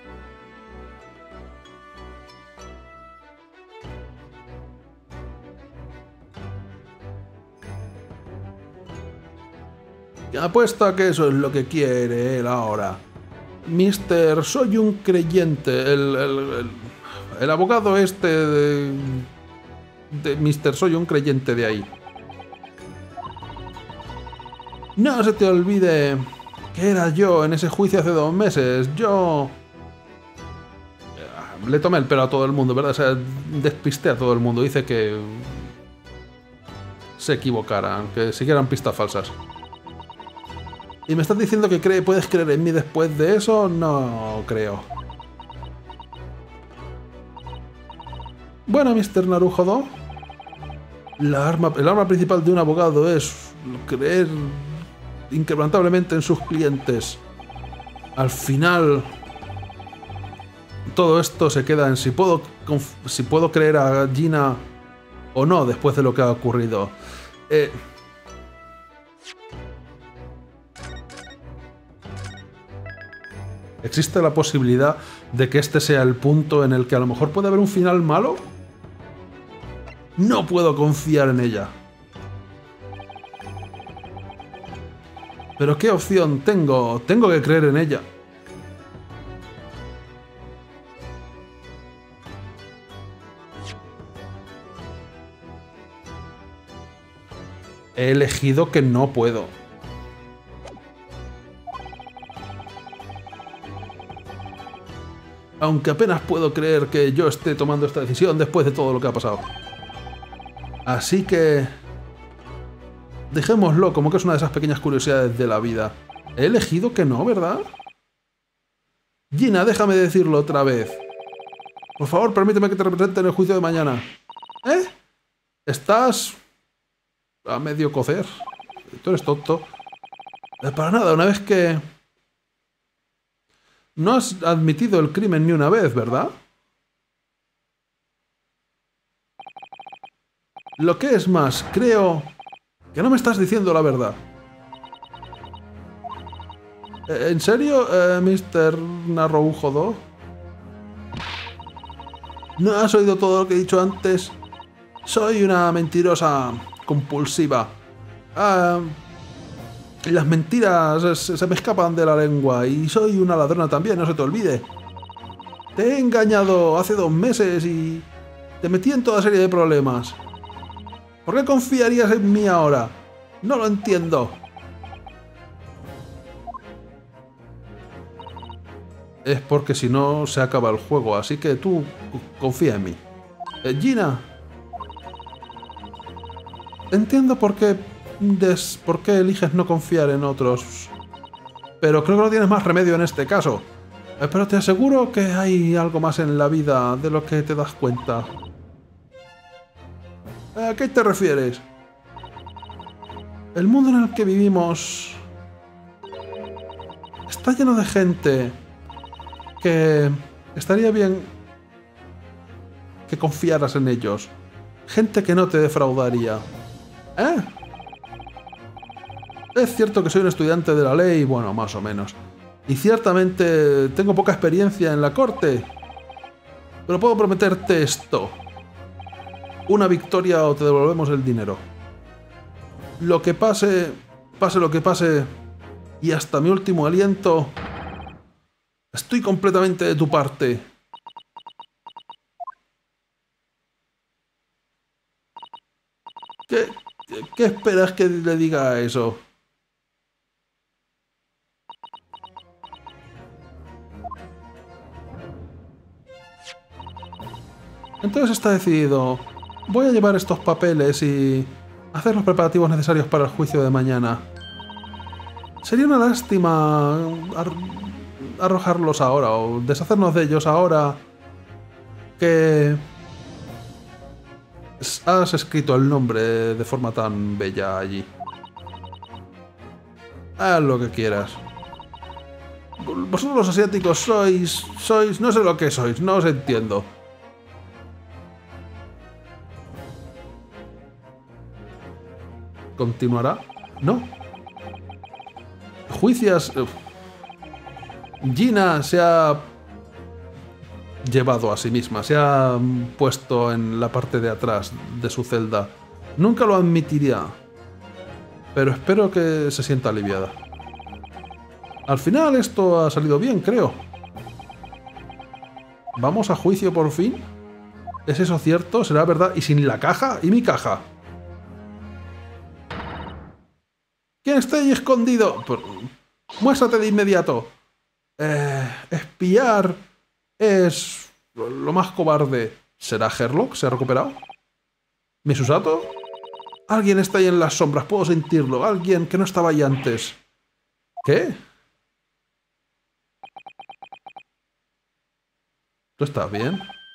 Apuesto a que eso es lo que quiere él ahora. Mister Soy un creyente, el, el, el, el abogado este de, de Mister Soy un creyente de ahí. No se te olvide que era yo en ese juicio hace dos meses. Yo... le tomé el pelo a todo el mundo, ¿verdad? O sea, despisté a todo el mundo. Hice que... se equivocaran, que siguieran pistas falsas. ¿Y me estás diciendo que cree, puedes creer en mí después de eso? No creo. Bueno, mister Naruhodo, la arma, el arma principal de un abogado es creer inquebrantablemente en sus clientes. Al final, todo esto se queda en si puedo, si puedo creer a Gina o no después de lo que ha ocurrido. Eh... ¿Existe la posibilidad de que este sea el punto en el que a lo mejor puede haber un final malo? No puedo confiar en ella. ¿Pero qué opción tengo? Tengo que creer en ella. He elegido que no puedo. Aunque apenas puedo creer que yo esté tomando esta decisión después de todo lo que ha pasado. Así que... dejémoslo como que es una de esas pequeñas curiosidades de la vida. He elegido que no, ¿verdad? Gina, déjame decirlo otra vez. Por favor, permíteme que te represente en el juicio de mañana. ¿Eh? Estás... a medio cocer. Tú eres tonto. Eh, para nada, una vez que... no has admitido el crimen ni una vez, ¿verdad? Lo que es más, creo que no me estás diciendo la verdad. ¿En serio, eh, mister Naroujodo? ¿No has oído todo lo que he dicho antes? Soy una mentirosa compulsiva. Ah, las mentiras se, se me escapan de la lengua y soy una ladrona también, no se te olvide. Te he engañado hace dos meses y te metí en toda serie de problemas. ¿Por qué confiarías en mí ahora? No lo entiendo. Es porque si no se acaba el juego, así que tú confía en mí. Eh, Gina. Entiendo por qué, des, por qué eliges no confiar en otros. Pero creo que no tienes más remedio en este caso. Eh, pero te aseguro que hay algo más en la vida de lo que te das cuenta. ¿A qué te refieres? El mundo en el que vivimos está lleno de gente que estaría bien que confiaras en ellos. Gente que no te defraudaría. ¿Eh? Es cierto que soy un estudiante de la ley, bueno, más o menos. Y ciertamente tengo poca experiencia en la corte. Pero puedo prometerte esto. Una victoria o te devolvemos el dinero. Lo que pase, pase lo que pase, y hasta mi último aliento, estoy completamente de tu parte. ¿Qué, qué esperas que le diga a eso? Entonces está decidido. Voy a llevar estos papeles y hacer los preparativos necesarios para el juicio de mañana. Sería una lástima ar arrojarlos ahora o deshacernos de ellos ahora que has escrito el nombre de forma tan bella allí. Haz lo que quieras. Vosotros los asiáticos sois... sois... no sé lo que sois, no os entiendo. ¿Continuará? No. Juicias... Gina se ha llevado a sí misma, se ha puesto en la parte de atrás de su celda. Nunca lo admitiría, pero espero que se sienta aliviada. Al final esto ha salido bien, creo. ¿Vamos a juicio por fin? ¿Es eso cierto? ¿Será verdad? ¿Y sin la caja? ¿Y mi caja? ¿Quién está ahí escondido? Por... muéstrate de inmediato. Eh, espiar es lo más cobarde. ¿Será Herlock? ¿Se ha recuperado? ¿Misusato? Alguien está ahí en las sombras, puedo sentirlo. Alguien que no estaba ahí antes. ¿Qué? ¿Tú estás bien?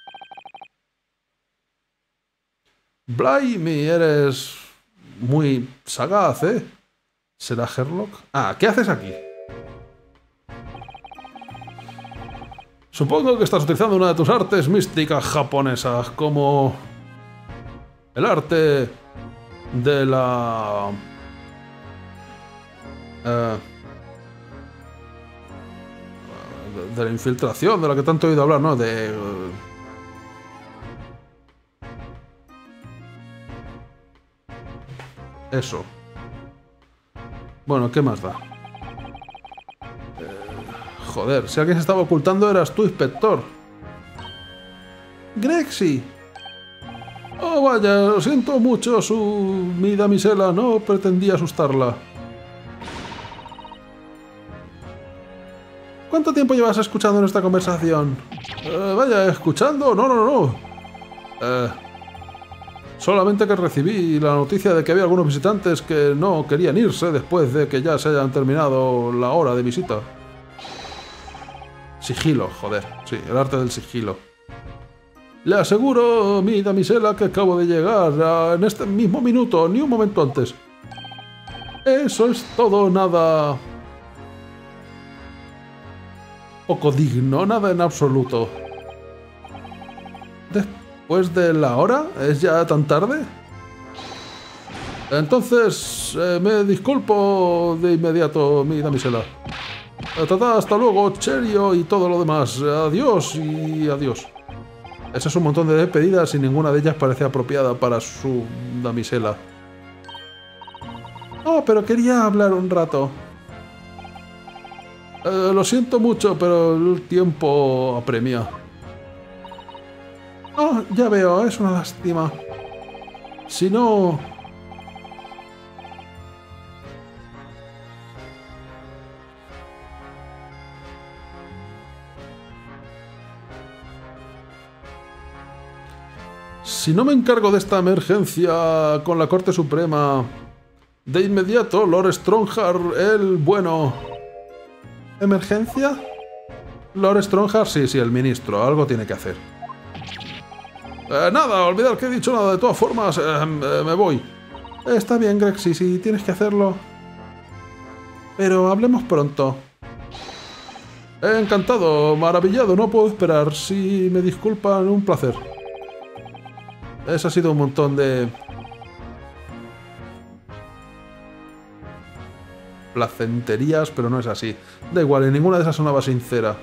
Blimey, eres muy sagaz, ¿eh? ¿Será Herlock? Ah, ¿qué haces aquí? Supongo que estás utilizando una de tus artes místicas japonesas, como el arte de la... Eh, de la infiltración, de la que tanto he oído hablar, ¿no? De... eso. Bueno, ¿qué más da? Joder, si alguien se estaba ocultando eras tú, inspector. Grexy. Oh, vaya, lo siento mucho, su... mi damisela, no pretendía asustarla. ¿Cuánto tiempo llevas escuchando nuestra conversación? Eh, vaya, ¿escuchando? No, no, no. Eh, solamente que recibí la noticia de que había algunos visitantes que no querían irse después de que ya se hayan terminado la hora de visita. Sigilo, joder. Sí, el arte del sigilo. Le aseguro, mi damisela, que acabo de llegar a, en este mismo minuto, ni un momento antes. Eso es todo, nada... poco digno, nada en absoluto. ¿Después de la hora? ¿Es ya tan tarde? Entonces, eh, me disculpo de inmediato, mi damisela. Tata, hasta luego, Cherio y todo lo demás. Adiós y adiós. Ese es un montón de despedidas y ninguna de ellas parece apropiada para su damisela. Oh, pero quería hablar un rato. Eh, lo siento mucho, pero el tiempo apremia. Oh, ya veo, es una lástima. Si no... Si no me encargo de esta emergencia con la Corte Suprema, de inmediato, Lord Stronghart, el bueno... ¿Emergencia? Lord Stronghart, sí, sí, el ministro, algo tiene que hacer. Eh, nada, olvidar que he dicho nada, de todas formas, eh, eh, me voy. Está bien, Grexy, si tienes que hacerlo. Pero hablemos pronto. Eh, encantado, maravillado, no puedo esperar. Si me disculpan, un placer. Eso ha sido un montón de... placenterías, pero no es así. Da igual, en ninguna de esas sonaba sincera.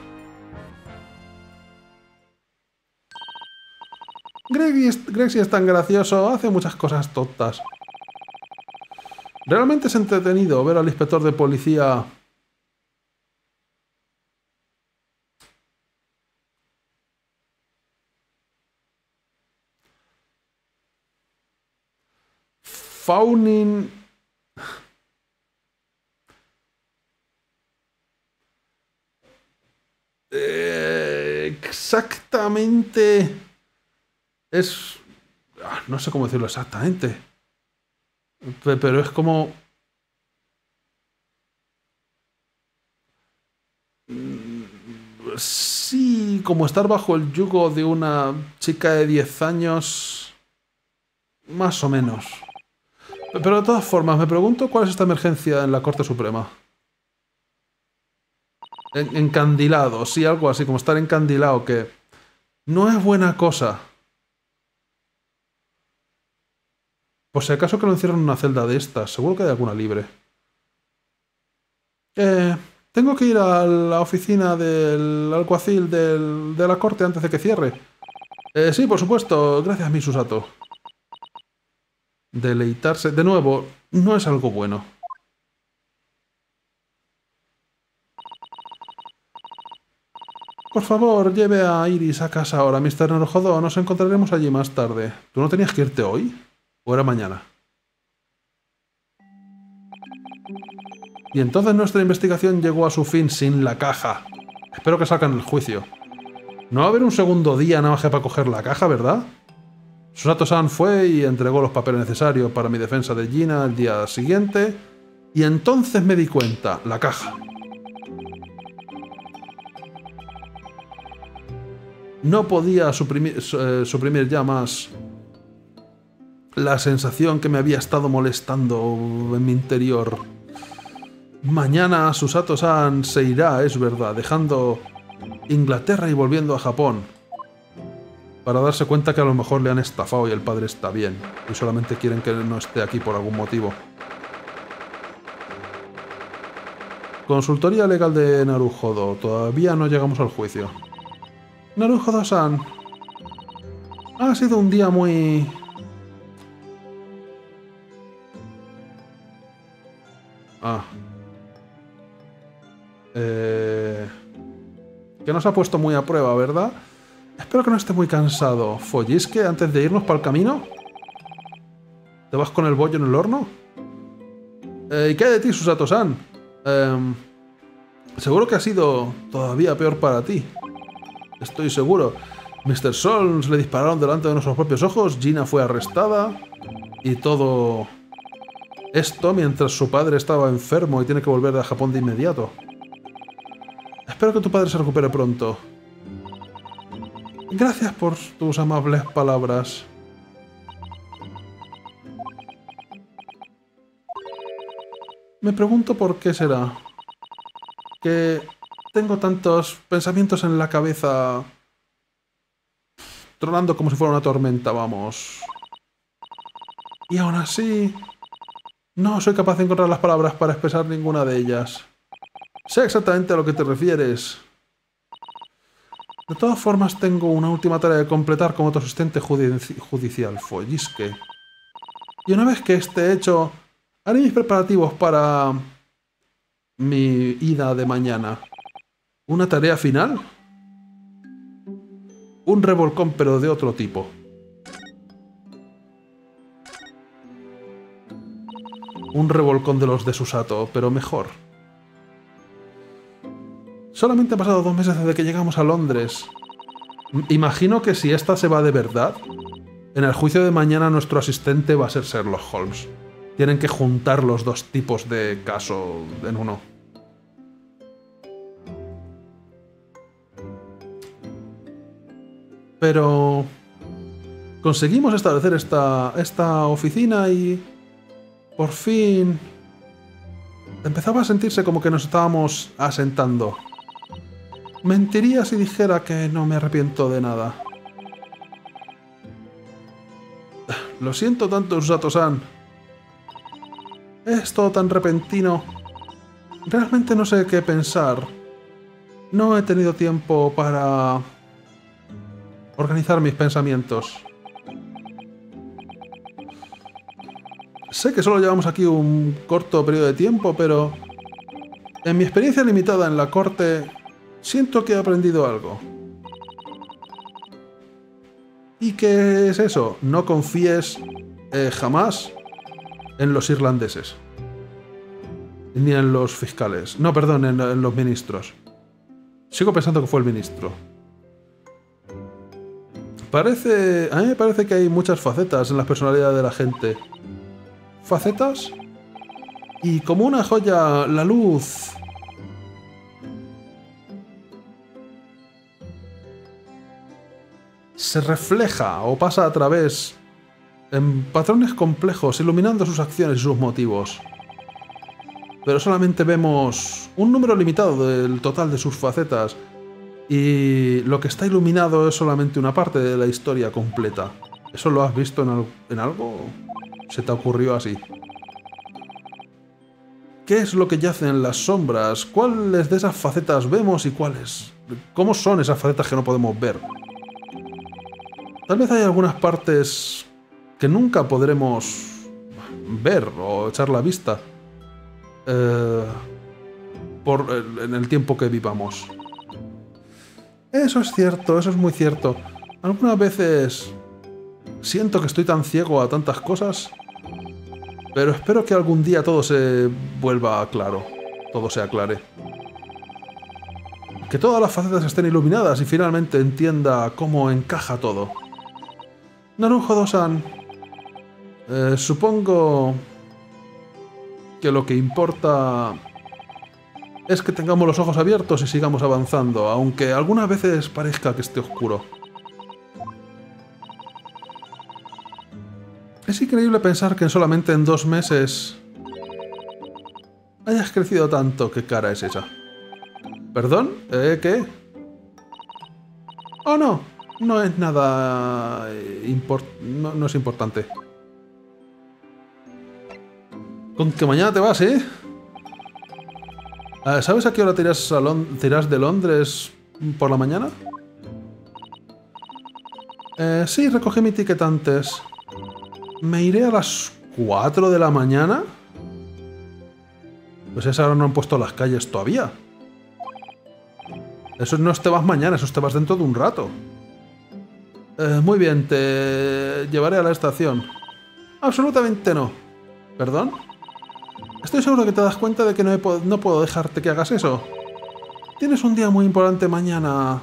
Grexy es tan gracioso, hace muchas cosas tontas. Realmente es entretenido ver al inspector de policía... Faunin... Eh, exactamente... Es... no sé cómo decirlo exactamente. Pero es como... sí, como estar bajo el yugo de una chica de diez años... más o menos. Pero de todas formas, me pregunto cuál es esta emergencia en la Corte Suprema. En encandilado, sí, algo así, como estar encandilado, que no es buena cosa. Por si acaso que lo encierran en una celda de estas, seguro que hay alguna libre. Eh, tengo que ir a la oficina del alguacil del, de la corte antes de que cierre. Eh, sí, por supuesto, gracias, mi Susato. Deleitarse, de nuevo, no es algo bueno. Por favor, lleve a Iris a casa ahora, mister Narujodo. Nos encontraremos allí más tarde. ¿Tú no tenías que irte hoy? ¿O era mañana? Y entonces nuestra investigación llegó a su fin sin la caja. Espero que salgan el juicio. No va a haber un segundo día nada más que para coger la caja, ¿verdad? Susato-san fue y entregó los papeles necesarios para mi defensa de Gina el día siguiente. Y entonces me di cuenta, la caja. No podía suprimir, eh, suprimir ya más la sensación que me había estado molestando en mi interior. Mañana Susato-san se irá, es verdad, dejando Inglaterra y volviendo a Japón. Para darse cuenta que a lo mejor le han estafado y el padre está bien. Y solamente quieren que no esté aquí por algún motivo. Consultoría legal de Narujodo. Todavía no llegamos al juicio. Narujodo-san. Ha sido un día muy... Ah. Eh... Que nos ha puesto muy a prueba, ¿verdad? Espero que no esté muy cansado. ¿Follisque antes de irnos para el camino? ¿Te vas con el bollo en el horno? Eh, ¿Y qué hay de ti, Susato-san? Eh, seguro que ha sido todavía peor para ti. Estoy seguro. mister Solms le dispararon delante de nuestros propios ojos, Gina fue arrestada y todo esto mientras su padre estaba enfermo y tiene que volver a Japón de inmediato. Espero que tu padre se recupere pronto. Gracias por tus amables palabras. Me pregunto por qué será. Que tengo tantos pensamientos en la cabeza tronando como si fuera una tormenta, vamos. Y aún así, no soy capaz de encontrar las palabras para expresar ninguna de ellas. Sé exactamente a lo que te refieres. De todas formas, tengo una última tarea de completar como tu asistente judici judicial, Follisque. Y una vez que esté hecho, haré mis preparativos para mi ida de mañana. ¿Una tarea final? Un revolcón, pero de otro tipo. Un revolcón de los de Susato, pero mejor. Solamente han pasado dos meses desde que llegamos a Londres. Imagino que si esta se va de verdad, en el juicio de mañana nuestro asistente va a ser Sherlock Holmes. Tienen que juntar los dos tipos de caso en uno. Pero conseguimos establecer esta, esta oficina y por fin empezaba a sentirse como que nos estábamos asentando. Mentiría si dijera que no me arrepiento de nada. Lo siento tanto, Susato-san. Es todo tan repentino. Realmente no sé qué pensar. No he tenido tiempo para organizar mis pensamientos. Sé que solo llevamos aquí un corto periodo de tiempo, pero en mi experiencia limitada en la corte, siento que he aprendido algo. ¿Y qué es eso? No confíes eh, jamás en los irlandeses. Ni en los fiscales. No, perdón, en, en los ministros. Sigo pensando que fue el ministro. Parece... A mí me parece que hay muchas facetas en las personalidades de la gente. ¿Facetas? Y como una joya, la luz... se refleja o pasa a través en patrones complejos, iluminando sus acciones y sus motivos. Pero solamente vemos un número limitado del total de sus facetas, y lo que está iluminado es solamente una parte de la historia completa. ¿Eso lo has visto en, al en algo? ¿Se te ocurrió así? ¿Qué es lo que yace en las sombras? ¿Cuáles de esas facetas vemos y cuáles? ¿Cómo son esas facetas que no podemos ver? Tal vez hay algunas partes que nunca podremos ver o echar la vista eh, por el, en el tiempo que vivamos. Eso es cierto, eso es muy cierto. Algunas veces siento que estoy tan ciego a tantas cosas, pero espero que algún día todo se vuelva claro, todo se aclare. Que todas las facetas estén iluminadas y finalmente entienda cómo encaja todo. Naruhodo-san, eh, supongo que lo que importa es que tengamos los ojos abiertos y sigamos avanzando, aunque algunas veces parezca que esté oscuro. Es increíble pensar que solamente en dos meses hayas crecido tanto. ¿Qué cara es esa? ¿Perdón? ¿Eh? ¿Qué? Oh, no. No es nada... Import no, no es importante. Con que mañana te vas, ¿eh? ¿Sabes a qué hora te irás, a te irás de Londres por la mañana? Eh, sí, recogí mi ticket antes. ¿Me iré a las cuatro de la mañana? Pues a esa hora no han puesto las calles todavía. Eso no es te vas mañana, eso es te vas dentro de un rato. Eh, muy bien, te llevaré a la estación. Absolutamente no. ¿Perdón? Estoy seguro que te das cuenta de que no, he po- no puedo dejarte que hagas eso. Tienes un día muy importante mañana.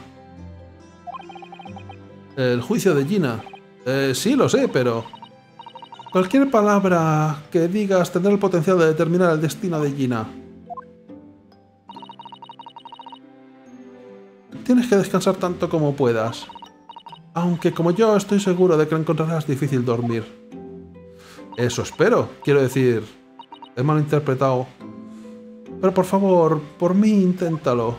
El juicio de Gina. Eh, sí, lo sé, pero... Cualquier palabra que digas tendrá el potencial de determinar el destino de Gina. Tienes que descansar tanto como puedas. Aunque como yo estoy seguro de que lo encontrarás difícil dormir. Eso espero. Quiero decir... He malinterpretado. Pero por favor, por mí inténtalo.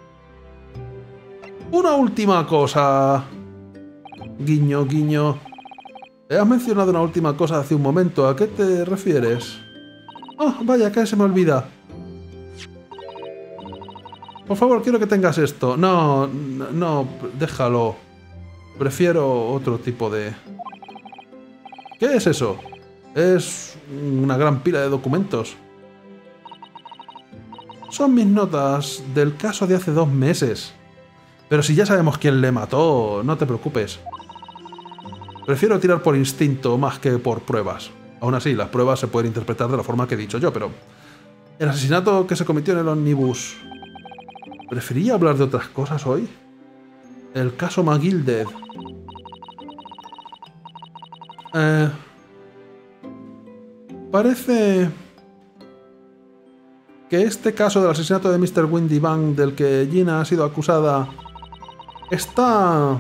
Una última cosa. Guiño, guiño. Has mencionado una última cosa hace un momento. ¿A qué te refieres? Ah, vaya, que se me olvida. Por favor, quiero que tengas esto. No, no, déjalo. Prefiero otro tipo de... ¿Qué es eso? Es una gran pila de documentos. Son mis notas del caso de hace dos meses. Pero si ya sabemos quién le mató, no te preocupes. Prefiero tirar por instinto más que por pruebas. Aún así, las pruebas se pueden interpretar de la forma que he dicho yo, pero... El asesinato que se cometió en el ómnibus... ¿Prefería hablar de otras cosas hoy? El caso McGilded. Eh... Parece... que este caso del asesinato de mister Windybank, del que Gina ha sido acusada, está...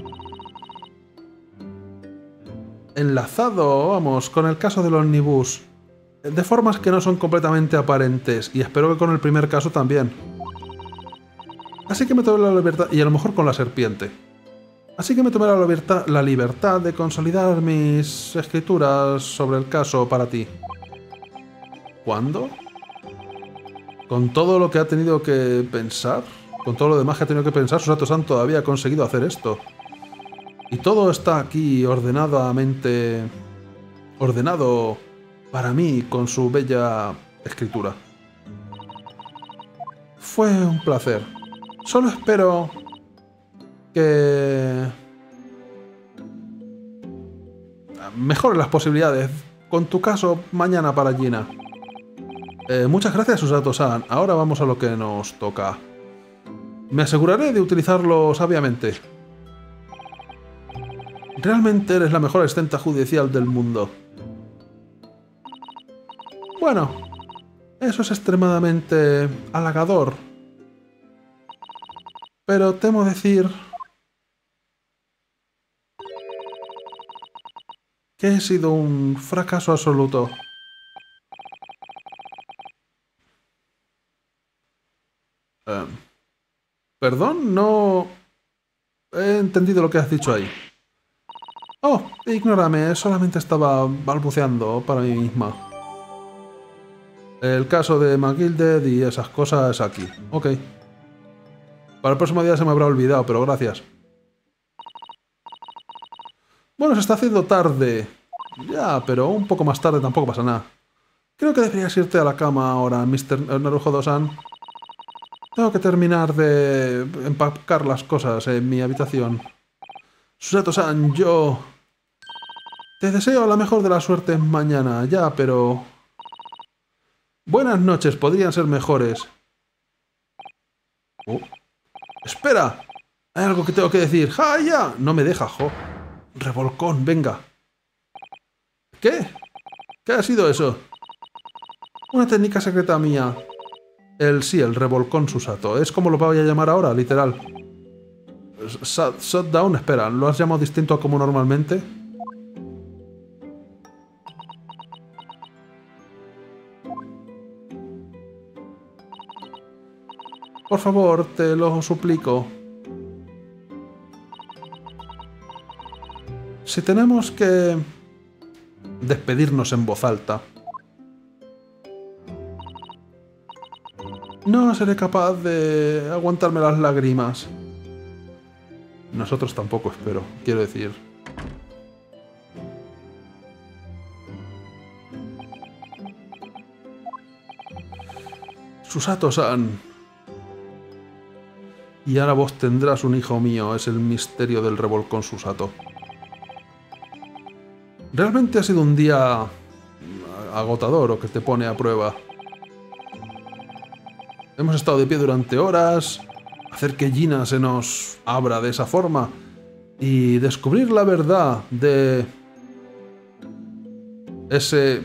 enlazado, vamos, con el caso del ómnibus, de formas que no son completamente aparentes, y espero que con el primer caso también. Así que me tomé la libertad, y a lo mejor con la serpiente. Así que me tomé la libertad, la libertad de consolidar mis escrituras sobre el caso para ti. ¿Cuándo? Con todo lo que ha tenido que pensar, con todo lo demás que ha tenido que pensar, Susato-san todavía ha conseguido hacer esto. Y todo está aquí ordenadamente... ordenado para mí con su bella escritura. Fue un placer. Solo espero que... mejore las posibilidades con tu caso mañana para Gina. Eh, muchas gracias, Susato-san. Ahora vamos a lo que nos toca. Me aseguraré de utilizarlo sabiamente. Realmente eres la mejor asistente judicial del mundo. Bueno, eso es extremadamente halagador. Pero temo decir que he sido un fracaso absoluto. Eh, Perdón, no he entendido lo que has dicho ahí. Oh, ignórame, solamente estaba balbuceando para mí misma. El caso de McGilded y esas cosas aquí. Ok. Para el próximo día se me habrá olvidado, pero gracias. Bueno, se está haciendo tarde. Ya, pero un poco más tarde tampoco pasa nada. Creo que deberías irte a la cama ahora, mister Naruhodo-san. Tengo que terminar de empacar las cosas en mi habitación. Susato-san, yo... te deseo la mejor de las suertes mañana, ya, pero... buenas noches, podrían ser mejores. Oh. ¡Espera! Hay algo que tengo que decir. ¡Ja, ya! No me deja, jo. Revolcón, venga. ¿Qué? ¿Qué ha sido eso? Una técnica secreta mía. El sí, el revolcón Susato. Es como lo voy a llamar ahora, literal. Shutdown, espera, ¿lo has llamado distinto a como normalmente? Por favor, te lo suplico. Si tenemos que despedirnos en voz alta, no seré capaz de aguantarme las lágrimas. Nosotros tampoco, espero, quiero decir. Susato-san. Y ahora vos tendrás un hijo mío, es el misterio del revolcón Susato. Realmente ha sido un día agotador o que te pone a prueba. Hemos estado de pie durante horas, hacer que Gina se nos abra de esa forma y descubrir la verdad de ese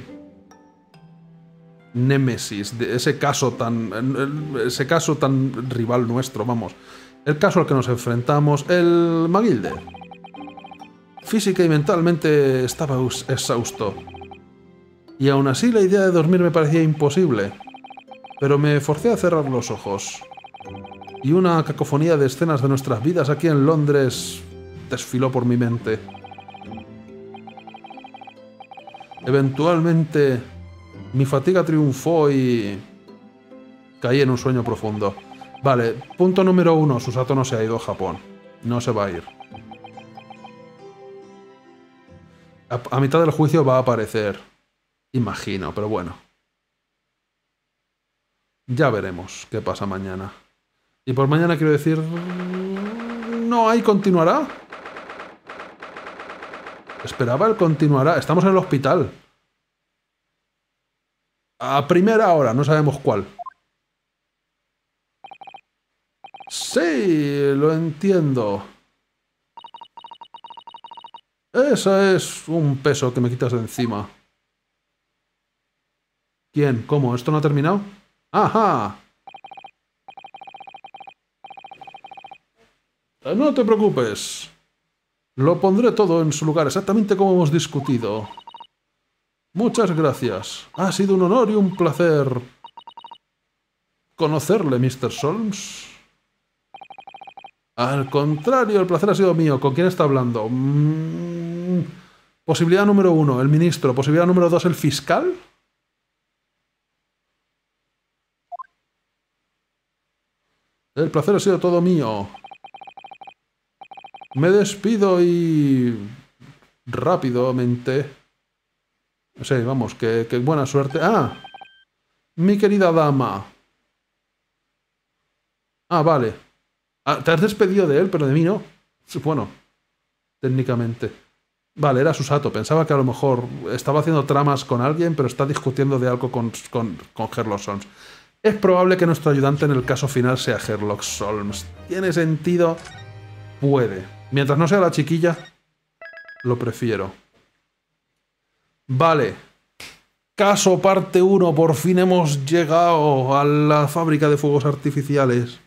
némesis, de ese caso tan ese caso tan rival nuestro, vamos. El caso al que nos enfrentamos, el Magilde. Física y mentalmente estaba exhausto. Y aún así la idea de dormir me parecía imposible. Pero me forcé a cerrar los ojos. Y una cacofonía de escenas de nuestras vidas aquí en Londres desfiló por mi mente. Eventualmente, mi fatiga triunfó y caí en un sueño profundo. Vale, punto número uno, Susato no se ha ido a Japón. No se va a ir. A, a mitad del juicio va a aparecer. Imagino, pero bueno. Ya veremos qué pasa mañana. Y por mañana quiero decir... No, ahí continuará. Esperaba el continuará. Estamos en el hospital. A primera hora, no sabemos cuál. Sí, lo entiendo. Eso es un peso que me quitas de encima. ¿Quién? ¿Cómo? ¿Esto no ha terminado? ¡Ajá! No te preocupes. Lo pondré todo en su lugar, exactamente como hemos discutido. Muchas gracias. Ha sido un honor y un placer conocerle, mister Solms. Al contrario, el placer ha sido mío. ¿Con quién está hablando? Mm, posibilidad número uno, el ministro. Posibilidad número dos, el fiscal. El placer ha sido todo mío. Me despido y... rápidamente. Sí, vamos, que, que buena suerte. ¡Ah! Mi querida dama. Ah, vale. Ah, te has despedido de él, pero de mí no. Bueno, técnicamente. Vale, era Susato. Pensaba que a lo mejor estaba haciendo tramas con alguien, pero está discutiendo de algo con, con, con Sherlock Holmes. Es probable que nuestro ayudante en el caso final sea Sherlock Holmes. ¿Tiene sentido? Puede. Mientras no sea la chiquilla, lo prefiero. Vale. Caso parte uno. Por fin hemos llegado a la fábrica de fuegos artificiales.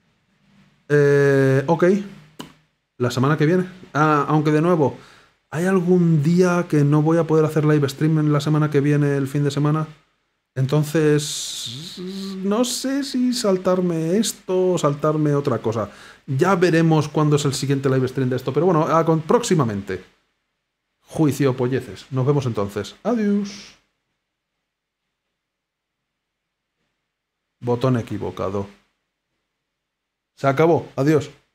Eh, ok. La semana que viene. Ah, aunque de nuevo, ¿hay algún día que no voy a poder hacer live stream en la semana que viene, el fin de semana? Entonces, no sé si saltarme esto o saltarme otra cosa. Ya veremos cuándo es el siguiente live stream de esto. Pero bueno, ah, con, próximamente. Juicio polleces. Nos vemos entonces. Adiós. Botón equivocado. Se acabó. Adiós.